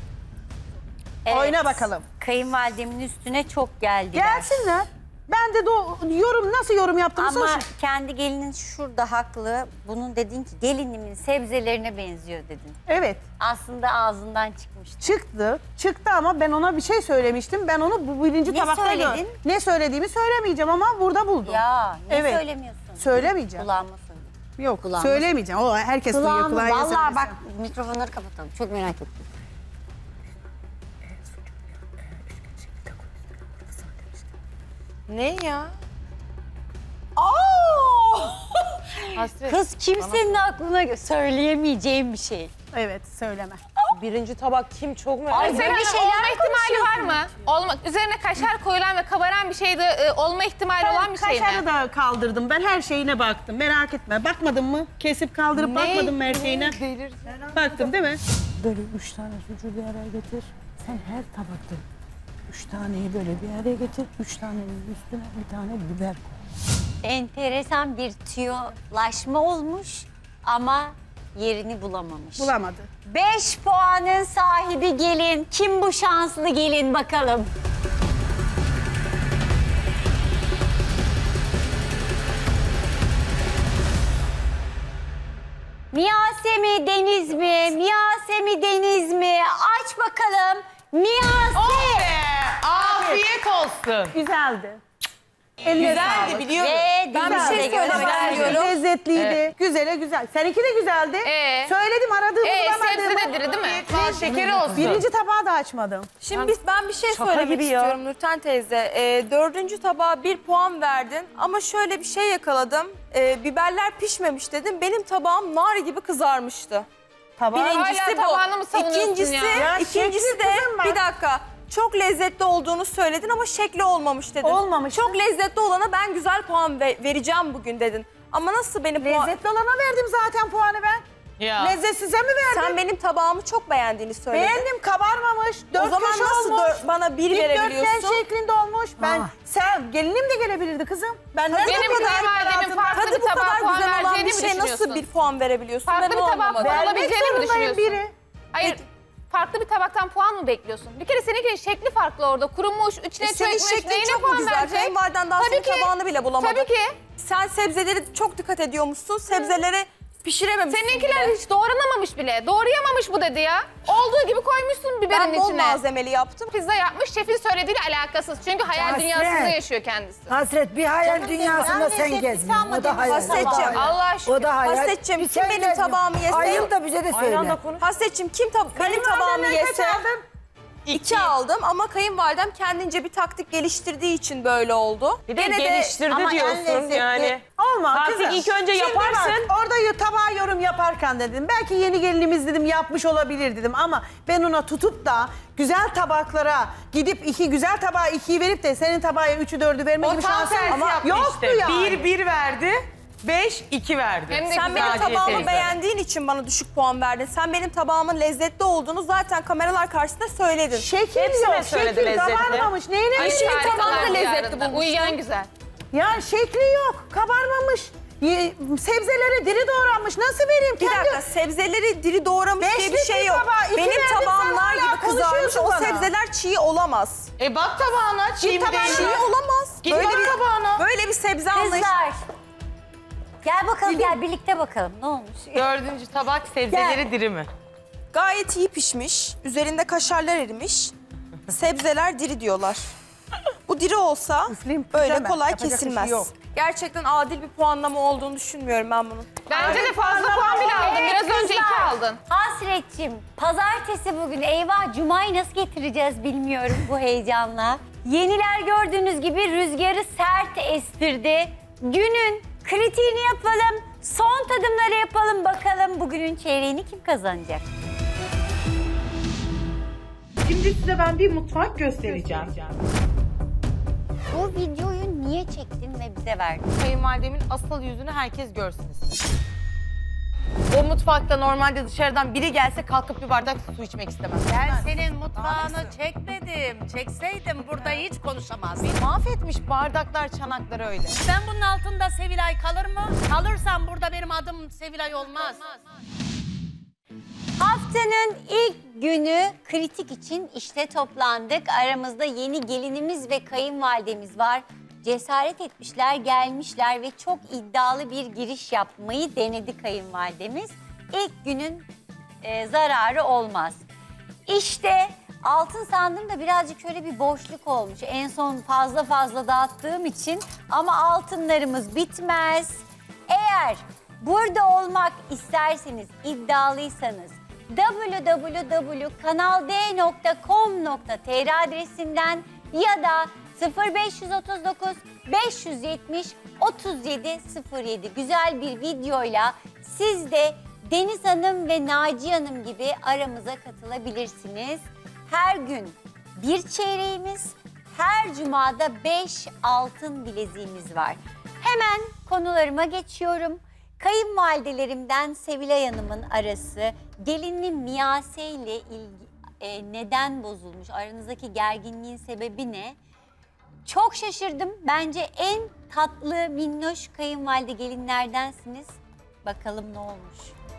Evet. Oyna bakalım. Kayınvalidemin üstüne çok geldiler. Gelsinler. Ben de nasıl yorum yaptığımı Ama soruşun. kendi gelinin şurada haklı. Bunun dedin ki gelinimin sebzelerine benziyor dedin. Evet. Aslında ağzından çıkmıştı. Çıktı ama ben ona bir şey söylemiştim. Ben onu bu birinci Ne tabakta söyledin? Ne söylediğimi söylemeyeceğim ama burada buldum. Ya ne Evet. söylemiyorsun? Söylemeyeceğim. Kulağıma söyle. Yok Kulağımız- söylemeyeceğim. O herkes duyuyor. Kulağımı Kulağı vallahi söylesin. bak mikrofonları kapatalım. Çok merak ettim. Ne ya? Kız kimsenin aklına söyleyemeyeceğim bir şey. Evet söyleme. Birinci tabak kim çok merak Ay, Mesela böyle olma ihtimali var konuşuyorsun. mı? Üzerine kaşar koyulan ve kabaran bir şeyde olma ihtimali olan bir şey mi? Kaşarı da kaldırdım. Ben her şeyine baktım. Merak etme. Bakmadın mı? Kesip kaldırıp bakmadın mı her şeyine? Baktım değil mi? Böyle 3 tane sucuğu bir araya getir. Sen her tabakta 3 taneyi böyle bir araya getir. 3 tanenin üstüne bir tane biber koy. Enteresan bir tüyolaşma olmuş ama yerini bulamamış. Bulamadı. 5 puanın sahibi gelin. Kim bu şanslı gelin bakalım. Miyase mi Deniz mi? Miyase mi Deniz mi? Aç bakalım. Miyase. Afiyet olsun. Güzeldi. Güzeldi biliyorum. Ve Ben bir şey söylemek istiyorum. Lezzetliydi. Güzele güzel. Seninki de güzeldi. Söyledim aradığımı bulamadım. Sebze de diri değil mi? Şekeri olsun. Birinci tabağı da açmadım. Şimdi ben bir şey söylemek istiyorum Nurten teyze. 4. tabağa 1 puan verdin ama şöyle bir şey yakaladım. Biberler pişmemiş dedim. Benim tabağım nar gibi kızarmıştı. Birincisi Hala bu. tabağını mı savunuyorsun İkincisi, ya? ikincisi de bir dakika. Çok lezzetli olduğunu söyledin ama şekli olmamış dedin. Olmamış. Çok lezzetli olana ben güzel puan vereceğim bugün dedin. Ama nasıl benim puan... Lezzetli olana verdim zaten puanı ben. Ya. Lezzetsize mi verdim? Sen benim tabağımı çok beğendiğini söyledin. Beğendim, kabarmamış. O zaman nasıl bana 1 verebiliyorsun? Dikdörtgen şeklinde olmuş. Sen gelinim de gelebilirdi kızım. Ben Tadı Benim bu kadar kayınvalidemin farklı tadı bir bu tabağa kadar puan güzel olan vereceğini bir mi şey nasıl düşünüyorsun? 1 puan verebiliyorsun? Farklı Ben bir onu tabağa anlamadım. puan Vermek alabileceğini mi zorundayım düşünüyorsun? biri. Hayır. Farklı bir tabaktan puan mı bekliyorsun? Bir kere seninki şekli farklı orada. Kurumuş, içine Senin çökmüş. şeklin Neyine çok mu puan güzel? verecek? Kayınvaliden daha senin tabağını bile bulamadı. Tabii ki. Sen sebzeleri çok dikkat ediyormuşsun. Sebzeleri pişirememişsin Seninkiler bile. hiç doğranamamış bile. Doğrayamamış bu dedi ya. Olduğu gibi koymuşsun biberin Ben bol içine. malzemeli yaptım. Pizza yapmış, şefin söylediğiyle alakasız. Çünkü hayal Hasret. dünyasında yaşıyor kendisi. Hasret bir hayal dünyasında sen gezmiyorsun. O da hayal. Hasretciğim. Allah aşkına. O da hayal. Hasretciğim Bir kim sen benim gezmiyorsun. tabağımı yese? Ayıl da bize de söyle. Hasretciğim kim benim tabağımı yese? 2 aldım ama kayınvalidem kendince bir taktik geliştirdiği için böyle oldu. Bir de Gene geliştirdi ama en diyorsun lezzetli- yani. Olma Artık kızım. ilk önce Şimdi yaparsın. Bak, orada tabağa yorum yaparken dedim. Belki yeni gelinimiz dedim yapmış olabilir dedim. Ama ben ona tutup da güzel tabaklara gidip güzel tabağa 2'yi verip de senin tabağa 3'ü 4'ü verme gibi şansım yoktu ya. 1 verdi, 5 2 verdi. Hem de Sen benim güzel tabağımı teyze. beğendiğin için bana düşük puan verdin. Sen benim tabağımın lezzetli olduğunu zaten kameralar karşısında söyledin. Şekil Hepsine yok, söyledi şekil lezzetli. kabarmamış. Neyine Ay, Eşimin harikalar tabağını da lezzetli diyarında. bulmuşsun. Uyuyan güzel. Ya şekli yok, kabarmamış. Sebzeleri diri doğranmış. Nasıl vereyim? Bir dakika sebzeleri diri doğramış diye bir Beşlik şey bir yok. tabağa, iki Benim verdin, tabağım sen nar hala gibi kızarmış. konuşuyorsun O bana. sebzeler çiğ olamaz. Bak tabağına, çiğ mi değil Çiğ mi? olamaz. Git bak tabağına. Böyle bir sebze anlayışı. Kızlar. Gel bakalım gel birlikte bakalım ne olmuş? 4. tabak sebzeleri diri mi? Gayet iyi pişmiş. Üzerinde kaşarlar erimiş. Sebzeler diri diyorlar. Bu diri olsa böyle pişiremem. kolay Yapacak bir şey kesilmez. yok. Gerçekten adil bir puanlama olduğunu düşünmüyorum ben bunun. Bence de fazla puan bile aldın. Biraz önce 2 aldın. Hasretçim, pazartesi bugün eyvah cumayı nasıl getireceğiz bilmiyorum bu heyecanla. Yeniler gördüğünüz gibi rüzgarı sert estirdi. Günün kritiğini yapalım, son tadımları yapalım bakalım bugünün çeyreğini kim kazanacak? Şimdi size ben bir mutfak göstereceğim. Bu videoyu niye çektin ve bize verdin? Kayınvalidemin asıl yüzünü herkes görsün istedim. O mutfakta normalde dışarıdan biri gelse kalkıp bir bardak su içmek istemez. Ben senin mutfağını çekmedim. Çekseydim burada hiç konuşamazdım. Mahvetmiş bardaklar, çanaklar öyle. Ben bunun altında Sevilay kalır mı? Kalırsam burada benim adım Sevilay olmaz. Haftanın ilk günü kritik için işte toplandık. Aramızda yeni gelinimiz ve kayınvalidemiz var. Cesaret etmişler, gelmişler ve çok iddialı bir giriş yapmayı denedi kayınvalidemiz. İlk günün zararı olmaz. İşte altın sandım da birazcık öyle bir boşluk olmuş. En son fazla dağıttığım için ama altınlarımız bitmez. Eğer Burada olmak isterseniz, iddialıysanız www.kanald.com.tr adresinden ya da 0539 570 3707 güzel bir videoyla siz de Deniz Hanım ve Naciye Hanım gibi aramıza katılabilirsiniz. Her gün bir çeyreğimiz, her cumada 5 altın bileziğimiz var. Hemen konularıma geçiyorum. Kayınvalidelerimden Sevilay Hanım'ın arası, gelinli Miyase ile neden bozulmuş? Aranızdaki gerginliğin sebebi ne? Çok şaşırdım. Bence en tatlı, minnoş kayınvalide gelinlerdensiniz. Bakalım ne olmuş?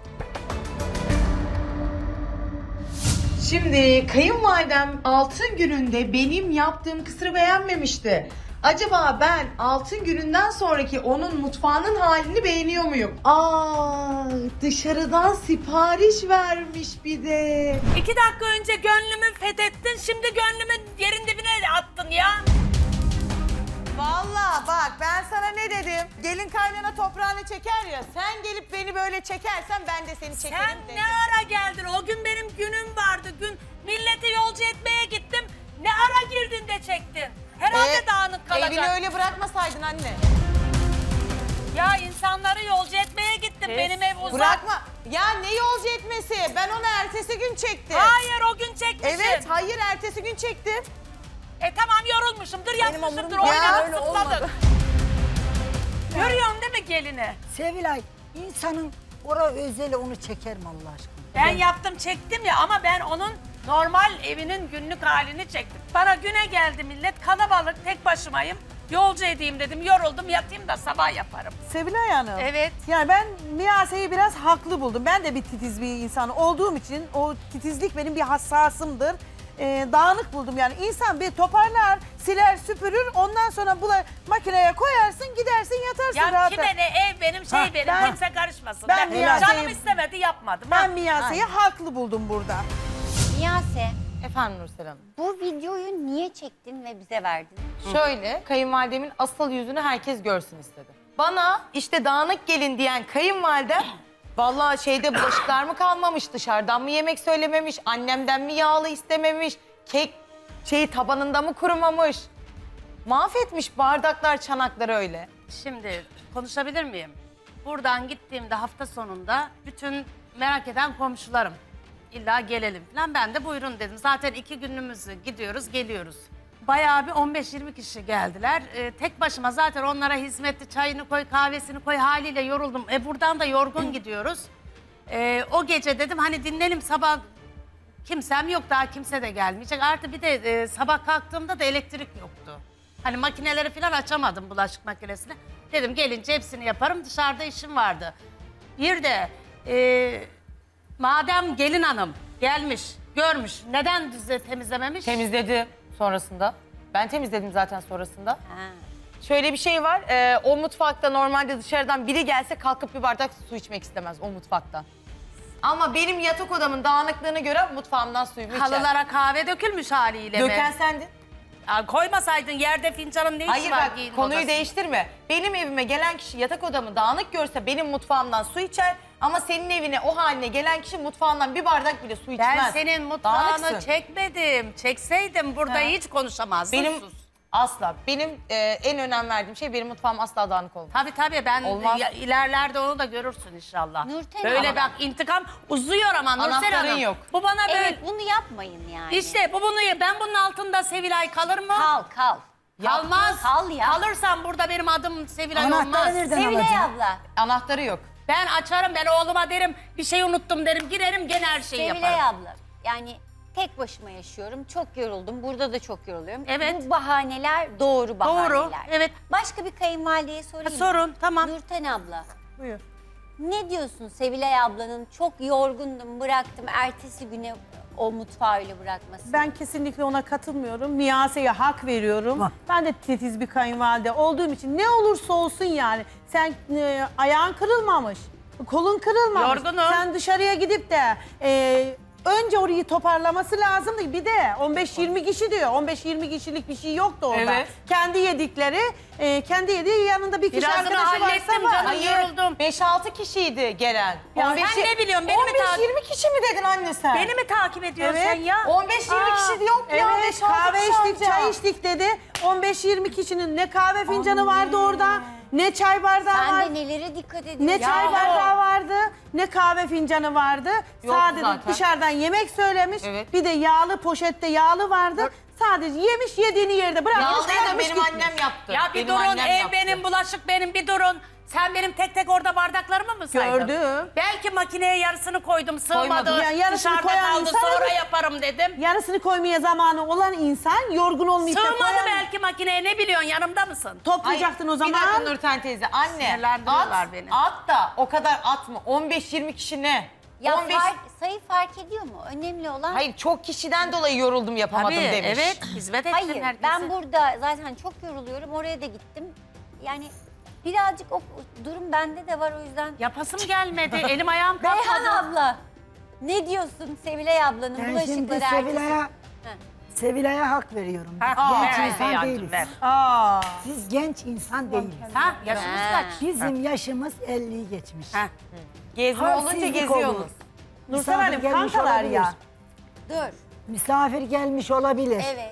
Şimdi kayınvalidem altın gününde benim yaptığım kısırı beğenmemişti. Acaba ben altın gününden sonraki onun mutfağının halini beğeniyor muyum? Dışarıdan sipariş vermiş bir de. 2 dakika önce gönlümü fethettin, şimdi gönlümün yerin dibine attın ya. Vallahi bak ben sana ne dedim? Gelin kaynana toprağını çeker ya. Sen gelip beni böyle çekersen ben de seni çekerim Sen dedim. ne ara geldin? O gün benim günüm vardı. Milleti yolcu etmeye gittim. Ne ara girdin de çektin? Herhalde dağınık kalacak. Evini öyle bırakmasaydın anne. Ya insanları yolcu etmeye gittim. Benim ev uzak. Bırakma. Ya ne yolcu etmesi? Ben onu ertesi gün çektim. Hayır, o gün çekmişsin. Evet, hayır ertesi gün çektim. Tamam, yorulmuşumdur, yapmışımdır. Oynadık, zıpladık. Görüyorsun değil mi gelini? Sevilay, insanın özeli onu çeker mi Allah aşkına? Ben yaptım, çektim ya, ama ben onun normal evinin günlük halini çektim. Bana güne geldi millet, kalabalık, tek başımayım. Yolcu edeyim dedim, yoruldum, yatayım da sabah yaparım. Sevilay Hanım. Evet. Yani ben Miyase'yi biraz haklı buldum. Ben de bir titiz bir insan olduğum için o titizlik benim bir hassasımdır. Dağınık buldum yani. İnsan bir toparlar, siler, süpürür. Ondan sonra makineye koyarsın, gidersin, yatarsın Ya rahat. kime ne, ev benim, benim, kimse karışmasın. Ben canım istemedi, yapmadım. Ben Miyase'yi haklı buldum burada. Miyase, Efendim Nursel Hanım. bu videoyu niye çektin ve bize verdin? Şöyle, kayınvalidemin asıl yüzünü herkes görsün istedi. Bana işte dağınık gelin diyen kayınvalidem, vallahi şeyde bulaşıklar mı kalmamış, dışarıdan mı yemek söylememiş, annemden mi yağlı istememiş, kek tabanında mı kurumamış. Mahvetmiş bardaklar, çanaklar öyle. Şimdi konuşabilir miyim? Buradan gittiğimde hafta sonunda bütün merak eden komşularım illa gelelim falan. Ben de buyurun dedim. Zaten 2 günümüzü gidiyoruz, geliyoruz. Bayağı bir 15-20 kişi geldiler. Tek başıma zaten onlara hizmetli çayını koy, kahvesini koy haliyle yoruldum. Buradan da yorgun gidiyoruz. O gece dedim hani dinlenelim, sabah kimsem yok, daha kimse de gelmeyecek. Artı bir de sabah kalktığımda da elektrik yoktu. Hani makineleri falan açamadım, bulaşık makinesini. Dedim gelince hepsini yaparım, dışarıda işim vardı. Bir de madem gelin hanım gelmiş, görmüş, neden temizlememiş? Temizledi sonrasında. Ben temizledim zaten sonrasında. Şöyle bir şey var, o mutfakta normalde dışarıdan biri gelse kalkıp bir bardak su içmek istemez o mutfaktan. Ama benim yatak odamın dağınıklığını göre mutfağımdan suyumu içer. Halılara kahve dökülmüş haliyle mi? Döken sendin. Koymasaydın yerde fincanın ne işi Hayır var? bak, konuyu değiştirme. Benim evime gelen kişi yatak odamı dağınık görse benim mutfağımdan su içer. Ama senin evine o haline gelen kişi mutfağından bir bardak bile su içmez. Ben senin mutfağını Dağınıksın. çekmedim. Çekseydim burada hiç konuşamazdın. Benim asla. Benim en önem verdiğim şey benim mutfağım asla dağınık olmaz. Tabii ben ilerlerde onu da görürsün inşallah. Nurten Böyle abla. bak intikam uzuyor ama Nursel Anahtarın Hanım. yok. Bu bana böyle... Evet, bunu yapmayın yani. İşte ben bunun altında Sevilay kalır mı? Kal. Kalmaz. Kal ya. Kalırsam burada benim adım Sevilay Anahtarı olmaz. nereden Sevilay alacaksın? abla. Anahtarı yok. Ben açarım, ben oğluma derim bir şey unuttum derim, girerim gene her şeyi Sevilay yaparım. abla. Yani tek başıma yaşıyorum. Çok yoruldum. Burada da çok yoruluyorum. Evet. Bu bahaneler doğru bahaneler. Doğru, evet. Başka bir kayınvalideye sorayım mı? Sorun, tamam. Nurten abla. Buyur. Ne diyorsun Sevilay ablanın çok yorgundum bıraktım ertesi güne o mutfağı öyle bırakması? Ben kesinlikle ona katılmıyorum. Miyase'ye hak veriyorum. Ben de titiz bir kayınvalide olduğum için ne olursa olsun yani. Sen ayağın kırılmamış, kolun kırılmamış. Yorgunum. Sen dışarıya gidip de önce orayı toparlaması lazımdı. Bir de 15-20 kişi diyor. 15-20 kişilik bir şey yoktu orada. Evet. Kendi yedikleri, kendi yediği yanında bir kişi Birazını arkadaşı varsa hallettim var. canım, Hayır, yoruldum. 5-6 kişiydi gelen. Ya sen ne biliyorsun? Beni mi 15-20 kişi mi dedin anne sen? Beni mi takip ediyorsun Evet. sen ya? 15-20 kişi yok ya. Evet, 5-6 kahve kişi içtik, anca. çay içtik dedi. 15-20 kişinin ne kahve fincanı vardı orada, ne çay bardağı Sen vardı. de nelere dikkat ediyorsun? Ne çay bardağı vardı, ne kahve fincanı vardı. Sadece zaten. dışarıdan yemek söylemiş. Evet. Bir de yağlı poşette yağlı vardı. Sadece yemiş yediğini yerde bırakmış. Yağlıyı da bırakmış, benim gitmiş. annem yaptı. Ya bir Benim durun, annem ev yaptı. benim, bulaşık benim, bir durun. Sen benim tek tek orada bardaklarımı mı saydın? Gördüm. Belki makineye yarısını koydum, sığmadı. Koymadım. Yani yarısını Dışarıda koyan kaldı, insan sonra evet. yaparım dedim. Yarısını koymaya zamanı olan insan yorgun olmayıp da Sığmadı koyan... belki makineye, ne biliyorsun, yanımda mısın? Toplayacaktın o Bir zaman. dakika Nurten teyze. Anne Sinirlendiriyorlar at, beni. at da o kadar atma. 15-20 kişi ne? Ya 15 sayı fark ediyor mu? Önemli olan... Hayır çok kişiden dolayı yoruldum yapamadım Tabii, demiş. evet, hizmet ettin Hayır, herkese. ben burada zaten çok yoruluyorum. Oraya da gittim. Yani birazcık o durum bende de var o yüzden. Yapasım gelmedi, elim ayağım Beyhan kalkmadı. abla, ne diyorsun Sevilay ablanın Ben şimdi bulaşıkları herkese... Sevilay'a hak veriyorum. Ha, Genç ver, insan yardım değiliz. ver. Biz genç insan değiliz. Ha, yaşımız kaç? Bizim yaşımız 50'yi geçmiş. Ha. Gezme olunca Halsizlik geziyorsunuz. olur. Nursel Misafir Hanım gelmiş kankalar olabilir. ya. Dur, Misafir gelmiş olabilir. evet.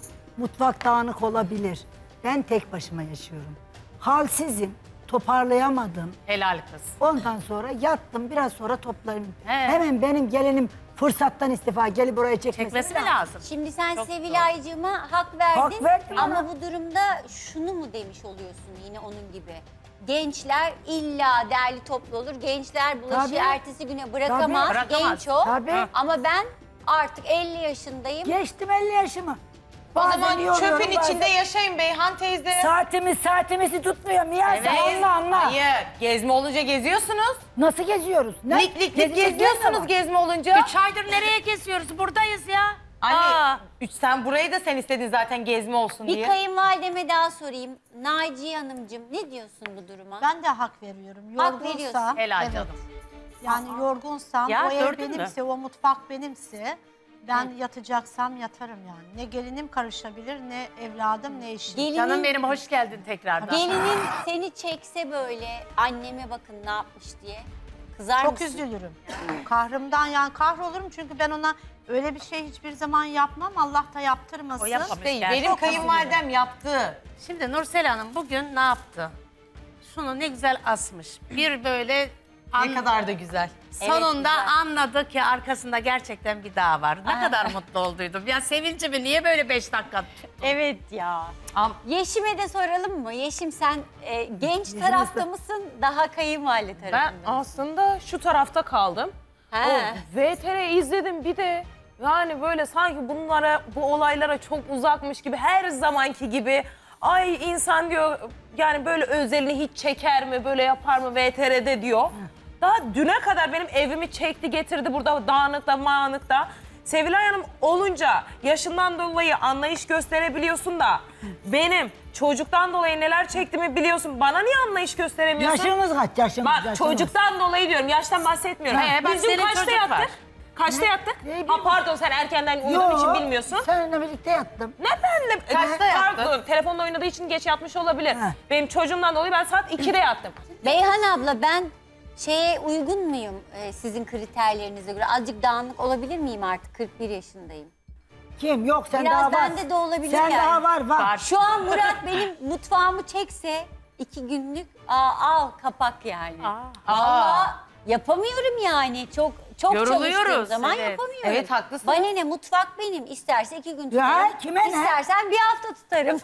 Mutfak dağınık olabilir. Ben tek başıma yaşıyorum. Halsizim, toparlayamadım. Helal kız. Ondan sonra yattım, biraz sonra toplarım. He. Hemen benim gelinim fırsattan istifa gelip buraya çekmesi Çekmesi mi lazım? Şimdi sen Çok Sevilaycığıma hak verdin. Hak verdim ama ama- bu durumda şunu mu demiş oluyorsun yine onun gibi? Gençler illa derli toplu olur. Gençler bulaşığı Tabii. ertesi güne bırakamaz. Tabii. Bırakamaz. Genç o. Tabii. Ama ben artık 50 yaşındayım. Geçtim 50 yaşımı. O Bazen zaman yoruyorum, çöpün bazen- içinde yaşayın Beyhan teyze. Saatimizi tutmuyor Miyaz. Evet. Anla. Hayır, gezme olunca geziyorsunuz. Nasıl geziyoruz? Lik Gezecek geziyorsunuz yer mi gezme olunca. 3 aydır nereye geziyoruz? Buradayız ya. Anne, sen burayı da sen istedin zaten gezme olsun Bir diye. kayınvalideme daha sorayım. Naciye Hanımcığım ne diyorsun bu duruma? Ben de hak veriyorum. Hak Yorgunsam, veriyorsun. Helal evet. canım. Yani yorgunsam, Ya, o ev gördün mü? benimse, o mutfak benimse ben yatacaksam yatarım yani. Ne gelinim karışabilir, ne evladım, ne eşim. Gelinin, Canım benim, hoş geldin tekrardan. gelinin seni çekse böyle anneme bakın ne yapmış diye. Kızar Çok mısın? üzülürüm. Kahrımdan yani kahrolurum çünkü ben ona öyle bir şey hiçbir zaman yapmam. Allah da yaptırmasın. O yapmamış Değil, gerçekten. benim kayınvalidem yaptı. Şimdi Nursel Hanım bugün ne yaptı? Şunu ne güzel asmış. Bir böyle Ne kadar da güzel. sonunda Evet, güzel. anladı ki arkasında gerçekten bir dağ var. Ne kadar mutlu olduydum. Ya sevincimi niye böyle 5 dakika tuttun? Evet ya. Yeşim'e de soralım mı? Yeşim sen genç tarafta mısın? Daha kayınvalide Ben tarafında mısın? aslında şu tarafta kaldım. He. O VTR izledim bir de yani böyle sanki bunlara, bu olaylara çok uzakmış gibi, her zamanki gibi. Ay insan diyor yani böyle özelini hiç çeker mi, böyle yapar mı VTR'de diyor. Daha düne kadar benim evimi çekti getirdi burada dağınıkta mağınıkta. Sevilay Hanım olunca yaşından dolayı anlayış gösterebiliyorsun da benim çocuktan dolayı neler çektiğimi biliyorsun. Bana niye anlayış gösteremiyorsun? Yaşımız kaç yaşımız? Bak yaşımız. çocuktan dolayı diyorum, yaştan bahsetmiyorum. Bak Biz dün senin kaçta çocuk yattık? var. Kaçta yattık? Ne bileyim. Ha pardon, sen erkenden uyuduğun için bilmiyorsun. Seninle birlikte yattım. Ne benle? Kaçta yattın? Pardon, telefonla oynadığı için geç yatmış olabilir. Heh. Benim çocuğumdan dolayı ben saat 2'de yattım. Beyhan abla ben şeye uygun muyum sizin kriterlerinize göre? Azıcık dağınık olabilir miyim artık? 41 yaşındayım. Kim? Yok sen Biraz daha var. bende de olabilir Sen yani. daha var. Şu an Murat benim mutfağımı çekse 2 günlük al kapak yani. Vallahi yapamıyorum yani. Çok çalıştığım Yoruluyoruz, zaman evet. yapamıyorum. Evet, haklısın. Bana ne, mutfak benim. İsterse 2 gün tutarım. Ya, kime ne? İstersen bir hafta tutarım.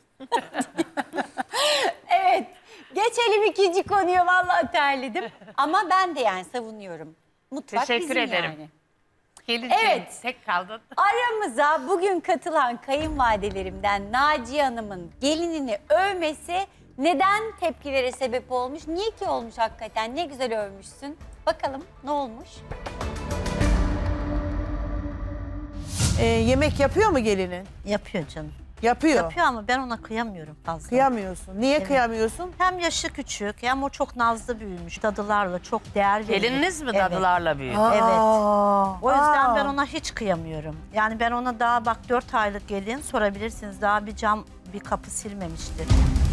Evet. Geçelim ikinci konuya, vallahi terledim. Ama ben de yani savunuyorum. Mutfak Teşekkür bizim ederim. yani. Gelince Evet. tek kaldın. Aramıza bugün katılan kayınvalidelerimden Naciye Hanım'ın gelinini övmesi neden tepkilere sebep olmuş? Niye ki olmuş hakikaten? Ne güzel övmüşsün. Bakalım ne olmuş? Yemek yapıyor mu gelinin? Yapıyor canım. Yapıyor. Yapıyor ama ben ona kıyamıyorum fazla. Kıyamıyorsun. Niye Evet. kıyamıyorsun? Hem yaşı küçük hem o çok nazlı büyümüş. Dadılarla çok değer veriyor. Gelininiz mi Evet. dadılarla büyüdü? Evet. O yüzden Aa. ben ona hiç kıyamıyorum. Yani ben ona daha bak 4 aylık gelin sorabilirsiniz. Daha bir cam, bir kapı silmemiştir.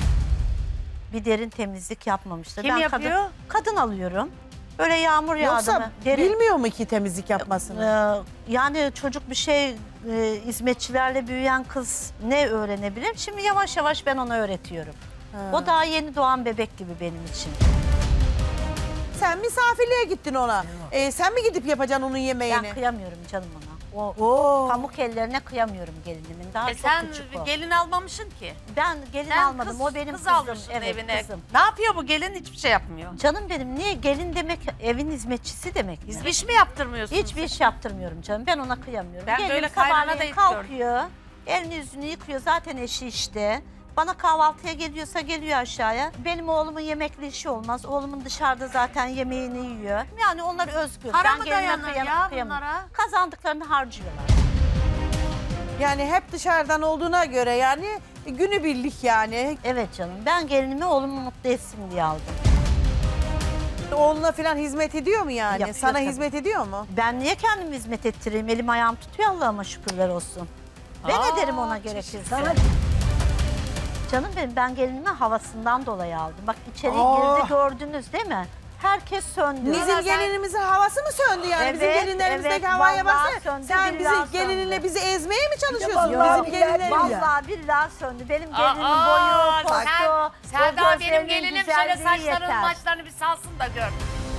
Bir derin temizlik yapmamıştır. Kim yapıyor? Kadın alıyorum. Böyle yağmur yağdı Yoksa mı? bilmiyor mu ki temizlik yapmasını? Yani çocuk bir şey hizmetçilerle büyüyen kız ne öğrenebilir? Şimdi yavaş yavaş ben ona öğretiyorum. O daha yeni doğan bebek gibi benim için. Sen misafirliğe gittin ona. Sen mi gidip yapacaksın onun yemeğini? Ben kıyamıyorum canım ona. O pamuk ellerine kıyamıyorum gelinimin. Daha çok Sen küçük o. gelin almamışsın ki. Ben gelin Sen almadım. O benim kız kızım. almışsın Evet, evine. kızım. Ne yapıyor bu gelin? Hiçbir şey yapmıyor. Canım benim niye gelin demek evin hizmetçisi demek. Hiçbir iş mi yaptırmıyorsun? Hiçbir iş yaptırmıyorum canım. Ben ona kıyamıyorum. Ben Gelin böyle kaynana da sabahleyin istiyorum. kalkıyor. Elini yüzünü yıkıyor. Zaten eşi işte. Bana kahvaltıya geliyorsa geliyor aşağıya. Benim oğlumun yemekli işi olmaz. Oğlumun dışarıda zaten yemeğini yiyor. Yani onlar özgür. Para Ben mı geline dayanır ya kıyamıyorum. bunlara? Kazandıklarını harcıyorlar. Yani hep dışarıdan olduğuna göre yani günübirlik yani. Evet canım. Ben gelinimi oğlumu mutlu etsin diye aldım. Oğluna falan hizmet ediyor mu yani? Yapıyor Sana tabii. hizmet ediyor mu? Ben niye kendimi hizmet ettireyim? Elim ayağım tutuyor Allah'ıma şükürler olsun. Ben ederim ona gerekirse. Canım benim ben gelinimi havasından dolayı aldım. Bak içeri girdi gördünüz değil mi? Herkes söndü. Bizim gelinimizin havası mı söndü yani? Bizim Evet, gelinlerimizdeki evet, havaya vallahi baksana. söndü, Sen billahi bizim gelininle söndü. bizi ezmeye mi çalışıyorsun? Vallahi Bizim gelinlerimiz. Vallahi billahi söndü. Benim Aa, gelinimin boyu, postu, Selda o benim gözlerinin gelinim şöyle güzelliği saçlarının yeter. maçlarını bir salsın da gör.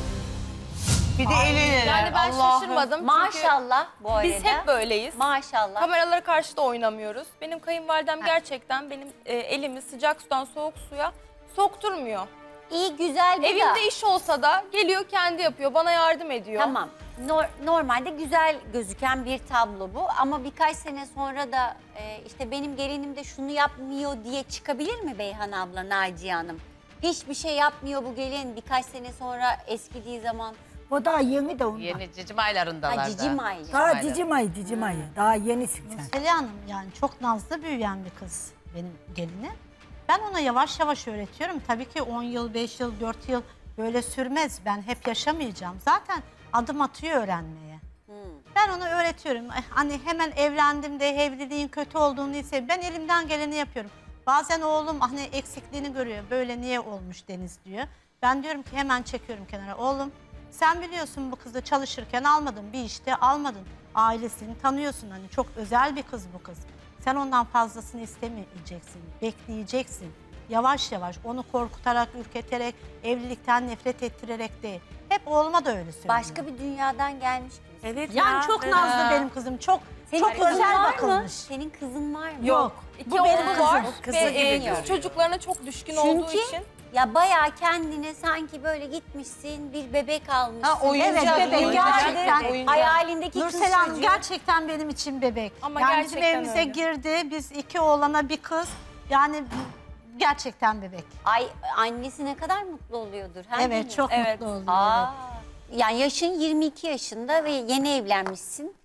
Bir de eliyle. Yani ben şaşırmadım çünkü Maşallah bu arada. biz hep böyleyiz. Maşallah. Kameralara karşı da oynamıyoruz. Benim kayınvalidem gerçekten benim elimi sıcak sudan soğuk suya sokturmuyor. İyi güzel bu da. Evinde iş olsa da geliyor kendi yapıyor, bana yardım ediyor. Tamam. Normalde güzel gözüken bir tablo bu ama birkaç sene sonra da işte benim gelinim de şunu yapmıyor diye çıkabilir mi Beyhan abla, Naciye Hanım? Hiçbir şey yapmıyor bu gelin birkaç sene sonra eskidiği zaman. O daha yeni de ondan. Yeni cicim aylarındalar Ha, cicim ayı. Daha cicim ayı. Daha yenisin sen. Selin Hanım yani çok nazlı büyüyen bir kız benim gelinim. Ben ona yavaş yavaş öğretiyorum. Tabii ki 10 yıl, 5 yıl, 4 yıl böyle sürmez. Ben hep yaşamayacağım. Zaten adım atıyor öğrenmeye. Ben ona öğretiyorum. Hani hemen evlendim de evliliğin kötü olduğunu ise ben elimden geleni yapıyorum. Bazen oğlum hani eksikliğini görüyor. Böyle niye olmuş Deniz diyor. Ben diyorum ki hemen çekiyorum kenara. Oğlum sen biliyorsun bu kızı çalışırken almadın. Bir işte almadın. Ailesini tanıyorsun. Hani çok özel bir kız bu kız. Sen ondan fazlasını istemeyeceksin. Bekleyeceksin. Yavaş yavaş onu korkutarak, ürketerek, evlilikten nefret ettirerek değil. Hep oğluma da öyle söylüyorum. Başka bir dünyadan gelmiş gibi. Evet Yani çok nazlı benim kızım. Çok Senin kızın özel var mı? bakılmış. Senin kızın var mı? Yok. İki Bu benim oğlu var kızım. ve kız çocuklarına çok düşkün olduğu Çünkü için. ya bayağı kendine sanki böyle gitmişsin, bir bebek almışsın. Ha, oyuncak, Evet bebek oyuncak. gerçekten. Oyuncak. Hayalindeki kız Nursel Hanım çocuğu. gerçekten benim için bebek. Ama yani bizim gerçekten evimize öyle. girdi. Biz 2 oğlana bir kız. Yani gerçekten bebek. Ay annesi ne kadar mutlu oluyordur. Hem Evet de. çok mutlu oluyor. Aa, yani yaşın 22 yaşında ve yeni evlenmişsin.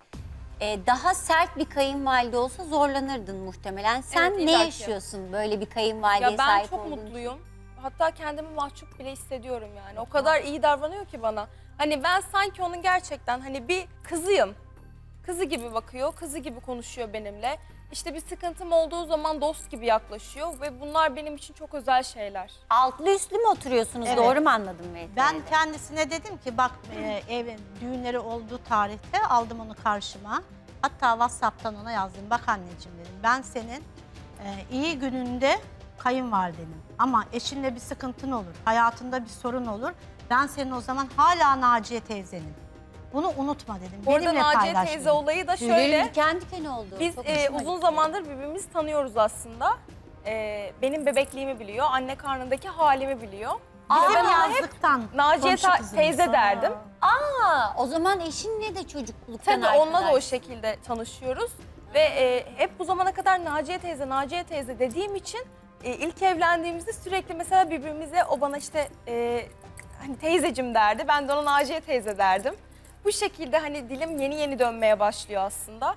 Daha sert bir kayınvalide olsa zorlanırdın muhtemelen. Sen Evet, ne illaki. yaşıyorsun böyle bir kayınvalideye Ya ben sahip çok olduğun için? mutluyum. Hatta kendimi mahcup bile hissediyorum yani. O kadar iyi davranıyor ki bana. Hani ben sanki onun gerçekten hani bir kızıyım. Kızı gibi bakıyor, kızı gibi konuşuyor benimle. İşte bir sıkıntım olduğu zaman dost gibi yaklaşıyor ve bunlar benim için çok özel şeyler. Altlı üstlü mü oturuyorsunuz? Evet. Doğru mu anladım Mehmet? Ben kendisine dedim ki bak düğünleri olduğu tarihte aldım onu karşıma. Hatta WhatsApp'tan ona yazdım. Bak anneciğim dedim ben senin iyi gününde kayınvalidenim. Ama eşinle bir sıkıntın olur, hayatında bir sorun olur. Ben senin o zaman hala Naciye teyzenim. Bunu unutma dedim. Orada Benimle Naciye paylaş teyze dedim. olayı da Tüylerim şöyle. diken diken oldu. Biz Çok hoşuma uzun gitti. zamandır birbirimizi tanıyoruz aslında. Benim bebekliğimi biliyor, anne karnındaki halimi biliyor. Bizim Ben ona hep yazlıktan Naciye komşu kızımız. teyze derdim. Aa, o zaman eşinle de çocukluktan Tabii onunla da o arkadaş. şekilde tanışıyoruz. Ve hep bu zamana kadar Naciye teyze dediğim için ilk evlendiğimizde sürekli mesela birbirimize o bana işte hani teyzecim derdi. Ben de ona Naciye teyze derdim. Bu şekilde hani dilim yeni dönmeye başlıyor aslında.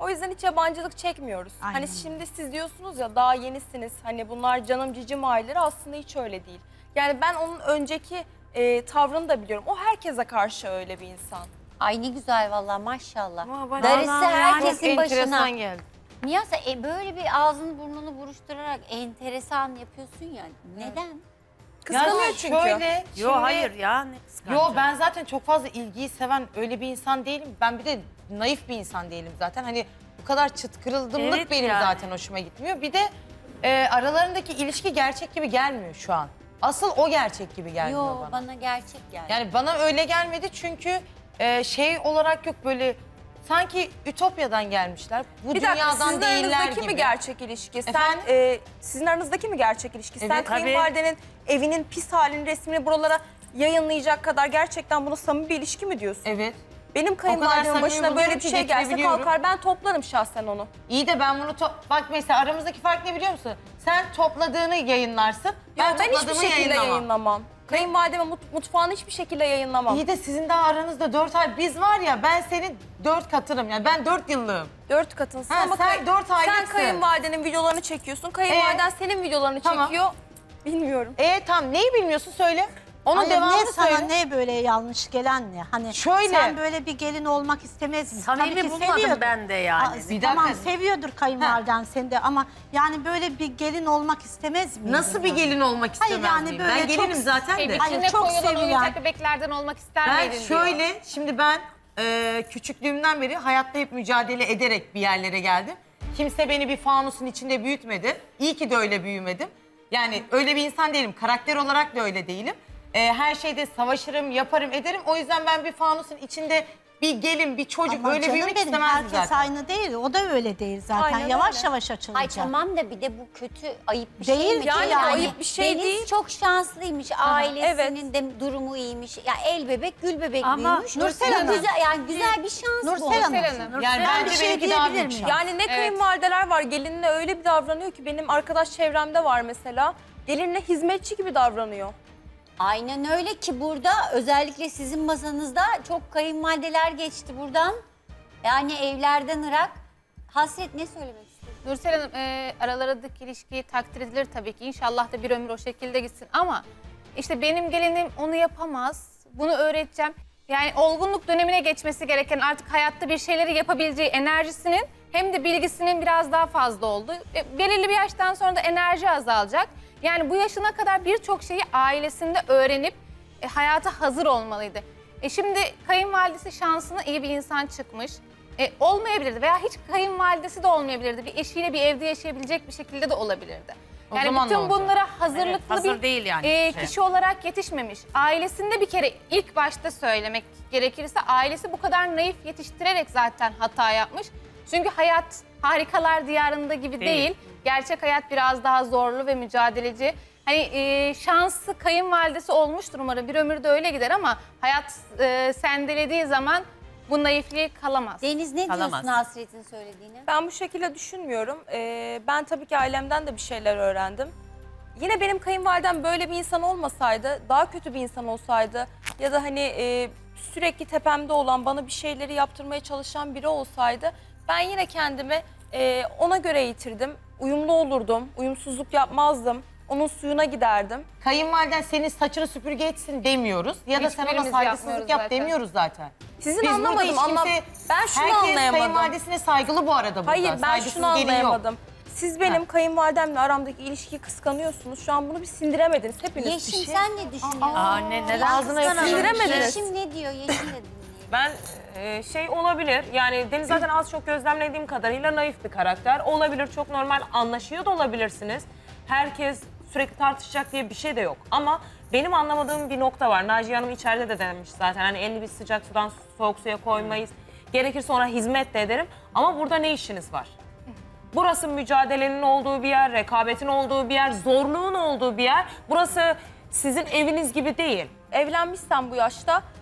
O yüzden hiç yabancılık çekmiyoruz. Aynen. Hani şimdi siz diyorsunuz ya daha yenisiniz. Hani bunlar canım cicim aileleri, aslında hiç öyle değil. Yani ben onun önceki tavrını da biliyorum. O herkese karşı öyle bir insan. Ay ne güzel vallahi maşallah. bana Darısı herkesin çok başına. enteresan geldi. Miyasa böyle bir ağzını burnunu buruşturarak enteresan yapıyorsun ya. Neden? Kıskanıyor çünkü. Şöyle, Yo şimdi- hayır ya ne kıskanç. Yo ben zaten çok fazla ilgiyi seven öyle bir insan değilim. Ben bir de naif bir insan değilim zaten. Hani bu kadar çıtkırıldımlık Evet benim yani. zaten hoşuma gitmiyor. Bir de aralarındaki ilişki gerçek gibi gelmiyor şu an. Asıl o gerçek gibi gelmiyor Yo bana. bana gerçek geldi. Yani bana öyle gelmedi çünkü şey olarak yok böyle sanki Ütopya'dan gelmişler. Bu Bir dakika, dünyadan sizin değiller aranızdaki gibi. mi gerçek ilişki? Efendim? Sen sizin aranızdaki mi gerçek ilişki? Sen Evet, kayınvalidenin evinin pis halinin resmini buralara yayınlayacak kadar gerçekten buna samimi bir ilişki mi diyorsun? Evet. Benim kadar kayınvalidemin samimi başına böyle buluyorum bir ki şey gelse getirebiliyorum. kalkar ben toplarım şahsen onu. İyi de ben bunu bak mesela aramızdaki fark ne biliyor musun? Sen topladığını yayınlarsın. Ben hiçbir topladığımı şekilde yayınlamam. Kayınvalideme mutfağını hiçbir şekilde yayınlamam. İyi de sizin daha aranızda 4 ay. Biz var ya ben senin 4 katınım. Yani ben 4 yıllığım. 4 katınsın Ha, ama sen 4 sen aylıksın. kayınvalidenin videolarını çekiyorsun. Kayınvaliden senin videolarını Tamam. çekiyor. Bilmiyorum. Tamam neyi bilmiyorsun söyle. Onun Hayır, devamını ne sana söyle. ne böyle yanlış gelen ne? Hani Şöyle. sen böyle bir gelin olmak istemez misin? Samimi Tabii ki bulmadım seviyordur. ben de yani. Aa, Bir tamam dakika. seviyordur kayınvaliden seni de ama yani böyle bir gelin olmak istemez miydin? Nasıl bir gelin olmak Hayır, istemez yani miyim? böyle Ben gelinim çok- zaten de. Hayır, İçine çok koyulan sevilen. oyuncak bebeklerden olmak ister Ben miydin diyor. şöyle, şimdi ben küçüklüğümden beri hayatta hep mücadele ederek bir yerlere geldim. Kimse beni bir fanusun içinde büyütmedi. İyi ki de öyle büyümedim. Yani öyle bir insan değilim. Karakter olarak da öyle değilim. Her şeyde savaşırım, yaparım, ederim. O yüzden ben bir fanusun içinde bir gelin, bir çocuk Ama öyle canım büyümek benim, istemezdim herkes zaten. aynı değil. O da öyle değil zaten. Aynen yavaş öyle. yavaş Ay açılacak. tamam da bir de bu kötü, ayıp bir Değil şey mi? ki Yani yani. ayıp bir şey Deniz değil. çok şanslıymış. Ailesinin de durumu iyiymiş. Ya el bebek, gül bebek Ama büyümüş. Nursel Bu Hanım. güzel, yani güzel bir şans bu. Nursel Hanım. Yani Ben bir bence şey benimki daha diyebilir büyük miyim? şans. Yani ne kayınvalideler var, gelinine öyle bir davranıyor ki benim arkadaş çevremde var mesela. Gelinine hizmetçi gibi davranıyor. Aynen öyle ki burada özellikle sizin masanızda çok kayınvalideler geçti buradan. Yani evlerden ırak. Hasret ne söylemek istiyorsun? Nursel Hanım aralarındaki ilişkiyi takdir edilir tabii ki. İnşallah da bir ömür o şekilde gitsin ama işte benim gelinim onu yapamaz. Bunu öğreteceğim. Yani olgunluk dönemine geçmesi gereken artık hayatta bir şeyleri yapabileceği enerjisinin hem de bilgisinin biraz daha fazla oldu. Belirli bir yaştan sonra da enerji azalacak. Yani bu yaşına kadar birçok şeyi ailesinde öğrenip hayata hazır olmalıydı. Şimdi kayınvalidesi şansına iyi bir insan çıkmış. Olmayabilirdi veya hiç kayınvalidesi de olmayabilirdi. Bir eşiyle bir evde yaşayabilecek bir şekilde de olabilirdi. O Yani zaman ne bütün olacak? bunlara hazırlıklı Evet, hazır bir değil yani. kişi olarak yetişmemiş. Ailesinde bir kere ilk başta söylemek gerekirse ailesi bu kadar naif yetiştirerek zaten hata yapmış. Çünkü hayat harikalar diyarında gibi değil. Gerçek hayat biraz daha zorlu ve mücadeleci. Hani şanslı kayınvalidesi olmuştur umarım. Bir ömür de öyle gider ama hayat sendelediği zaman bu naifliği kalamaz. Deniz ne Kalamaz. diyorsun Hasret'in söylediğine? Ben bu şekilde düşünmüyorum. Ben tabii ki ailemden de bir şeyler öğrendim. Yine benim kayınvalidem böyle bir insan olmasaydı, daha kötü bir insan olsaydı ya da hani sürekli tepemde olan, bana bir şeyleri yaptırmaya çalışan biri olsaydı ben yine kendimi ona göre eğitirdim. Uyumlu olurdum, uyumsuzluk yapmazdım. Onun suyuna giderdim. Kayınvaliden senin saçını süpürge etsin demiyoruz. Ya da sen ona Hiçbirimiz saygısızlık yapmıyoruz yap zaten. demiyoruz zaten. Sizin Biz anlamadım. burada hiç kimse- Ben şunu herkes anlayamadım. kayınvalidesine saygılı bu arada burada. Hayır ben Saygısız şunu gelin yok. anlayamadım. Siz benim kayınvalidemle aramdaki ilişkiyi kıskanıyorsunuz. Şu an bunu bir sindiremediniz hepiniz. Yeşim sen ne düşünüyorsun? Anne neden Ağzına kıskanalım? sindiremediniz. Yeşim ne diyor? Yeşim de dinleyelim. Ben şey olabilir, yani Deniz zaten az çok gözlemlediğim kadarıyla naif bir karakter. Olabilir, çok normal, anlaşıyor da olabilirsiniz. Herkes sürekli tartışacak diye bir şey de yok. Ama benim anlamadığım bir nokta var. Naciye Hanım içeride de demiş zaten. Hani elini biz sıcak sudan soğuk suya koymayız. Gerekirse ona hizmet de ederim. Ama burada ne işiniz var? Burası mücadelenin olduğu bir yer, rekabetin olduğu bir yer, zorluğun olduğu bir yer. Burası sizin eviniz gibi değil. Evlenmişsen bu yaşta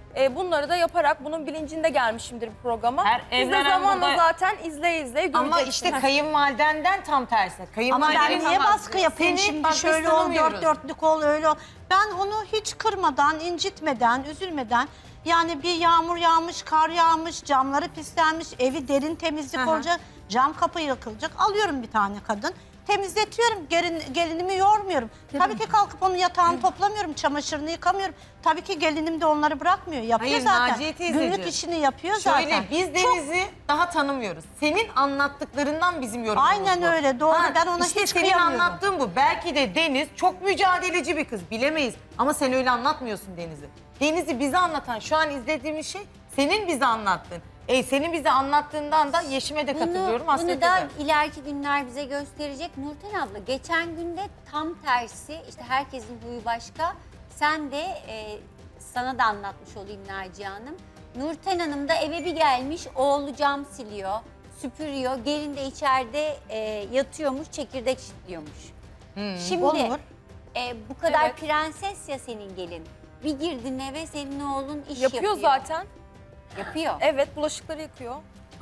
Bunları da yaparak bunun bilincinde gelmişimdir bu programa. Her Biz de evlenen zamanla burada- zaten izleye göreceksiniz. Ama işte kayınvalidenden tam tersi. Ama ben niye baskı yapayım şimdi şöyle ol, dört dörtlük ol, öyle ol. Ben onu hiç kırmadan, incitmeden, üzülmeden yani bir yağmur yağmış, kar yağmış, camları pislenmiş, evi derin temizlik olacak, cam kapı yıkılacak. Alıyorum bir tane kadın. Temizletiyorum, gelinimi yormuyorum. Tabii ki kalkıp onun yatağını toplamıyorum, çamaşırını yıkamıyorum. Tabii ki gelinim de onları bırakmıyor, yapıyor Hayır, zaten. Naciye teyzeciğim. Günlük işini yapıyor Şöyle, zaten. biz Deniz'i daha tanımıyoruz. Senin anlattıklarından bizim yorumumuz Aynen bu. öyle, doğru. Ben ona işte hiç senin kıyamıyorum. anlattığın bu. Belki de Deniz çok mücadeleci bir kız, bilemeyiz. Ama sen öyle anlatmıyorsun Deniz'i. Deniz'i bize anlatan, şu an izlediğimiz şey senin bize anlattığın. Senin bize anlattığından da Yeşim'e de katılıyorum. Bunu Hasret'e da de. ileriki günler bize gösterecek. Nurten abla geçen günde tam tersi, işte herkesin huyu başka. Sen de sana da anlatmış olayım Naciye Hanım. Nurten Hanım da eve bir gelmiş, oğlu cam siliyor, süpürüyor. Gelin de içeride yatıyormuş, çekirdek çitliyormuş. Şimdi Olur. bu kadar prenses ya senin gelin. Bir girdin eve, senin oğlun iş yapıyor. Yapıyor zaten. Yapıyor. Evet, bulaşıkları yıkıyor.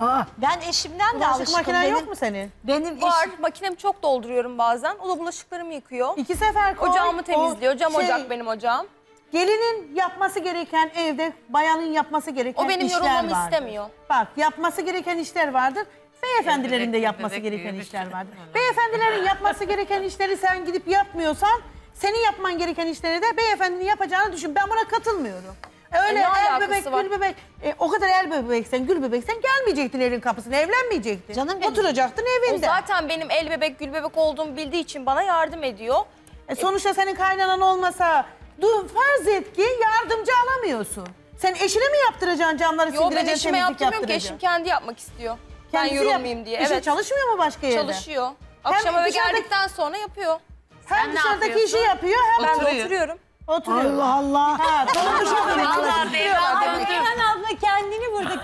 Ben eşimden de Bulaşık alışkın. makinen yok mu senin? Benim Var, eşim... makinemi çok dolduruyorum bazen. O da bulaşıklarımı yıkıyor. 2 sefer koy. Ocağımı temizliyor. Cam O ocak benim ocağım. Gelinin yapması gereken evde, bayanın yapması gereken O benim işler yorulmamı vardır. istemiyor. Bak, yapması gereken işler vardır. Beyefendilerin de yapması gereken işler vardır. Beyefendilerin yapması gereken işleri sen gidip yapmıyorsan, senin yapman gereken işleri de beyefendinin yapacağını düşün. Ben buna katılmıyorum. Öyle Ne el alakası bebek, var? gül bebek, o kadar el bebeksen, gül bebeksen gelmeyecektin evin kapısına, evlenmeyecektin. Canım benim. Oturacaktın O evinde. zaten benim el bebek gül bebek olduğumu bildiği için bana yardım ediyor. Sonuçta senin kaynanan olmasa, farz et ki yardımcı alamıyorsun. Sen eşine mi yaptıracaksın camları Yo, ben sildireceksin, eşime temizlik yaptırmıyorum ki, yaptıracaksın? eşim kendi yapmak istiyor. Kendisi ben yorulmayayım diye. Eşin Evet. çalışmıyor mu başka yerde? Çalışıyor. Akşam eve dışarıdaki- geldikten sonra yapıyor. Hem dışarıdaki işi yapıyor hem Ben de oturuyorum. oturuyor. Allah Allah. Ha, dolmuş Vallahi devran döndü. Ayhan abla kendini burada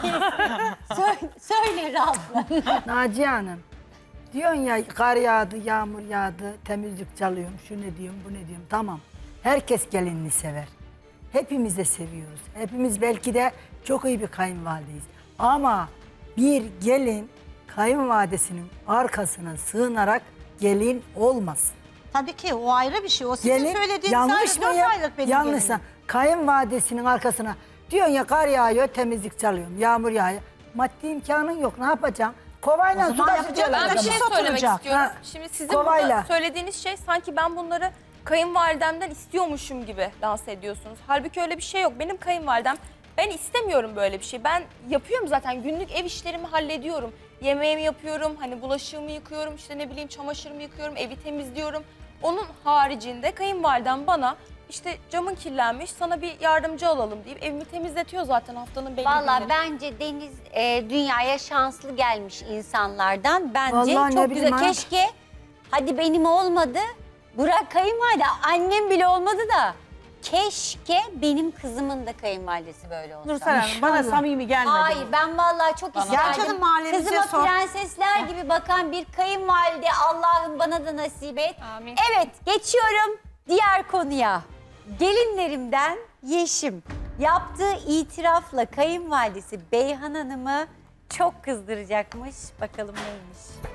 kesti. Söyle abla. Naciye Hanım, diyorsun ya kar yağdı, yağmur yağdı, temizlik çalıyorum, şu ne diyorum, bu ne diyorum. Tamam, herkes gelinini sever. Hepimiz de seviyoruz. Hepimiz belki de çok iyi bir kayınvalideyiz. Ama bir gelin kayınvalidesinin arkasına sığınarak gelin olmasın. Tabii ki o ayrı bir şey. O sizin söylediğiniz yanlış ayrı. mı 4 ya? aylık benim Yanlışsa gelinim. kayınvalidesinin arkasına diyorsun ya kar yağıyor, temizlik çalıyorum, yağmur yağıyor. Maddi imkanın yok, ne yapacaksın? Kovayla O su zaman taşıyacaksın. yapacak Ben bir şey Nasıl söylemek oturacak? istiyorum. Ha, Şimdi sizin kovayla. burada söylediğiniz şey sanki ben bunları kayınvalidemden istiyormuşum gibi lanse ediyorsunuz. Halbuki öyle bir şey yok. Benim kayınvalidem, ben istemiyorum böyle bir şey. Ben yapıyorum zaten, günlük ev işlerimi hallediyorum. Yemeğimi yapıyorum, hani bulaşığımı yıkıyorum, işte ne bileyim çamaşırımı yıkıyorum, evi temizliyorum. Onun haricinde kayınvalidem bana işte camın kirlenmiş, sana bir yardımcı alalım deyip evimi temizletiyor zaten haftanın belli Valla günleri. bence Deniz dünyaya şanslı gelmiş insanlardan. Bence Vallahi ne çok bileyim güzel. ha. Keşke, hadi benim olmadı, bırak kayınvalide, annem bile olmadı da keşke benim kızımın da kayınvalidesi böyle olsa. Nursel Hanım, bana samimi gelmedi. Hayır, ben vallahi çok Gel isterdim. canım, mahallemize Kızıma sor. prensesler gibi bakan bir kayınvalide Allah'ım bana da nasip et. Amin. Evet, geçiyorum diğer konuya. Gelinlerimden Yeşim yaptığı itirafla kayınvalidesi Beyhan Hanım'ı çok kızdıracakmış. Bakalım neymiş?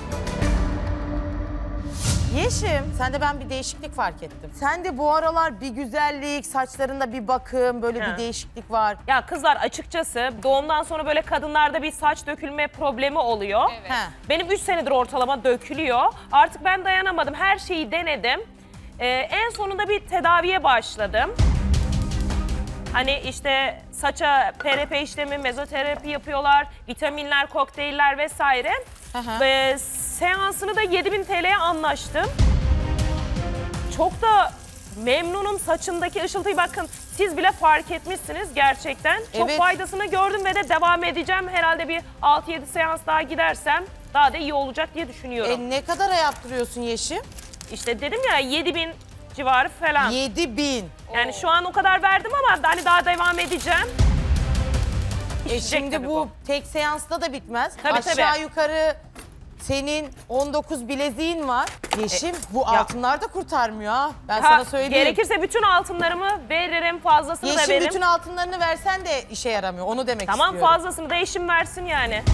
Yeşim, sende ben bir değişiklik fark ettim. Sende bu aralar bir güzellik, saçlarında bir bakım, böyle bir değişiklik var. Ya kızlar açıkçası doğumdan sonra böyle kadınlarda bir saç dökülme problemi oluyor. He. Benim 3 senedir ortalama dökülüyor. Artık ben dayanamadım. Her şeyi denedim. En sonunda bir tedaviye başladım. Hani işte saça PRP işlemi, mezoterapi yapıyorlar, vitaminler, kokteyller vesaire. Ve seansını da 7.000 TL'ye anlaştım. Çok da memnunum saçındaki ışıltıyı, bakın siz bile fark etmişsiniz gerçekten. Çok Evet. faydasını gördüm ve de devam edeceğim. Herhalde bir 6-7 seans daha gidersem daha da iyi olacak diye düşünüyorum. Ne kadara yaptırıyorsun Yeşim? İşte dedim ya 7.000 civarı falan. 7.000. Yani şu an o kadar verdim ama hani daha devam edeceğim. Şimdi tabii bu tek seansta da bitmez. Tabii, Aşağı yukarı senin 19 bileziğin var. Yeşim bu altınlar da kurtarmıyor ha. Ben sana söyleyeyim. Gerekirse bütün altınlarımı veririm, fazlasını da Yeşim veririm. bütün altınlarını versen de işe yaramıyor. Onu demek Tamam, istiyorum. fazlasını da eşim versin yani.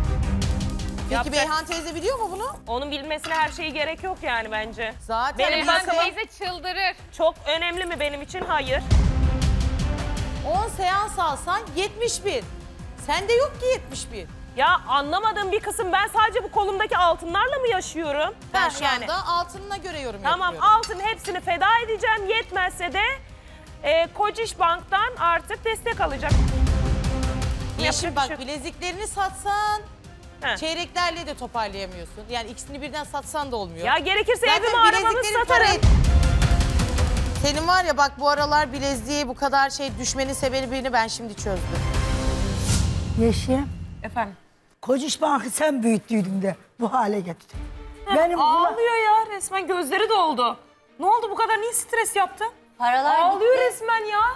Peki Beyhan teyze biliyor mu bunu? Onun bilmesine her şeyi gerek yok yani bence. Zaten benim Beyhan bakımım teyze çıldırır. çok önemli mi benim için? Hayır. 10 seans alsan 70 bin. Sende yok ki 70 bin. Ya anlamadığım bir kısım, ben sadece bu kolumdaki altınlarla mı yaşıyorum? Ben şu anda altınına göre yorum Tamam, yapıyorum. altın hepsini feda edeceğim. Yetmezse de Koç Bank'tan artık destek alacağım. Yeşim bak bileziklerini satsan çeyreklerle de toparlayamıyorsun. Yani ikisini birden satsan da olmuyor. Ya gerekirse Zaten evimi arabamı bileziklerin satarım. para- Senin var ya bak bu aralar bileziğe bu kadar düşmenin sebebini ben şimdi çözdüm. Yeşim. Efendim? Koç Bank'ı sen büyüttüydün de bu hale getirdin. Ağlıyor ya resmen, gözleri doldu. Ne oldu bu kadar, niye stres yaptı? Paralar Ağlıyor gitti. resmen ya.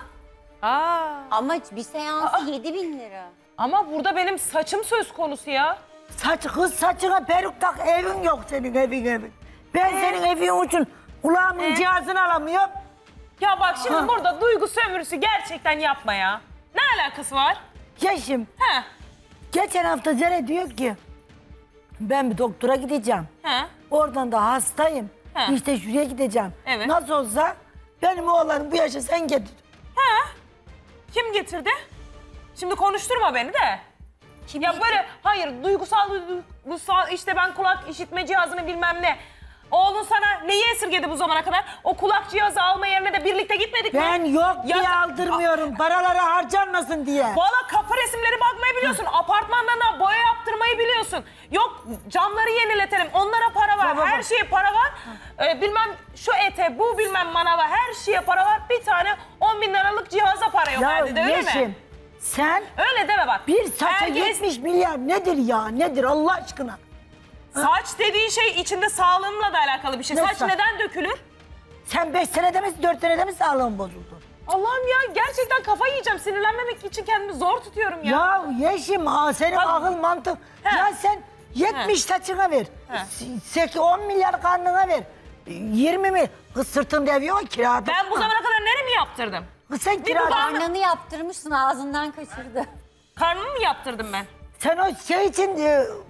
Ama bir seansı 7.000 lira. Ama burada benim saçım söz konusu ya. Kız saçına peruk tak, evin yok senin evin. Ben senin evin için kulağımın cihazını alamıyorum. Ya bak şimdi burada duygu sömürüsü gerçekten yapma ya. Ne alakası var? Yeşim. Geçen hafta Zere diyor ki ben bir doktora gideceğim. Oradan da hastayım. İşte şuraya gideceğim. Evet. Nasıl olsa benim oğlanım bu yaşa sen getir. Kim getirdi? Şimdi konuşturma beni de. Ya böyle hayır duygusal işte ben kulak işitme cihazını bilmem ne. Oğlun sana neyi esirgedi bu zamana kadar? O kulak cihazı alma yerine de birlikte gitmedik mi? Ben yok diye aldırmıyorum. Paraları harcanmasın diye. Valla kapı resimleri bakmayı biliyorsun. Apartmanlarına boya yaptırmayı biliyorsun. Yok camları yeniletelim. Onlara para var. Her şeye para var. Bilmem şu ete, bu bilmem manava her şeye para var. Bir tane 10 bin liralık cihaza para yok. Ya de, öyle Yeşim mi? sen öyle deme bak. Bir saça 70 milyar nedir ya? Nedir Allah aşkına? Saç dediğin şey içinde sağlığımla da alakalı bir şey. Ne Saç saç? neden dökülür? Sen 5 senede mi 4 senede mi sağlığın bozuldu? Allah'ım ya gerçekten kafayı yiyeceğim. Sinirlenmemek için kendimi zor tutuyorum ya. Ya Yeşim senin akıl mantık. Ya sen 70 saçına ver. 10 milyar karnına ver. 20 mi? Kız sırtında ev yok kirada. Ben bu zamana kadar neremi yaptırdım? Kız sen Bir kirada. Karnını yaptırmışsın, ağzından kaçırdı. Karnımı mı yaptırdım ben? Sen o şey için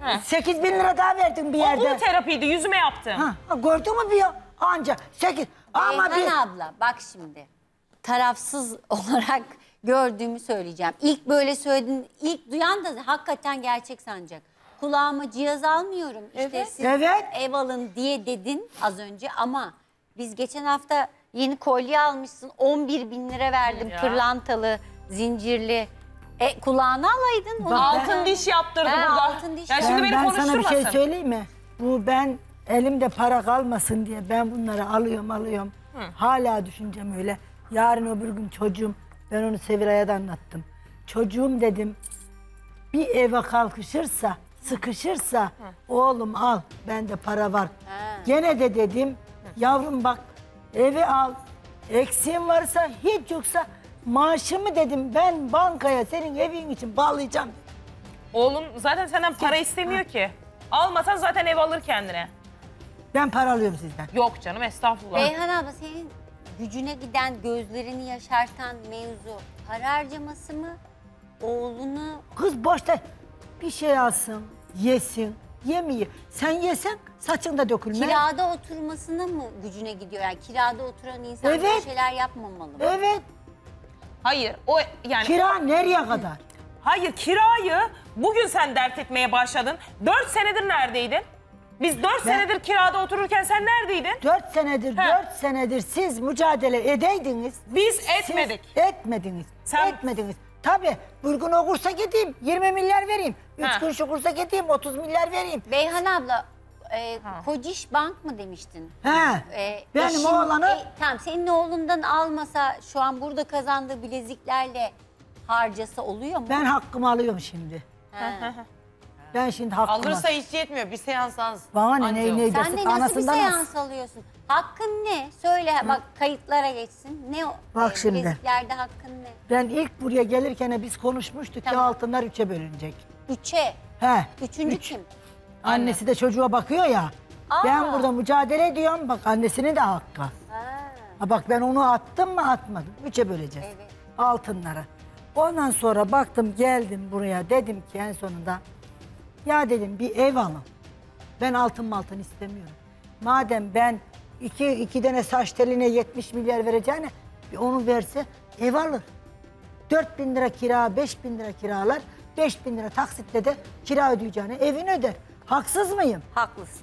8 bin lira daha verdin bir yerde. O terapiydi, yüzüme yaptım. Gördün mü bir ya? Anca 8. Ama Beyhan abla bak şimdi. Tarafsız olarak gördüğümü söyleyeceğim. İlk böyle söyledin, ilk duyan da hakikaten gerçek sanacak. Kulağıma cihaz almıyorum. İşte siz ev alın diye dedin az önce ama biz geçen hafta yeni kolye almışsın. 11 bin lira verdim. Ya. Pırlantalı, zincirli. Kulağına alaydın. onu. Altın diş yaptırdı burada. Altın diş Ya şimdi beni ben sana bir şey konuşturmasın. söyleyeyim mi? Bu ben elimde para kalmasın diye ben bunları alıyorum. Hala düşüneceğim öyle. Yarın öbür gün çocuğum, ben onu Sevilay'a da anlattım. Çocuğum dedim bir eve kalkışırsa, sıkışırsa oğlum al bende para var. Gene de dedim yavrum bak evi al. Eksiğin varsa hiç yoksa maaşımı dedim ben bankaya senin evin için bağlayacağım. Oğlum zaten senden para istemiyor ki. Almasan zaten ev alır kendine. Ben para alıyorum sizden. Yok canım estağfurullah. Beyhan abla senin gücüne giden, gözlerini yaşartan mevzu para harcaması mı? Oğlunu... Kız boşta bir şey alsın, yesin, yemiyor. Sen yesen saçın da dökülmez. Kirada oturmasına mı gücüne gidiyor? Yani kirada oturan insan Evet. bir şeyler yapmamalı mı? Evet. Hayır o yani... Kira nereye kadar? Hayır kirayı bugün sen dert etmeye başladın. 4 senedir neredeydin? Biz 4 senedir kirada otururken sen neredeydin? 4 senedir siz mücadele edeydiniz. Biz etmedik. Siz etmediniz. Etmediniz. Tabii bir gün o kursa gideyim 20 milyar vereyim. 3 gün şu kursa gideyim 30 milyar vereyim. Beyhan abla Koç Bank mı demiştin? Benim oğlanı... Tamam senin oğlundan almasa şu an burada kazandığı bileziklerle harcası oluyor mu? Ben hakkımı alıyorum şimdi. Ben şimdi hakkımı... Alırsa hiç yetmiyor. Bir seans az. Bana ne Sen de nasıl bir seans alıyorsun? Hakkın ne? Söyle bak kayıtlara geçsin. Ne o? Bak şimdi. Bileziklerde hakkın ne? Ben ilk buraya gelirken biz konuşmuştuk ki altınlar 3'e bölünecek. 3'e? He. 3. kim? Annesi de çocuğa bakıyor ya. Ben burada mücadele ediyorum. Bak annesinin de hakkı. Ha bak ben onu attım mı atmadım. 3'e böleceğiz. Evet. Altınları. Ondan sonra baktım geldim buraya. Dedim ki en sonunda ya dedim bir ev alın. Ben altın istemiyorum. Madem ben iki tane saç teline 70 milyar vereceğine bir onu verse ev alır. 4.000 lira kira, 5.000 lira kiralar. 5.000 lira taksitle de kira ödeyeceğine evini öder. Haksız mıyım? Haklısın.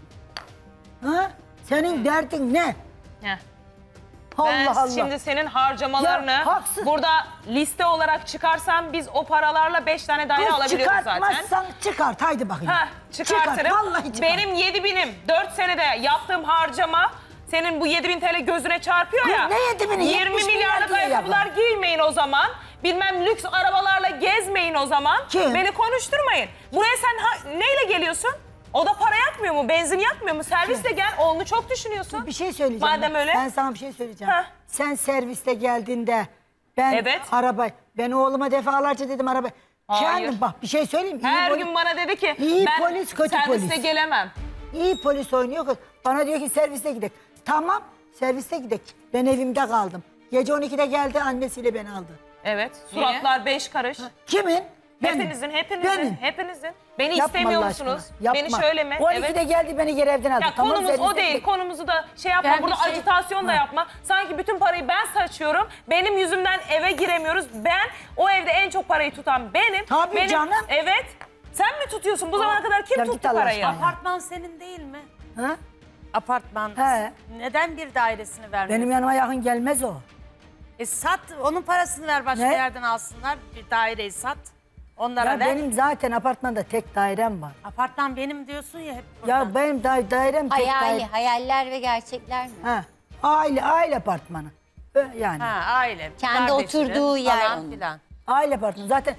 Ha? Senin derdin ne? Heh. Allah Ben Allah. şimdi senin harcamalarını Ya, haksız. burada liste olarak çıkarsam biz o paralarla 5 tane daire alabiliyoruz zaten. Çıkartmazsan çıkart haydi bakayım. Heh, çıkartırım. Çıkart, vallahi çıkart. Benim 7.000'im 4 senede yaptığım harcama senin bu 7.000 TL gözüne çarpıyor ya. Ne 7.000'i? 20 70 milyarlık milyar diye ayakkabılar giymeyin o zaman. Bilmem lüks arabalarla gezmeyin o zaman. Kim? Beni konuşturmayın. Buraya sen neyle geliyorsun? O da para yakmıyor mu? Benzin yakmıyor mu? Servisle gel. Onu çok düşünüyorsun. Bir şey söyleyeceğim. Madem öyle. Ben sana bir şey söyleyeceğim. Heh. Sen serviste geldiğinde ben Evet. ben oğluma defalarca dedim araba. Hayır. Kendim bak bir şey söyleyeyim. Her gün bana dedi ki iyi ben polis, kötü serviste polis. gelemem. İyi polis oynuyor. Bana diyor ki serviste gidelim. Tamam serviste gidelim. Ben evimde kaldım. Gece 12'de geldi annesiyle beni aldı. Evet. Suratlar 5 karış. Kimin? Benim. Hepinizin. Beni Yapma istemiyor Allah musunuz? aşkına, Beni yapma. şöyle mi? 12'de geldi beni geri evden aldı. Ya Tamam, konumuz o serviste değil. gidelim. Konumuzu da şey yapma. Ben Burada bir şey- ajitasyon da yapma. Sanki bütün parayı ben saçıyorum. Benim yüzümden eve giremiyoruz. Ben o evde en çok parayı tutan benim. Tabii canım. Evet. Sen mi tutuyorsun? Bu zamana kadar kim Ya git tuttu Allah parayı? aşkına ya. Apartman senin değil mi? Ha? Apartman. He. Neden bir dairesini vermiyorsun? Benim yanıma yakın gelmez o. Sat, onun parasını ver başka Ne? yerden alsınlar. Bir daireyi sat. Onlara Ya ver. benim zaten apartmanda tek dairem var. Apartman benim diyorsun ya hep. Ya benim dairem tek Hayali, daire. hayaller ve gerçekler mi? Ha. Aile apartmanı. Yani. Ha aile. Kendi kardeşleri oturduğu yer falan onun. filan. Aile apartmanı. Zaten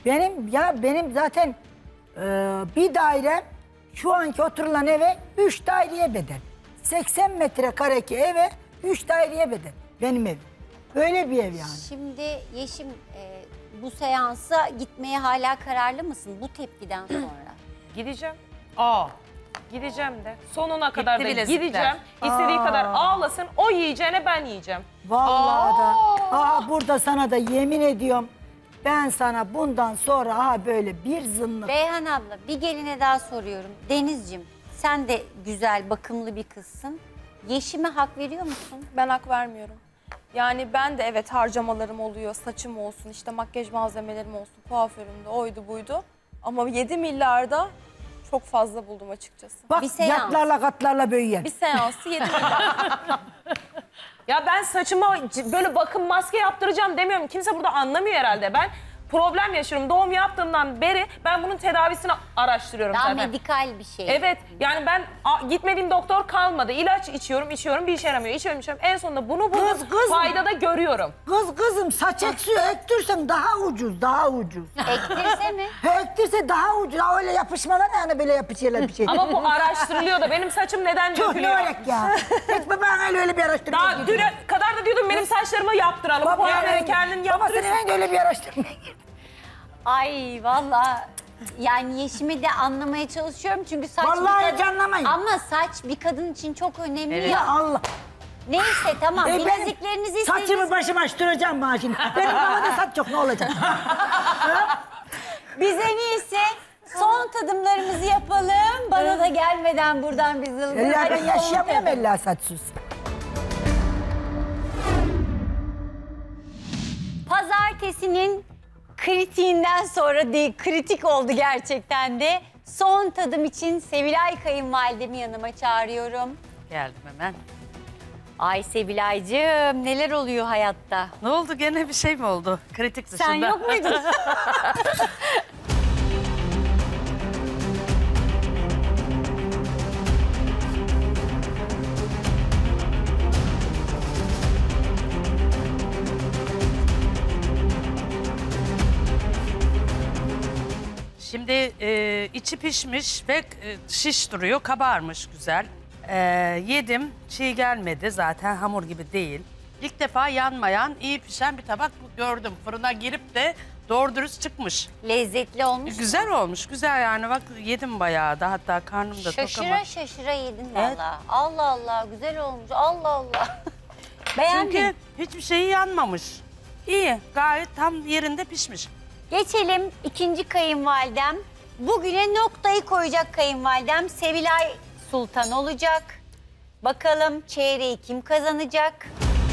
benim zaten bir dairem şu anki oturulan eve 3 daireye bedel. 80 metrekareki eve 3 daireye bedel. Benim evim. Öyle bir ev yani. Şimdi Yeşim bu seansa gitmeye hala kararlı mısın bu tepkiden sonra? Gideceğim. Gideceğim de. Sonuna kadar da bilezikler. gideceğim. İstediği kadar ağlasın. O yiyeceğine ben yiyeceğim. Vallahi da. Burada sana da yemin ediyorum. Ben sana bundan sonra böyle bir zınlık. Beyhan abla bir geline daha soruyorum. Denizciğim sen de güzel bakımlı bir kızsın. Yeşim'e hak veriyor musun? Ben hak vermiyorum. Yani ben de evet harcamalarım oluyor, saçım olsun, işte makyaj malzemelerim olsun, kuaförümde oydu buydu. Ama 7 milyarda çok fazla buldum açıkçası. Bak yatlarla katlarla büyüyen. Bir seansı 7 milyar. Ya ben saçıma böyle bakım maske yaptıracağım demiyorum. Kimse burada anlamıyor herhalde. Ben problem yaşıyorum. Doğum yaptığımdan beri ben bunun tedavisini araştırıyorum Daha zaten. medikal bir şey. Evet yani ben gitmediğim doktor kalmadı. İlaç içiyorum bir işe yaramıyor. İçiyorum. En sonunda bunu fayda da görüyorum. Kızım saç ektirsen daha ucuz. Ektirse mi? Ektirse daha ucuz. Öyle yapışmalar yani böyle yapışıyorlar bir şey. Ama bu araştırılıyor da benim saçım neden Çok dökülüyor? ne olacak ya? Etme bana öyle bir araştırma. Daha düne kadar da diyordum benim saçlarımı yaptıralım. Puanları kendin yaptırırsın. Baba senin öyle bir araştırmaya girdi. Ay vallahi yani Yeşim'i de anlamaya çalışıyorum çünkü saç Vallahi bir kadın... anlamayın. Ama saç bir kadın için çok önemli Ya ya. Allah. Neyse tamam Ben bileziklerinizi istediniz. saçımı başıma açtıracağım bana şimdi. Benim kafada saç yok ne olacak? Biz en iyisi son tadımlarımızı yapalım. Bana da gelmeden buradan bir zılgın. Ella ben Hadi yaşayamıyorum son tadım. ella saçsız. Pazartesinin kritiğinden sonra değil, kritik oldu gerçekten de. Son tadım için Sevilay kayınvalidemi yanıma çağırıyorum. Geldim hemen. Ay Sevilaycığım neler oluyor hayatta? Ne oldu gene bir şey mi oldu? Kritik dışında. Sen yok muydun? Şimdi içi pişmiş ve şiş duruyor, kabarmış güzel. Yedim, çiğ gelmedi zaten hamur gibi değil. İlk defa yanmayan, iyi pişen bir tabak gördüm. Fırına girip de Doğru dürüst çıkmış. Lezzetli olmuş. Güzel olmuş, güzel yani. Bak yedim bayağı da, hatta karnım da tok ama. Şaşıra şaşıra yedin valla. Allah Allah, güzel olmuş. Allah Allah. Beğendim. Çünkü hiçbir şeyi yanmamış. İyi, gayet tam yerinde pişmiş. Geçelim ikinci kayınvalidem. Bugüne noktayı koyacak kayınvalidem Sevilay Sultan olacak. Bakalım çeyreği kim kazanacak?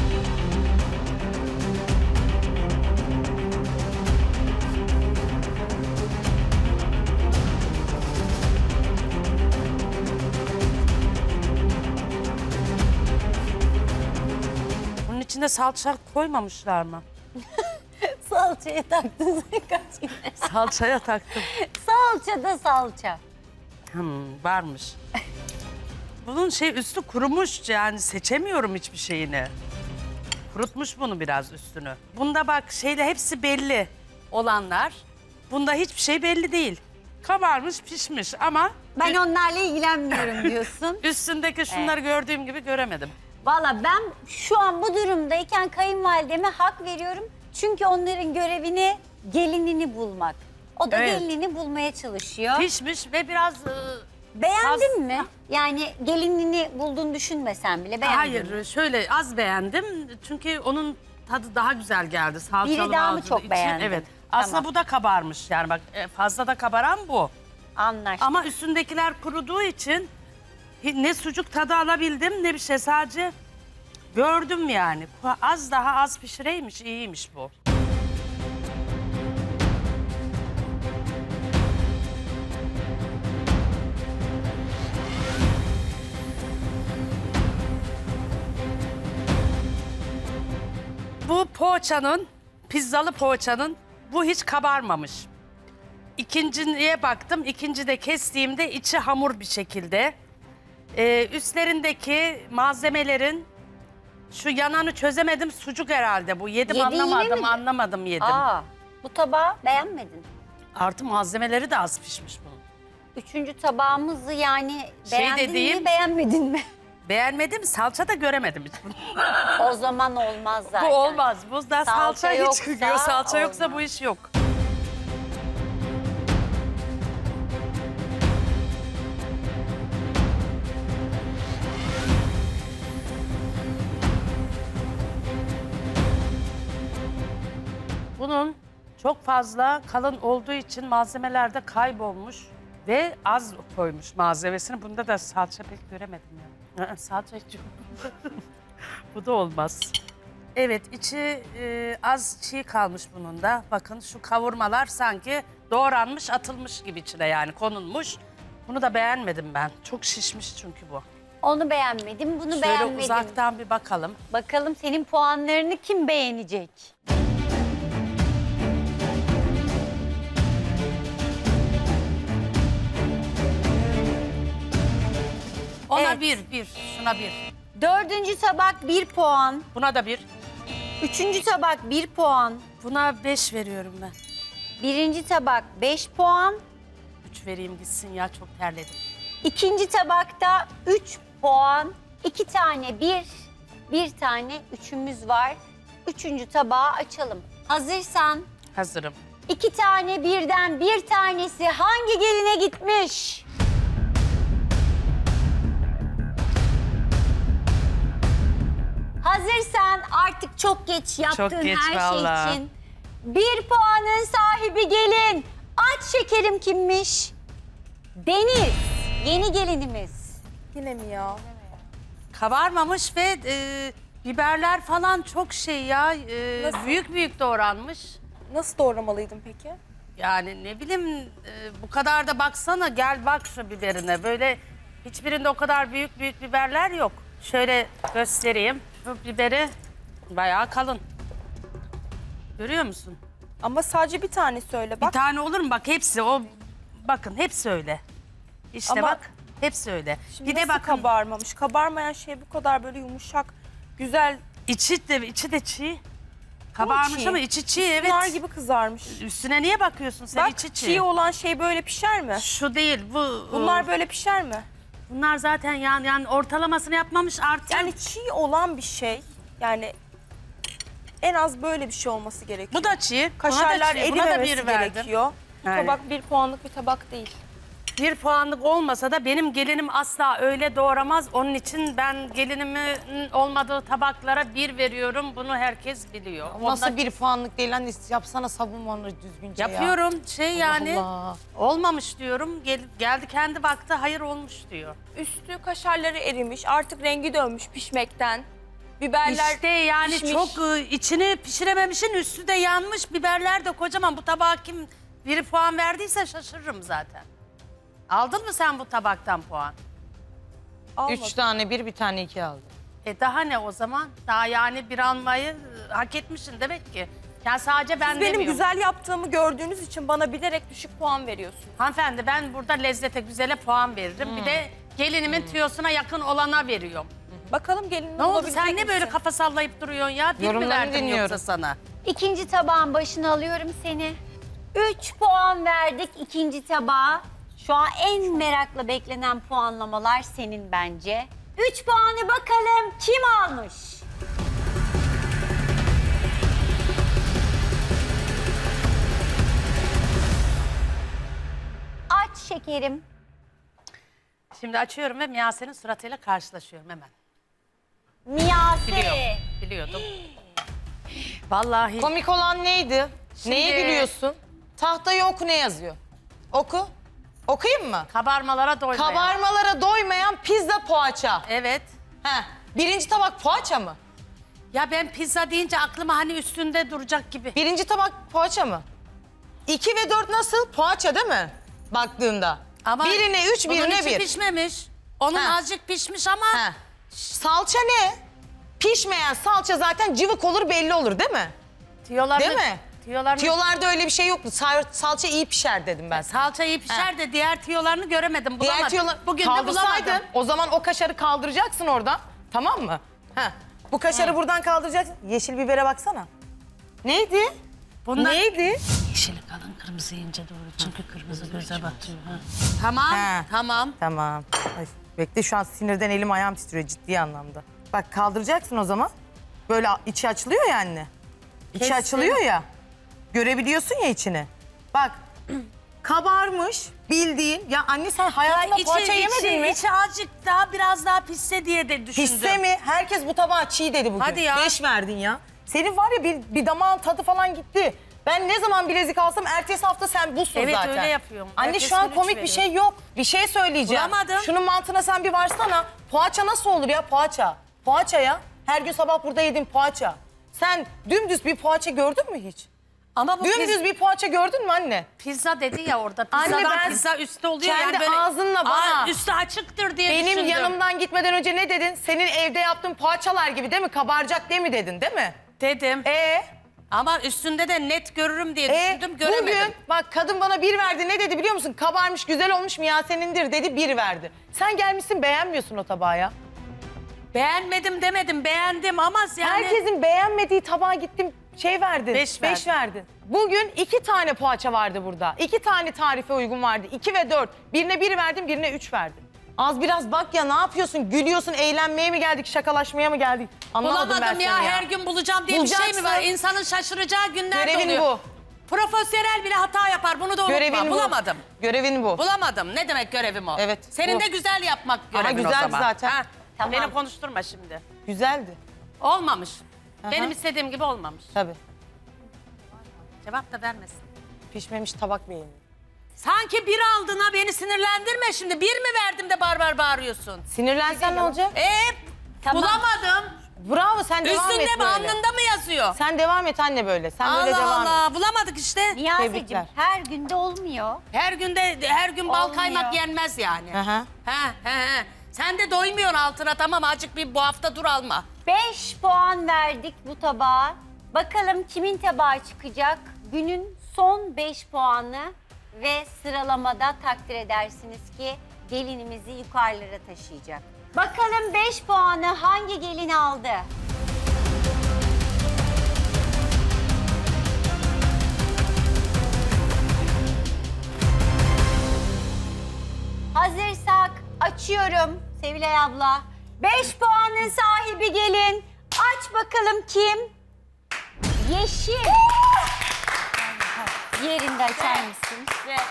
Bunun içinde salça koymamışlar mı? Salçaya taktın kaç güne. Salçaya taktım. Salça da salça. Varmış. Bunun üstü kurumuş, yani seçemiyorum hiçbir şeyini. Kurutmuş bunu biraz üstünü. Bunda bak hepsi belli olanlar. Bunda hiçbir şey belli değil. Kabarmış, pişmiş ama... Ben onlarla ilgilenmiyorum diyorsun. Üstündeki şunları gördüğüm gibi göremedim. Valla ben şu an bu durumdayken kayınvalideme hak veriyorum. Çünkü onların görevini gelinini bulmak. O da gelinini bulmaya çalışıyor. Pişmiş ve biraz... Beğendin mi? Yani gelinini bulduğunu düşünmesen bile beğendin mi? Hayır, şöyle az beğendim. Çünkü onun tadı daha güzel geldi. Salçalı Biri daha mı çok beğendin? Evet. Aslında Tamam. bu da kabarmış. Yani bak fazla da kabaran bu. Anlaştık. Ama üstündekiler kuruduğu için ne sucuk tadı alabildim ne bir şey. Sadece gördüm yani. Az daha az pişireymiş, iyiymiş bu. Bu poğaçanın, pizzalı poğaçanın bu hiç kabarmamış. İkinciye baktım. İkinci de kestiğimde içi hamur bir şekilde. Üstlerindeki malzemelerin şu yananı çözemedim. Sucuk herhalde bu. Yedim anlamadım yedim. Bu tabağı beğenmedin. Artı malzemeleri de az pişmiş bunun. Üçüncü tabağımızı yani beğendin mi beğenmedin mi? Beğenmedim, salça da göremedim hiç bunu. O zaman olmaz zaten. Bu olmaz. Bu da salça hiç yoksa çıkıyor. Salça yoksa olmaz. bu iş yok. Bunun çok fazla kalın olduğu için malzemelerde kaybolmuş ve az koymuş malzemesini. Bunda da salça pek göremedim ya. Salça hiç yok. Bu da olmaz. Evet, içi az çiğ kalmış bunun da. Bakın şu kavurmalar sanki doğranmış, atılmış gibi içine yani konulmuş. Bunu da beğenmedim ben. Çok şişmiş çünkü bu. Onu beğenmedim, bunu Şöyle beğenmedim. uzaktan bir bakalım. Bakalım senin puanlarını kim beğenecek? Ona Evet. bir. Şuna bir. Dördüncü tabak 1 puan. Buna da bir. Üçüncü tabak 1 puan. Buna 5 veriyorum ben. Birinci tabak 5 puan. 3 vereyim gitsin ya, çok terledim. İkinci tabakta 3 puan. 2 tane 1, 1 tane 3'ümüz var. Üçüncü tabağı açalım. Hazırsan Hazırım. 2 tane birden bir tanesi hangi geline gitmiş? Hazırsan artık çok geç yaptığın geç her vallahi. şey için. 1 puanın sahibi gelin. Aç şekerim kimmiş? Deniz. Yeni gelinimiz. Yine mi ya? Kabarmamış ve biberler falan çok Nasıl? büyük doğranmış. Nasıl doğramalıydım peki? Yani ne bileyim bu kadar da baksana, gel bak şu biberine. Böyle hiçbirinde o kadar büyük biberler yok. Şöyle göstereyim. Bu biberi bayağı kalın. Görüyor musun? Ama sadece bir tane söyle bak. Bir tane olur mu? Bak hepsi bakın hepsi öyle. İşte Ama bak hepsi öyle. Şimdi Bir de nasıl bakın kabarmamış? Kabarmayan şey bu kadar böyle yumuşak, güzel. içi de çiğ. Kabarmış ama içi çiğ, evet. Nar gibi kızarmış. Üstüne niye bakıyorsun sen? Bak İçi çiğ olan şey böyle pişer mi? Şu değil bu. Bunlar böyle pişer mi? Bunlar zaten yani ortalamasını yapmamış artık. Yani çiğ olan bir şey. Yani En az böyle bir şey olması gerekiyor. Bu da çiğ. Kaşarlar Buna da erimemesi bir verdim. gerekiyor. Bu Yani. tabak 1 puanlık bir tabak değil. 1 puanlık olmasa da benim gelinim asla öyle doğramaz. Onun için ben gelinimin olmadığı tabaklara 1 veriyorum. Bunu herkes biliyor. Nasıl 1 puanlık değil anne, yapsana savunmanı düzgünce ya. Yapıyorum Allah Allah. olmamış diyorum. Geldi kendi baktı hayır olmuş diyor. Üstü kaşarları erimiş, artık rengi dönmüş pişmekten. Biberler İşte yani pişmiş. çok içini pişirememişin üstü de yanmış. Biberler de kocaman. Bu tabağa kim 1 puan verdiyse şaşırırım zaten. Aldın mı sen bu tabaktan puan? 3 tane 1, bir tane 2 aldım. Daha ne o zaman? Daha yani 1 almayı hak etmişsin demek ki. Yani sadece ben Siz benim demiyorum. güzel yaptığımı gördüğünüz için bana bilerek düşük puan veriyorsunuz. Hanımefendi ben burada lezzete güzele puan veririm. Bir de gelinimin tüyosuna yakın olana veriyorum. Bakalım gelinin Ne oldu olabilecek sen ne böyle misin? kafa sallayıp duruyorsun ya? Bir mi Yorumlarını verdim dinliyorum. yoksa sana? İkinci tabağın başına alıyorum seni. 3 puan verdik ikinci tabağa. Şu an en merakla beklenen puanlamalar senin bence. 3 puanı bakalım kim almış? Aç şekerim. Şimdi açıyorum ve Miyase'nin suratıyla karşılaşıyorum hemen. Miyase. Biliyordum. Vallahi. Komik olan neydi? Şimdi- Neye gülüyorsun? Tahtayı oku, ne yazıyor? Oku. Okuyayım mı? Kabarmalara doymayan. Kabarmalara doymayan pizza poğaça. Evet. He. Birinci tabak poğaça mı? Ya ben pizza deyince aklıma hani üstünde duracak gibi. Birinci tabak poğaça mı? 2 ve 4 nasıl? Poğaça değil mi? Baktığında. Ama birine 3, bunun birine içi 1. pişmemiş. Onun Ha. azıcık pişmiş ama. He. Salça ne? Pişmeyen salça zaten cıvık olur, belli olur değil mi? Tiyolarını, Değil mi? Tiyolarını, Tiyolarda öyle bir şey yoktu. Salça iyi pişer dedim ben. salça iyi pişer de diğer tiyolarını göremedim. Bulamadım. Diğer tiyolar Bugün de kaldırsaydın, bulamadım. o zaman o kaşarı kaldıracaksın oradan. Tamam mı? Heh. Bu kaşarı buradan kaldıracaksın. Yeşil bibere baksana. Neydi? Bunlar... Neydi? Yeşili kalın, kırmızı ince doğru. Çünkü kırmızı göze batıyor. Ha. Tamam, He. tamam. Tamam. Ay, bekle, şu an sinirden elim ayağım titriyor ciddi anlamda. Bak kaldıracaksın o zaman. Böyle içi açılıyor ya anne. İçi Kestim. açılıyor ya. Görebiliyorsun ya içini. Bak kabarmış bildiğin. Ya anne sen hayatında poğaça yemedin mi? İçi azıcık daha biraz daha pişse diye de düşündüm. Pisse mi? Herkes bu tabağa çiğ dedi bugün. Hadi ya. 5 verdin ya. Senin var ya bir damağın tadı falan gitti. Ben ne zaman bilezik alsam ertesi hafta sen buzsun Evet, zaten. öyle yapıyorum. Anne Ertesi şu an gün üç komik bir veriyorum. şey yok. Bir şey söyleyeceğim. Bulamadım. Şunun mantığına sen bir varsana. Poğaça nasıl olur ya poğaça? Poğaça ya. Her gün sabah burada yedin poğaça. Sen dümdüz bir poğaça gördün mü hiç? Ama bu Dümdüz bir poğaça gördün mü anne? Pizza dedi ya orada. Anne, Pizzadan ben pizza üstü oluyor. kendi yani böyle, ağzınla bana- Üstü açıktır diye Benim düşündüm. yanımdan gitmeden önce ne dedin? Senin evde yaptığın poğaçalar gibi değil mi? Kabaracak değil mi dedin değil mi? Dedim. Ama üstünde de net görürüm diye düşündüm, göremedim. Bugün bak kadın bana 1 verdi. Ne dedi biliyor musun? Kabarmış, güzel olmuş, Miyase'nindir dedi, 1 verdi. Sen gelmişsin beğenmiyorsun o tabağı ya. Beğenmedim demedim, beğendim ama yani... Herkesin beğenmediği tabağa gittim verdin. 5 5 verdin. Bugün 2 tane poğaça vardı burada. 2 tane tarife uygun vardı. 2 ve 4. Birine 1 verdim, birine 3 verdim. Az biraz bak ya, ne yapıyorsun? Gülüyorsun, eğlenmeye mi geldik, şakalaşmaya mı geldik? Anlamadım Bulamadım ben ya, seni ya. her gün bulacağım diye bir şey mi var? Bulacaksın. İnsanın şaşıracağı günler de Görevin oluyor. bu. Profesyonel bile hata yapar, bunu da unutma. Görevin bu. Bulamadım. Görevin bu. Bulamadım. Ne demek görevim o? Evet, Senin bu. de güzel yapmak Ama görevin o güzeldi zaman. zaten. Ha, Tamam. Beni konuşturma şimdi. Güzeldi. Olmamış. Aha. Benim istediğim gibi olmamış. Tabii. Cevap da vermesin. Pişmemiş tabak beğendim. Sanki 1 aldın ha, beni sinirlendirme şimdi. 1 mi verdim de barbar bağırıyorsun? Sinirlensen ne olacak? Tamam. Bulamadım. Bravo, sen devam et Üstünde mi, böyle. alnında mı yazıyor? Sen devam et anne böyle. Sen böyle Allah devam et. Allah, bulamadık işte. Niyazeciğim Tebrikler. her günde olmuyor. Her gün bal Olmuyor. kaymak yenmez yani. Aha. He. Sen de doymuyorsun altına, tamam, azıcık bir bu hafta dur alma. 5 puan verdik bu tabağa. Bakalım kimin tabağı çıkacak? Günün son 5 puanı ve sıralamada takdir edersiniz ki gelinimizi yukarılara taşıyacak. Bakalım 5 puanı hangi gelin aldı? Hazırsak açıyorum Sevilay abla. 5 puanın sahibi gelin. Aç bakalım kim? Yeşim. Yerinde açar mısın?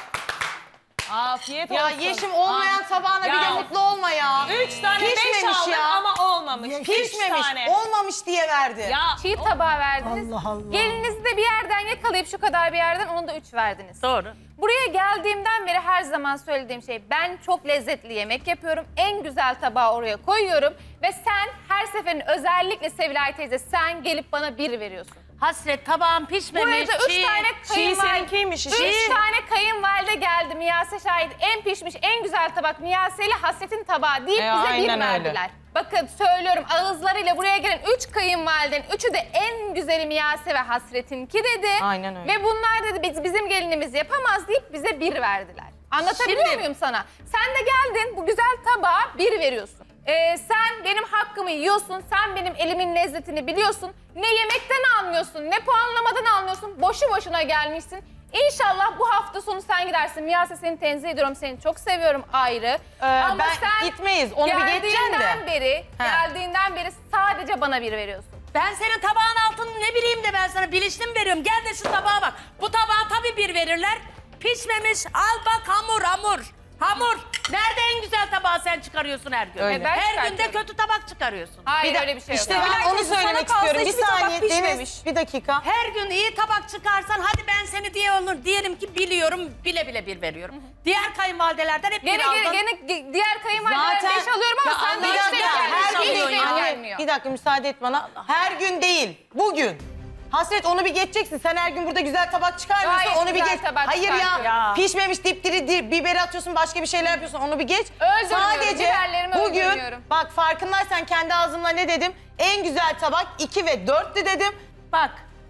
Afiyet Ya olsun. Yeşim olmayan tabağına bir de Ya. mutlu olma ya. 3 tane 5 Pişmemiş aldık ya. ama olmamış. Pişmemiş, Üç tane. olmamış diye verdi. Ya Çiğ tabağı verdiniz. Allah Allah. Gelinizi de bir yerden yakalayıp şu kadar bir yerden onu da 3 verdiniz. Doğru. Buraya geldiğimden beri her zaman söylediğim şey, ben çok lezzetli yemek yapıyorum. En güzel tabağı oraya koyuyorum. Ve sen her seferinde, özellikle Sevilay teyze, sen gelip bana 1 veriyorsun. Hasret tabağım pişmemiş. Buraya da 3 tane seninkiymiş işte. 3 tane kayınvalide geldi, Miyase şahit. En pişmiş, en güzel tabak Miyase ile Hasret'in tabağı deyip bize 1 aynen öyle. verdiler. Bakın söylüyorum, ağızlarıyla buraya gelen 3 kayınvalidenin 3'ü de en güzeli Miyase ve Hasret'inki dedi. Aynen öyle. Ve bunlar dedi bizim gelinimiz yapamaz deyip bize 1 verdiler. Anlatabiliyor muyum sana? Sen de geldin, bu güzel tabağa 1 veriyorsun. Sen benim hakkımı yiyorsun, sen benim elimin lezzetini biliyorsun. Ne yemekten anlıyorsun, ne puanlamadan anlıyorsun. Boşu boşuna gelmişsin. İnşallah bu hafta sonu sen gidersin. Miyase, seni tenzih ediyorum, seni çok seviyorum ayrı. Ama ben sen gitmeyiz, onu bir geçeceksin de. geldiğinden beri sadece bana 1 veriyorsun. Ben senin tabağın altını ne bileyim de ben sana bilinçli mi veriyorum? Gel de şu tabağa bak. Bu tabağa tabii 1 verirler. Pişmemiş. Al bak hamur. Hamur. Nerede en güzel tabağı sen çıkarıyorsun her gün? Öyle. Ben Her günde çıkartıyorum. kötü tabak çıkarıyorsun. Hayır, öyle bir şey yok. İşte ben onu söylemek istiyorum. Bir saniye Deniz, bir dakika. Her gün iyi tabak çıkarsan hadi ben seni diye olur. Diyelim ki biliyorum, bile 1 veriyorum. Diğer kayınvalidelerden hep 1 aldın. Gene diğer kayınvalidelerden 5 alıyorum ama sen de bir hiç dakika, denk gelmiyor. Hiç denk Anne, gelmiyor. bir dakika müsaade et bana. Her gün değil, bugün. Hasret, onu bir geçeceksin. Sen her gün burada güzel tabak çıkarmıyorsun, Gayet onu bir güzel geç. tabak Hayır çıkartıyorum. pişmemiş dipdiri biberi atıyorsun, başka bir şeyler yapıyorsun, onu bir geç. Öldürmüyorum, biberlerimi bugün, öldürmüyorum. bak farkındaysan kendi ağzımla ne dedim? En güzel tabak 2 ve 4'tü dedim. Bak,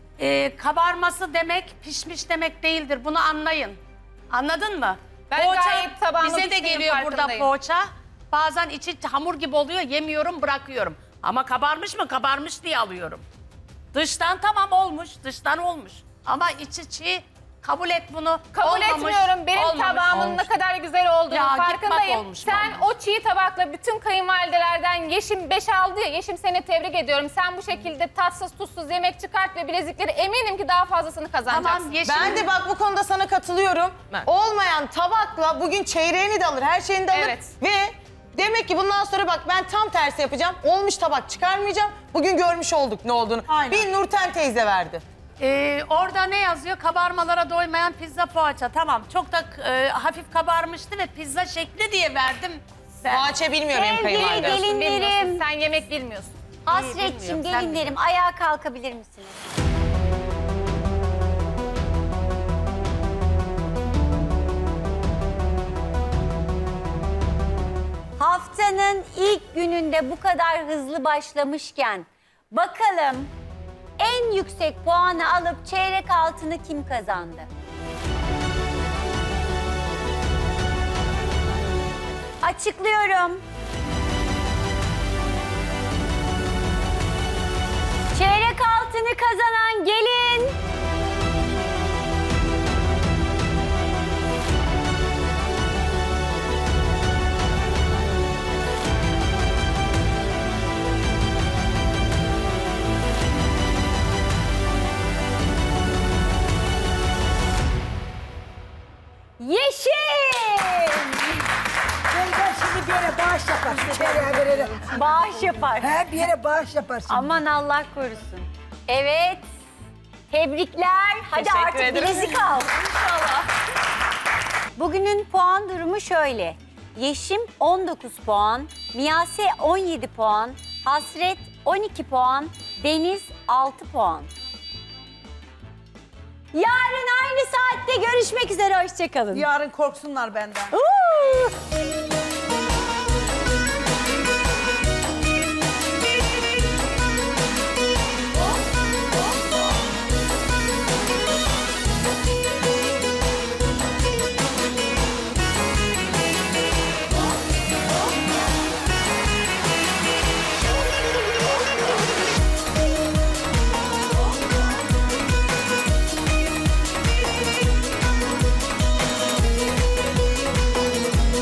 kabarması demek pişmiş demek değildir. Bunu anlayın. Anladın mı? Ben gayet tabağımı bize de piştiğinin geliyor burada farkındayım. poğaça. Bazen içi hamur gibi oluyor, yemiyorum, bırakıyorum. Ama kabarmış mı? Kabarmış diye alıyorum. Dıştan tamam olmuş, dıştan olmuş. Ama içi çiğ, kabul et bunu. Kabul etmiyorum. Benim tabağımın ne kadar güzel olduğunu Ya, farkındayım. gitmek olmuş Sen o çiğ tabakla bütün kayınvalidelerden Yeşim 5 aldı ya. Yeşim, seni tebrik ediyorum. Sen bu şekilde tatsız tuzsuz yemek çıkart ve bilezikleri eminim ki daha fazlasını kazanacaksın. Tamam, Yeşim. Ben de bak bu konuda sana katılıyorum. Olmayan tabakla bugün çeyreğini de alır, her şeyini de alır. Evet. Ve demek ki bundan sonra bak ben tam tersi yapacağım. Olmuş tabak çıkarmayacağım. Bugün görmüş olduk ne olduğunu. Aynen. Bir Nurten teyze verdi. Orada ne yazıyor? Kabarmalara doymayan pizza poğaça. Tamam, çok da hafif kabarmıştı ve pizza şekli diye verdim. Poğaça bilmiyorum benim Sevgili kayınvalide. gelinlerim, Sen yemek bilmiyorsun. Hasretçim, bilmiyorum, sen gelinlerim ayağa kalkabilir misiniz? Haftanın ilk gününde bu kadar hızlı başlamışken bakalım en yüksek puanı alıp çeyrek altını kim kazandı? Açıklıyorum. Çeyrek altını kazanan gelin. Yeşim. Ben şimdi bir yere bağış yaparsın. Çeyreğe verelim. Bağış yapar. He, bir yere bağış yaparsın. Aman Allah korusun. Evet. Tebrikler. Hadi Teşekkür artık ederim. bilezik al. İnşallah. Bugünün puan durumu şöyle. Yeşim 19 puan, Miyase 17 puan, Hasret 12 puan, Deniz 6 puan. Yarın aynı saatte görüşmek üzere. Hoşçakalın. Yarın korksunlar benden.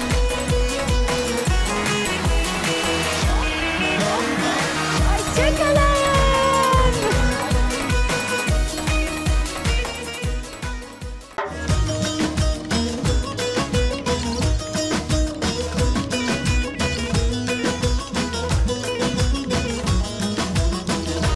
Hoşçakalın.